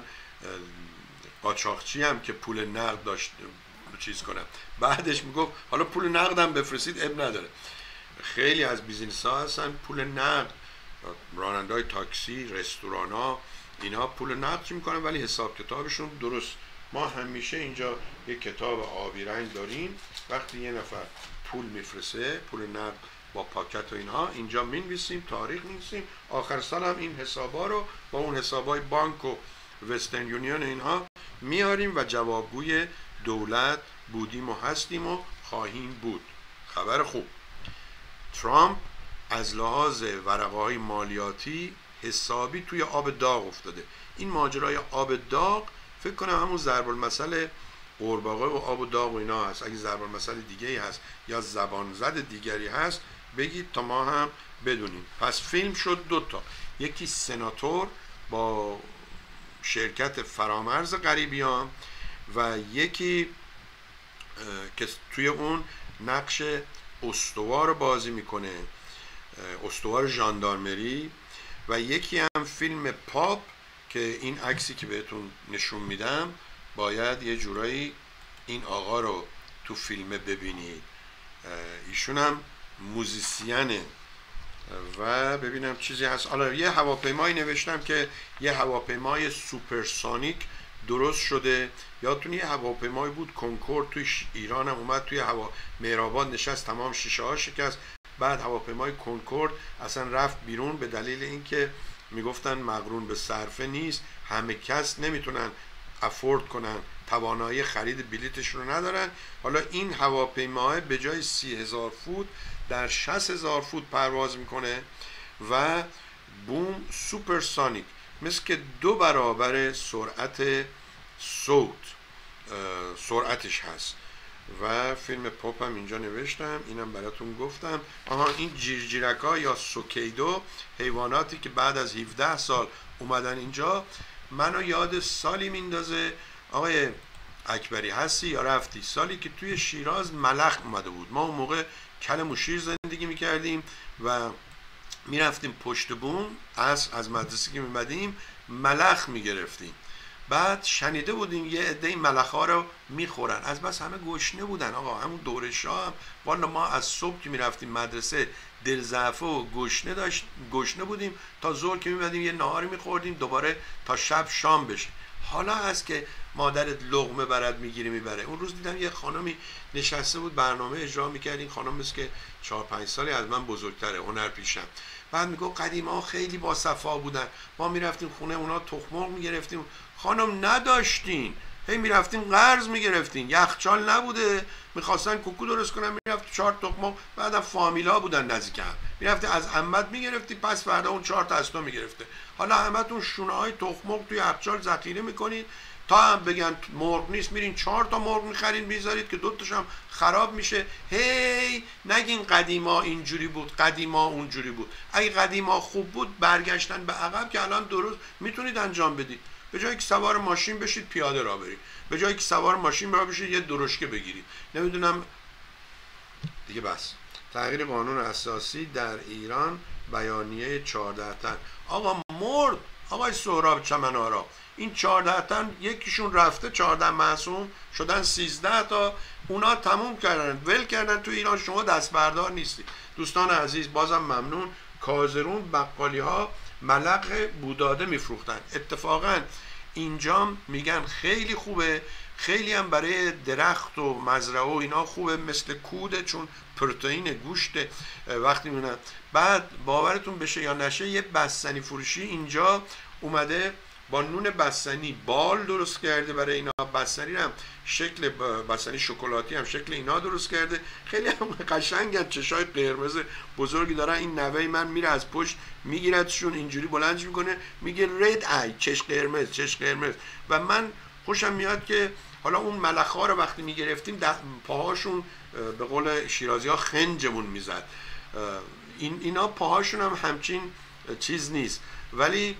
قاچاقچی هم که پول نقد داشت چیز کنم، بعدش میگفت حالا پول نقدم بفرستید اب نداره. خیلی از بیزینس ها هستن پول نقد، رانندهای تاکسی، رستوران ها، اینها پول نقد چی میکنن ولی حساب کتابشون درست. ما همیشه اینجا یک کتاب آبی رنگ داریم، وقتی یه نفر پول میفرسته، پول نقد با پاکت و اینها، اینجا مینویسیم، تاریخ مینویسیم، آخر سال هم این حسابا رو با اون حسابای بانک و وسترن یونیون اینها میاریم و جوابگوی دولت بودیم و هستیم و خواهیم بود. خبر خوب، ترامپ از لحاظ ورقه‌های مالیاتی حسابی توی آب داغ افتاده. این ماجرای آب داغ فکر کنم همون ضرب المثل قورباغه و آب و داغ و اینا هست. اگه ضرب المثل دیگه ای هست یا زبان زد دیگری هست بگید تا ما هم بدونیم. پس فیلم شد 2 تا، یکی سناتور با شرکت فرامرز غریبیان و یکی که توی اون نقش استوار بازی میکنه، استوار ژاندارمری، و یکی هم فیلم پاپ که این عکسی که بهتون نشون میدم باید یه جورایی این آقا رو تو فیلم ببینید. ایشون هم موزیسینه و ببینم چیزی هست. حالا یه هواپیمایی نوشتم که یه هواپیمای سوپرسونیک درست شده. یادتون یه هواپیمایی بود کنکورد توی ایران هم اومد، توی مهرآباد نشست، تمام شیشه ها شکست. بعد هواپیمای کنکورد اصلا رفت بیرون به دلیل اینکه میگفتن مقرون به صرفه نیست، همه کس نمیتونن افورد کنن، توانایی خرید بلیتشون رو ندارن. حالا این هواپیماه به جای 30,000 فوت در 60,000 فوت پرواز میکنه و بوم سوپرسونیک، مثل که 2 برابر سرعت صوت سرعتش هست. و فیلم پاپ هم اینجا نوشتم، اینم براتون گفتم. این جیرجیرکا یا سوکیدو، حیواناتی که بعد از 17 سال اومدن اینجا، منو یاد سالی میندازه. آقای اکبری هستی یا رفتی؟ سالی که توی شیراز ملخ اومده بود. ما اون موقع کل موشیر زندگی میکردیم و میرفتیم پشت بوم، از مدرسه که میمدیم ملخ میگرفتیم. بعد شنیده بودیم یه عده ملخ ها رو میخورن، از بس همه گشنه بودن. آقا همون دوره شاه هم والا ما از صبح که میرفتیم مدرسه دل ضعفه و گشنه بودیم، تا ظهر که میمدیم یه نهاری میخوردیم دوباره تا شب شام بشه. حالا هست که مادرت لقمه برات میگیره میبره. اون روز دیدم یه خانمی نشسته بود برنامه اجرا میکرد. این خانم مثل که 4-5 سالی از من بزرگتره، هنرپیشم. بعد میگه قدیما خیلی با صفا بودن، ما میرفتیم خونه اونا تخم مرغ میگرفتیم. خانم نداشتین، هی میرفتیم قرض میگرفتین، یخچال نبوده، میخواستن کوکو درست کنن، میرفت 4 تخم مرغ، بعدم فامیلا بودن نزدیک هم، میرفتی از عمت میگرفتی، پس فردا اون 4 تا از تو میگرفته. حالا همتون شونه های تخم مرغ توی یخچال ذخیره میکنید تا هم بگن مرغ نیست، میرین 4 تا مرغ میخرین میذارید که 2 تاش هم خراب میشه. هی نگین قدیما اینجوری بود، قدیما اونجوری بود. اگه قدیما خوب بود برگشتن به عقب که الان درست میتونید انجام بدید. به جایی که سوار ماشین بشید پیاده راه برید، به جایی که سوار ماشین راه بشید یه درشکه بگیرید. نمیدونم دیگه. بس تغییر قانون اساسی در ایران، بیانیه 14 تن. آقا مرد آقای سهراب چمنارا، این 14 تن یکیشون رفته، 14 معصوم شدن 13 تا، اونا تموم کردن ول کردن تو ایران. شما دست بردار نیستی. دوستان عزیز بازم ممنون. کازرون بقالی ها ملق بوداده میفروختن. اتفاقا اینجا میگن خیلی خوبه، خیلی هم برای درخت و مزرعه و اینا خوبه، مثل کوده، چون پروتئین گوشت وقتی میونن. بعد باورتون بشه یا نشه یه بستنی فروشی اینجا اومده با نون بستنی بال درست کرده برای اینا. بستنی هم شکل بستنی شکلاتی هم شکل اینا درست کرده. خیلی هم قشنگن، چشای قرمز بزرگی دارن. این نوه من میره از پشت میگیردشون اینجوری بلندش میکنه میگه رد ای، چش قرمز، چش قرمز. و من خوشم میاد که حالا اون ملخا رو وقتی میگرفتیم پاهاشون به قول شیرازی ها خنجمون میزد. اینا پاهاشون هم همچین چیز نیست ولی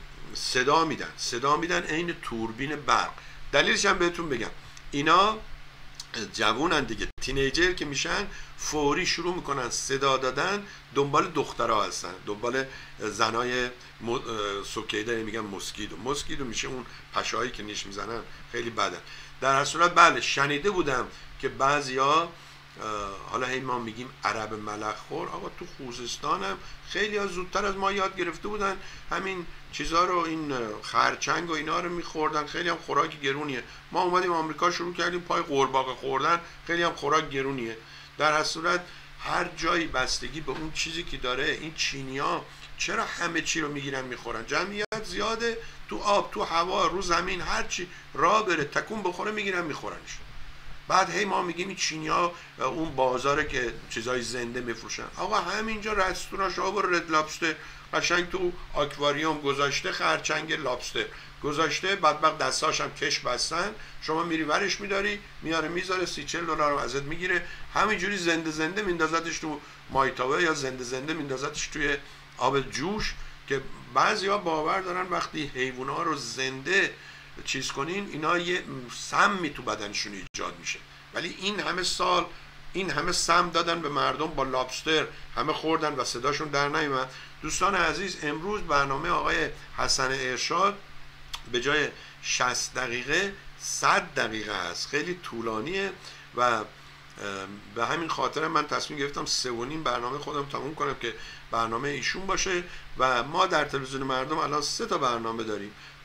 صدا میدن عین توربین برق. دلیلش هم بهتون بگم، اینا جوونن دیگه، تینیجر که میشن فوری شروع میکنن صدا دادن، دنبال دخترها هستن، دنبال زنای سوکیده میگن مسکیدو میشه اون پشایی که نیش میزنن، خیلی بدن. در هر صورت بله شنیده بودم که بعضیا حالا هی ما میگیم عرب ملخور، آقا تو خوزستان هم خیلی ها زودتر از ما یاد گرفته بودن همین چیزا رو، این خرچنگ و اینا رو میخوردن. خیلی هم خوراک گرونیه. ما اومدیم آمریکا شروع کردیم پای قورباغه خوردن، خیلی هم خوراک گرونیه. در هر صورت هر جایی بستگی به اون چیزی که داره. این چینیا چرا همه چی رو میگیرن میخورن؟ جمعیت زیاده، تو آب، تو هوا، رو زمین، هر چی راه بره تکون بخوره میگیرن میخورنش. بعد هی ما میگیم این چینیا اون بازاره که چیزای زنده میفروشن. آقا همینجا رستوران شما برو رد لابستر قشنگ تو آکواریوم گذاشته، خرچنگ لابستر گذاشته، بدبخت دستاش هم کش بستن، شما میری ورش میداری، میاره میذاره، 30-40 دلار رو ازت میگیره. همینجوری زنده میندازتش تو مایتابه یا زنده میندازتش توی آب جوش. که بعضیا باور دارن وقتی حیونا رو زنده چیز کنین اینا یه سمی تو بدنشون ایجاد میشه. ولی این همه سال این همه سم دادن به مردم با لابستر، همه خوردن و صداشون در نیومد. دوستان عزیز امروز برنامه آقای حسن ارشاد به جای 60 دقیقه 100 دقیقه است، خیلی طولانیه و به همین خاطر من تصمیم گرفتم 3.5 برنامه خودم تموم کنم که برنامه ایشون باشه. و ما در تلویزیون مردم الان 3 تا برنامه داریم.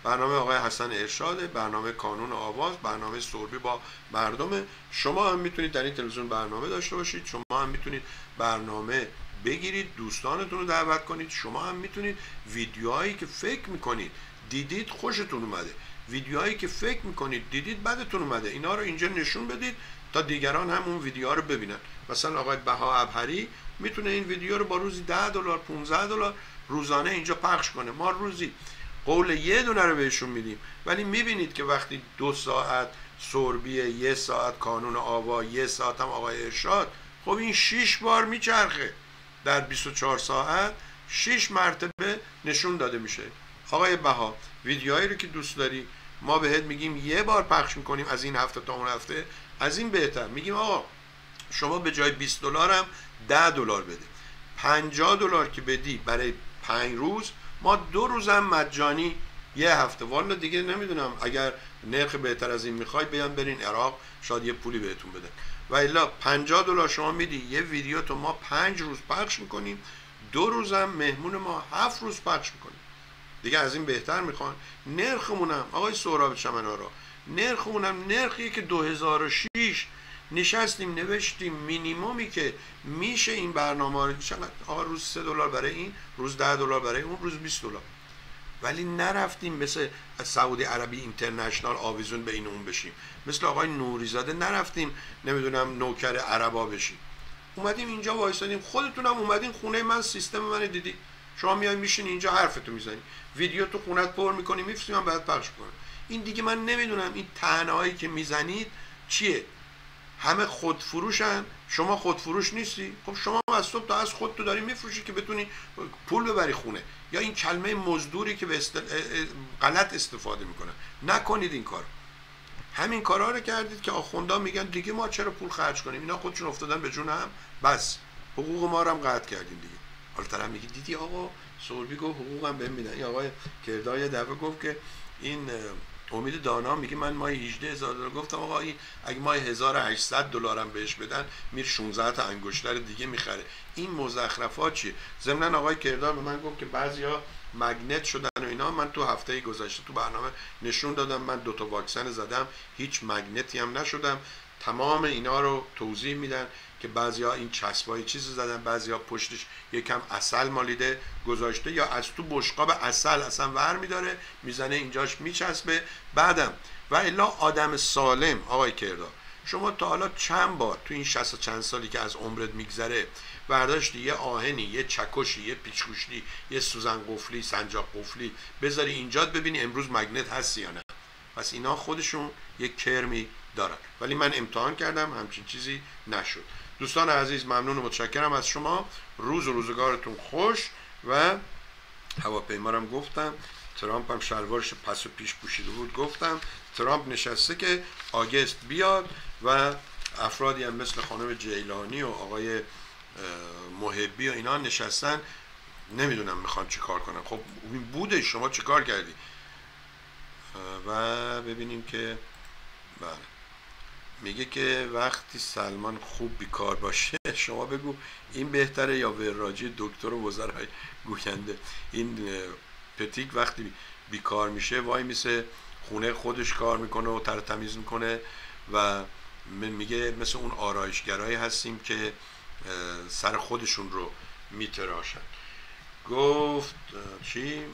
برنامه آقای حسن ارشاد، برنامه کانون آواز، برنامه سربی با مردم. شما هم میتونید در این تلویزیون برنامه داشته باشید، شما هم میتونید برنامه بگیرید، دوستانتون رو دعوت کنید، شما هم میتونید ویدیوهایی که فکر میکنید دیدید خوشتون اومده، ویدیوهایی که فکر میکنید دیدید بدتون اومده، اینا رو اینجا نشون بدید تا دیگران هم اون ویدیوها رو ببینن. مثلا آقای بها ابهری میتونه این ویدیو رو با روزی $10 $15 روزانه اینجا پخش کنه. ما روزی قول یه دونه رو بهشون میدیم، ولی میبینید که وقتی 2 ساعت سربیه، 1 ساعت کانون آوا، 1 ساعت هم آقای ارشاد، خب این 6 بار میچرخه در 24 ساعت، 6 مرتبه نشون داده میشه. آقای بها ویدیوهایی رو که دوست داری ما بهت میگیم 1 بار پخش میکنیم از این هفته تا اون هفته، از این بهتر میگیم آقا شما به جای $20 هم $10 بده، $50 که بدی برای 5 روز، ما 2 روز هم مجانی، 1 هفته. والا دیگه نمیدونم اگر نرخ بهتر از این میخوای بیان برین عراق، شاید یه پولی بهتون بدن. و الا $50 شما میدی، یه ویدیو تو ما 5 روز پخش میکنیم، 2 روز هم مهمون ما 7 روز پخش میکنیم. دیگه از این بهتر میخوان. نرخمونم آقای سهراب چمنارا، نرخمونم نرخی که 2006 نشستیم نوشتیم مینیمومی که میشه این برنامه رو آقا روز $3 برای این، روز $10 برای اون، روز $20. ولی نرفتیم مثل سعودی عربی اینترنشنال آویزون به این اون بشیم، مثل آقای نوریزاده نرفتیم نمیدونم نوکر عربا بشیم، اومدیم اینجا وایسادیم. خودتونم اومدین خونه من، سیستم من دیدی، شما میای میشین اینجا حرفتو میزنی، ویدیو تو خونت پر میکنی میفرستی من بعد پخش کنم. این دیگه من نمیدونم این طعنه‌هایی که میزنید چیه؟ همه خودفروشن، شما خودفروش نیستی؟ خب شما از صبح تا از خود تو داری میفروشی که بتونی پول ببری خونه. یا این کلمه مزدوری که به غلط استفاده میکنن، نکنید این کار. همین کارا رو کردید که آخوندا میگن دیگه ما چرا پول خرج کنیم، اینا خودشون افتادن به جون هم، بس حقوق ما رو هم قطع کردیم دیگه. حالا طرف میگه دیدی آقا سربی گفت حقوقم بهم میدن. این آقای کردار یه دفعه گفت که این امید دانا میگه من ماهی $18,000 گفتم آقا این اگه ماهی $1,800 هم بهش بدن میر 16 تا انگشتر دیگه میخره. این مزخرفات چیه؟ ضمن آقای کردار به من گفت که بعضیا مگنت شدن و اینا. من تو هفته گذشته تو برنامه نشون دادم من 2 تا واکسن زدم، هیچ مگنتی هم نشدم. تمام اینا رو توضیح میدن که بعضیا این چسبای چیز زدن، بعضیا پشتش یکم عسل مالیده گذاشته، یا از تو بشقاب عسل اصلا ور میداره میزنه اینجاش میچسبه بعدم. و الا آدم سالم آقای کردار، شما تا حالا چند بار تو این 60 چند سالی که از عمرت میگذره برداشتی یه آهنی، یه چکشی، یه پیچگوشتی، یه سوزن قفلی، سنجاق قفلی بذاری اینجا ببینی امروز مگنت هست یا نه؟ پس اینا خودشون یک کرمی دارن. ولی من امتحان کردم همچین چیزی نشد. دوستان عزیز ممنون و متشکرم از شما. روز و روزگارتون خوش. و هواپیما رو هم گفتم، ترامپ هم شلوارش پس و پیش پوشیده بود، گفتم ترامپ نشسته که آگست بیاد و افرادی هم مثل خانم جیلانی و آقای محبی و اینا نشستن، نمیدونم میخوان چی کار کنن. خب این بوده، شما چی کار کردی؟ و ببینیم که بله میگه که وقتی سلمان خوب بیکار باشه شما بگو این بهتره یا وراجی دکتر و وزرای گوینده. این پتیک وقتی بیکار میشه وای میسه خونه خودش کار میکنه و تمیز میکنه و میگه مثل اون آرایشگرایی هستیم که سر خودشون رو میتراشن. گفت چی؟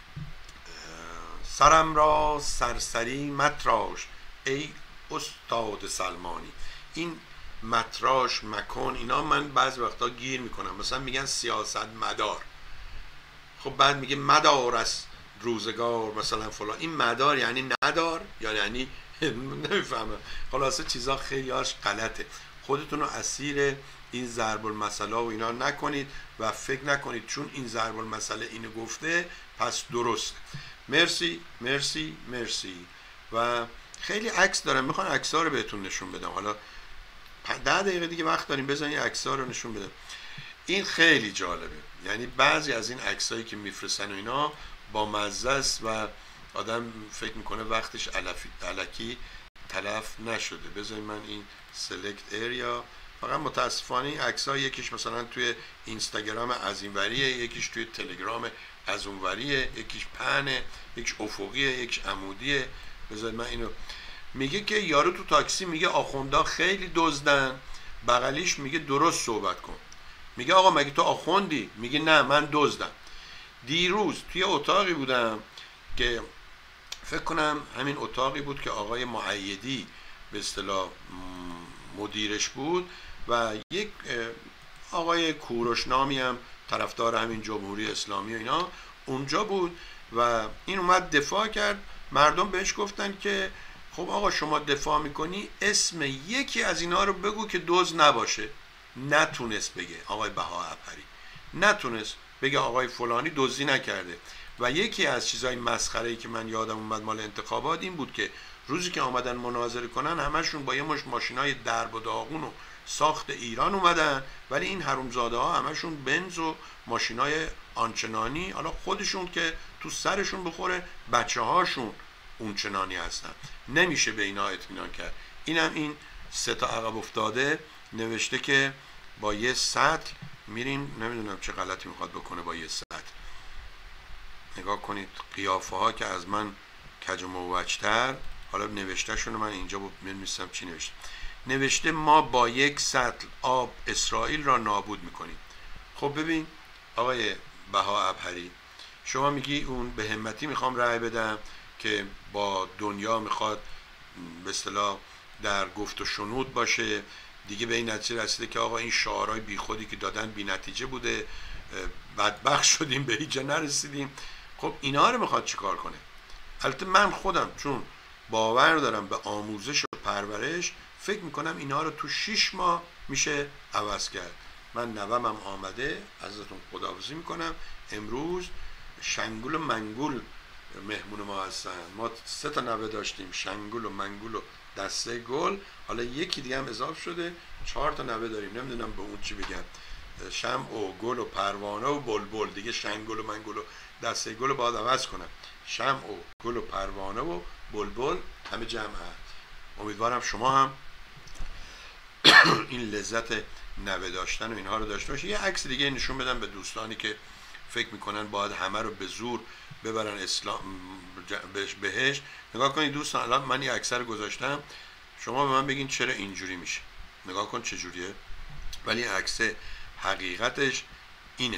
سرم را سرسری متراش ای استاد سلمانی. این متراش مکن اینا من بعضی وقتا گیر میکنم، مثلا میگن سیاست مدار، خب بعد میگه مدار از روزگار مثلا فلان. این مدار یعنی ندار یا یعنی نمیفهمم، خلاصه چیزا خیلیاش غلطه. خودتون رو اسیر این ضرب المثل و اینا نکنید و فکر نکنید چون این ضرب المثل اینو گفته پس درسته. مرسی مرسی مرسی. و خیلی عکس دارم، میخوان عکس‌ها رو بهتون نشون بدم. حالا 10 دقیقه دیگه وقت داریم بزنید عکس‌ها رو نشون بدم. این خیلی جالبه، یعنی بعضی از این عکسایی که میفرستن و اینا با مزه است و آدم فکر میکنه وقتش الکی تلف نشده. بذارید من این سلکت اریا فقط متاسفانه این عکس‌ها یکیش مثلا توی اینستاگرام از اینوریه، یکیش توی تلگرام از اونوریه، یکیش پهنه، یکیش افقیه، یکیش عمودیه. بذارید من اینو، میگه که یارو تو تاکسی میگه آخوندا خیلی دزدن، بغلیش میگه درست صحبت کن. میگه آقا مگه تو آخوندی؟ میگه نه من دزدم. دیروز توی اتاقی بودم که فکر کنم همین اتاقی بود که آقای معیدی به اصطلاح مدیرش بود و یک آقای کوروش نامی هم طرفدار همین جمهوری اسلامی و اینا اونجا بود و این اومد دفاع کرد. مردم بهش گفتن که خب آقا شما دفاع میکنی، اسم یکی از اینا رو بگو که دزد نباشه. نتونست بگه آقای بها عبهری، نتونست بگه آقای فلانی دزدی نکرده. و یکی از چیزای مسخره‌ای که من یادم اومد مال انتخابات این بود که روزی که آمدن مناظره کنن همشون با یه مشت ماشینای درب و داغون و ساخت ایران اومدن، ولی این حرومزاده ها همشون بنز و ماشینای آنچنانی، حالا خودشون که تو سرشون بخوره بچه هاشون اونچنانی هستن. نمیشه به اینا اطمینان کرد. اینم این سه تا عقب افتاده نوشته که با یه سطل میریم، نمیدونم چه غلطی میخواد بکنه با یه سطل. نگاه کنید قیافه ها که از من کج و موجتر. حالا نوشته شونه من اینجا می‌نویسم چی نوشته. نوشته ما با یک سطل آب اسرائیل را نابود میکنیم. خب ببین آقای بها عبهری، شما میگی اون به همتی میخوام رأی بدم که با دنیا میخواد به اصطلاح در گفت و شنود باشه دیگه، به این نتیجه رسیده که آقا این شعارهای بی خودی که دادن بی نتیجه بوده، بدبخت شدیم به هیچ جا نرسیدیم. خب اینا رو میخواد چیکار کنه؟ البته من خودم چون باور دارم به آموزش و پرورش، فکر میکنم اینا رو تو 6 ماه میشه عوض کرد. من نوامم آمده، ازتون خداحافظی میکنم. امروز شنگول و منگول مهمون ما هستن. ما 3 تا نوه داشتیم، شنگول و منگول و دسته گل، حالا یکی دیگه هم اضافه شده، 4 تا نوه داریم. نمیدونم به اون چی بگم، شمع و گل و پروانه و بلبل. دیگه شنگول و منگول و دسته گل رو باید عوض کنم. شمع و گل و پروانه و بلبل همه جمع هست. امیدوارم شما هم این لذت نوه داشتن و اینها رو داشته باشید. یه عکس دیگه نشون بدم به دوستانی که فکر میکنن باید همه رو به زور ببرن اسلام بهش. نگاه کنید دوستان، الان من یه عکس رو گذاشتم، شما به من بگین چرا اینجوری میشه. نگاه کن چه جوریه، ولی عکس حقیقتش اینه.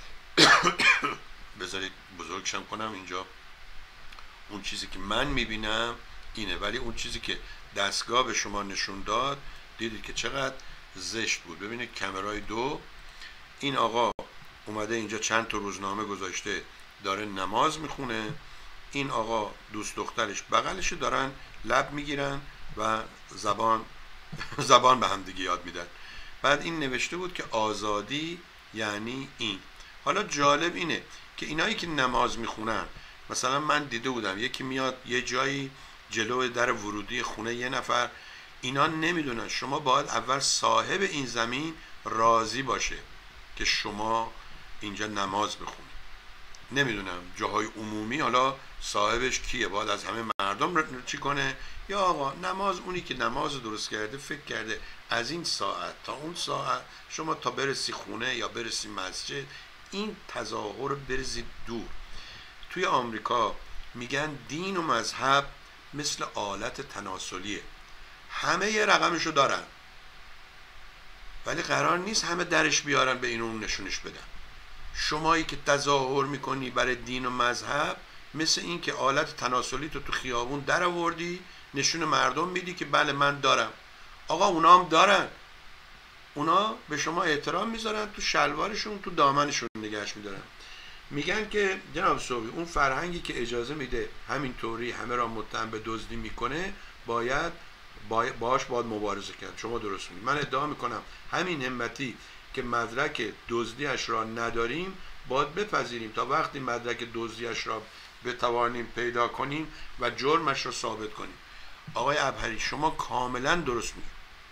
بذارید بزرگشم کنم اینجا. اون چیزی که من میبینم اینه، ولی اون چیزی که دستگاه به شما نشون داد دیدید که چقدر زشت بود. ببینید کامرای 2، این آقا اومده اینجا چند تا روزنامه گذاشته داره نماز میخونه، این آقا دوست دخترش بغلش دارن لب میگیرن و زبان به هم دیگه یاد میدن. بعد این نوشته بود که آزادی یعنی این. حالا جالب اینه که اینایی که نماز میخونن، مثلا من دیده بودم یکی میاد یه جایی جلو در ورودی خونه یه نفر، اینا نمیدونن شما باید اول صاحب این زمین راضی باشه که شما اینجا نماز بخونی. نمیدونم جاهای عمومی حالا صاحبش کیه، باید از همه مردم چی کنه، یا آقا نماز اونی که نماز درست کرده فکر کرده از این ساعت تا اون ساعت شما تا برسی خونه یا برسی مسجد این تظاهر رو بریزید دور. توی آمریکا میگن دین و مذهب مثل آلت تناسلیه، همه یه رقمشو دارن ولی قرار نیست همه درش بیارن به این اون نشونش بدن. شمایی که تظاهر میکنی برای دین و مذهب مثل این که آلت تناسلی تو خیابون در آوردی نشون مردم میدی که بله من دارم. آقا اونا هم دارن، اونا به شما احترام میذارن، تو شلوارشون تو دامنشون نگهش میدارن. میگن که جناب صوبی اون فرهنگی که اجازه میده همینطوری همه را متهم به دزدی میکنه باید مبارزه کرد. شما درست میگید. من ادعا میکنم همین همتی که مدرک دزدیش را نداریم باید بپذیریم تا وقتی مدرک دزدیش را بتوانیم پیدا کنیم و جرمش را ثابت کنیم. آقای عبهری شما کاملا درست میگید.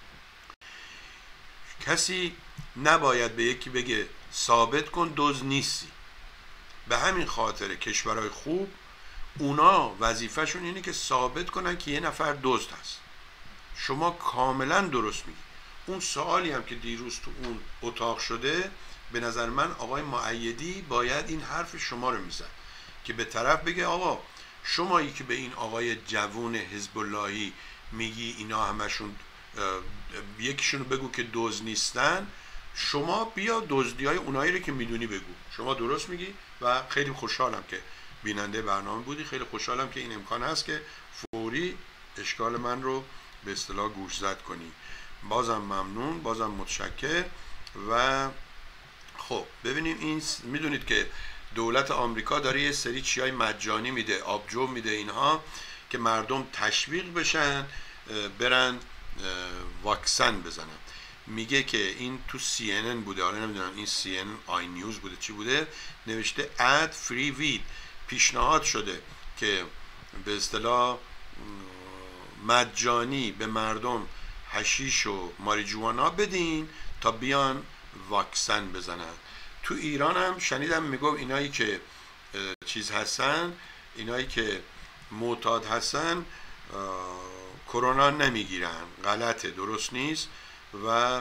کسی نباید به یکی بگه ثابت کن دزد نیستی. به همین خاطر کشورهای خوب اونا وظیفهشون اینه که ثابت کنن که یه نفر دزد هست. شما کاملا درست میگید. اون سوالی هم که دیروز تو اون اتاق شده، به نظر من آقای مؤیدی باید این حرف شما رو میزد که به طرف بگه آقا شمایی که به این آقای جوون حزب اللهی میگی اینا همشون یکیشونو بگو که دزد نیستن، شما بیا دزدیای اونایی رو که میدونی بگو. شما درست میگی و خیلی خوشحالم که بیننده برنامه بودی، خیلی خوشحالم که این امکان هست که فوری اشکال من رو به اصطلاح گوشزد کنی. بازم ممنون، بازم متشکر. و خب ببینیم، این میدونید که دولت آمریکا داره یه سری چیای مجانی میده، آبجو میده اینها، که مردم تشویق بشن برن واکسن بزنن. میگه که این تو CNN بوده، حالا نمیدونم این CNN آی نیوز بوده چی بوده، نوشته اد فری وید، پیشنهاد شده که به اصطلاح مجانی به مردم حشیش و ماریجوانا بدین تا بیان واکسن بزنن. تو ایران هم شنیدم میگم اینایی که چیز هستن، اینایی که معتاد هستن کرونا نمیگیرن. غلطه، درست نیست. و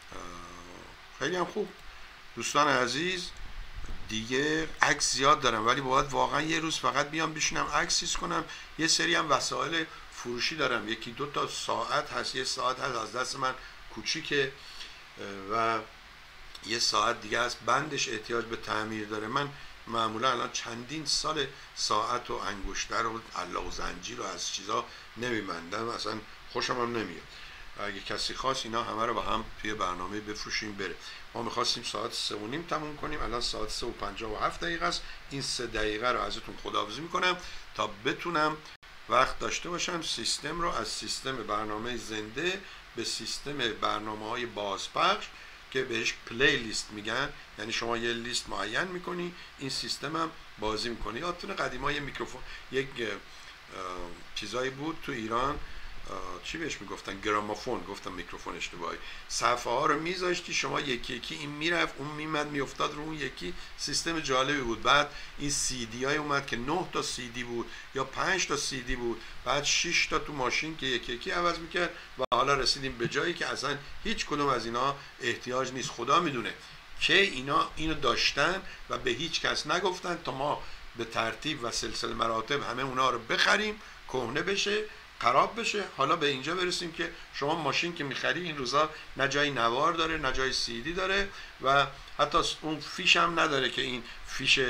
خیلی هم خوب. دوستان عزیز دیگه عکس زیاد دارم، ولی باید واقعا یه روز فقط بیام بشینم عکسیز کنم. یه سری هم وسایل فروشی دارم، یکی دو تا ساعت هست، یه ساعت هست از دست من کوچیکه و یه ساعت دیگه از بندش احتیاج به تعمیر داره. من معمولا الان چندین سال ساعت و انگشتر و علاق و زنجیر رو از چیزا نمیبندم، اصلا خوشم هم نمیاد. اگه کسی خواست اینا همه رو با هم توی برنامه بفروشیم بره. ما میخواستیم ساعت 3:30 تموم کنیم، الان ساعت 3:57 است. این 3 دقیقه رو ازتون خداحافظی میکنم تا بتونم وقت داشته باشم سیستم رو از سیستم برنامه زنده به سیستم برنامه‌های بازپخش که بهش پلی لیست میگن، یعنی شما یه لیست معین میکنی، این سیستم هم بازی میکنی. یادتونه قدیما یه میکروفون، یک چیزایی بود تو ایران، چی بهش میگفتن، گرامافون، گفتم میکروفون اشتباهی، صفحه ها رو میذاشتی شما یکی یکی، این میرفت اون میمد میافتاد رو اون یکی. سیستم جالبی بود. بعد این سی دی های اومد که 9 تا سی دی بود یا 5 تا سی دی بود، بعد 6 تا تو ماشین که یکی یکی عوض میکرد و حالا رسیدیم به جایی که اصلا هیچ کدوم از اینا احتیاج نیست. خدا میدونه که اینا اینو داشتن و به هیچ کس نگفتن تا ما به ترتیب و سلسله مراتب همه اونا رو بخریم، کهنه بشه، خراب بشه. حالا به اینجا برسیم که شما ماشین که میخری این روزا نه جای نوار داره نه جای سی دی داره و حتی اون فیش هم نداره که این فیش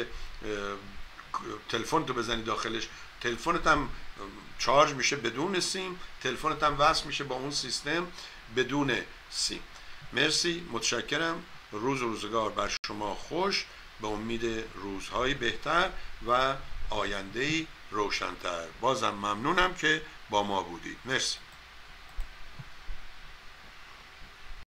تلفن تو بزنی داخلش، تلفنت هم چارج میشه بدون سیم، تلفنت هم وصل میشه با اون سیستم بدون سیم. مرسی، متشکرم. روز و روزگار بر شما خوش، به امید روزهای بهتر و آینده‌ای روشن‌تر. بازم ممنونم که با ما بودید. مرسی.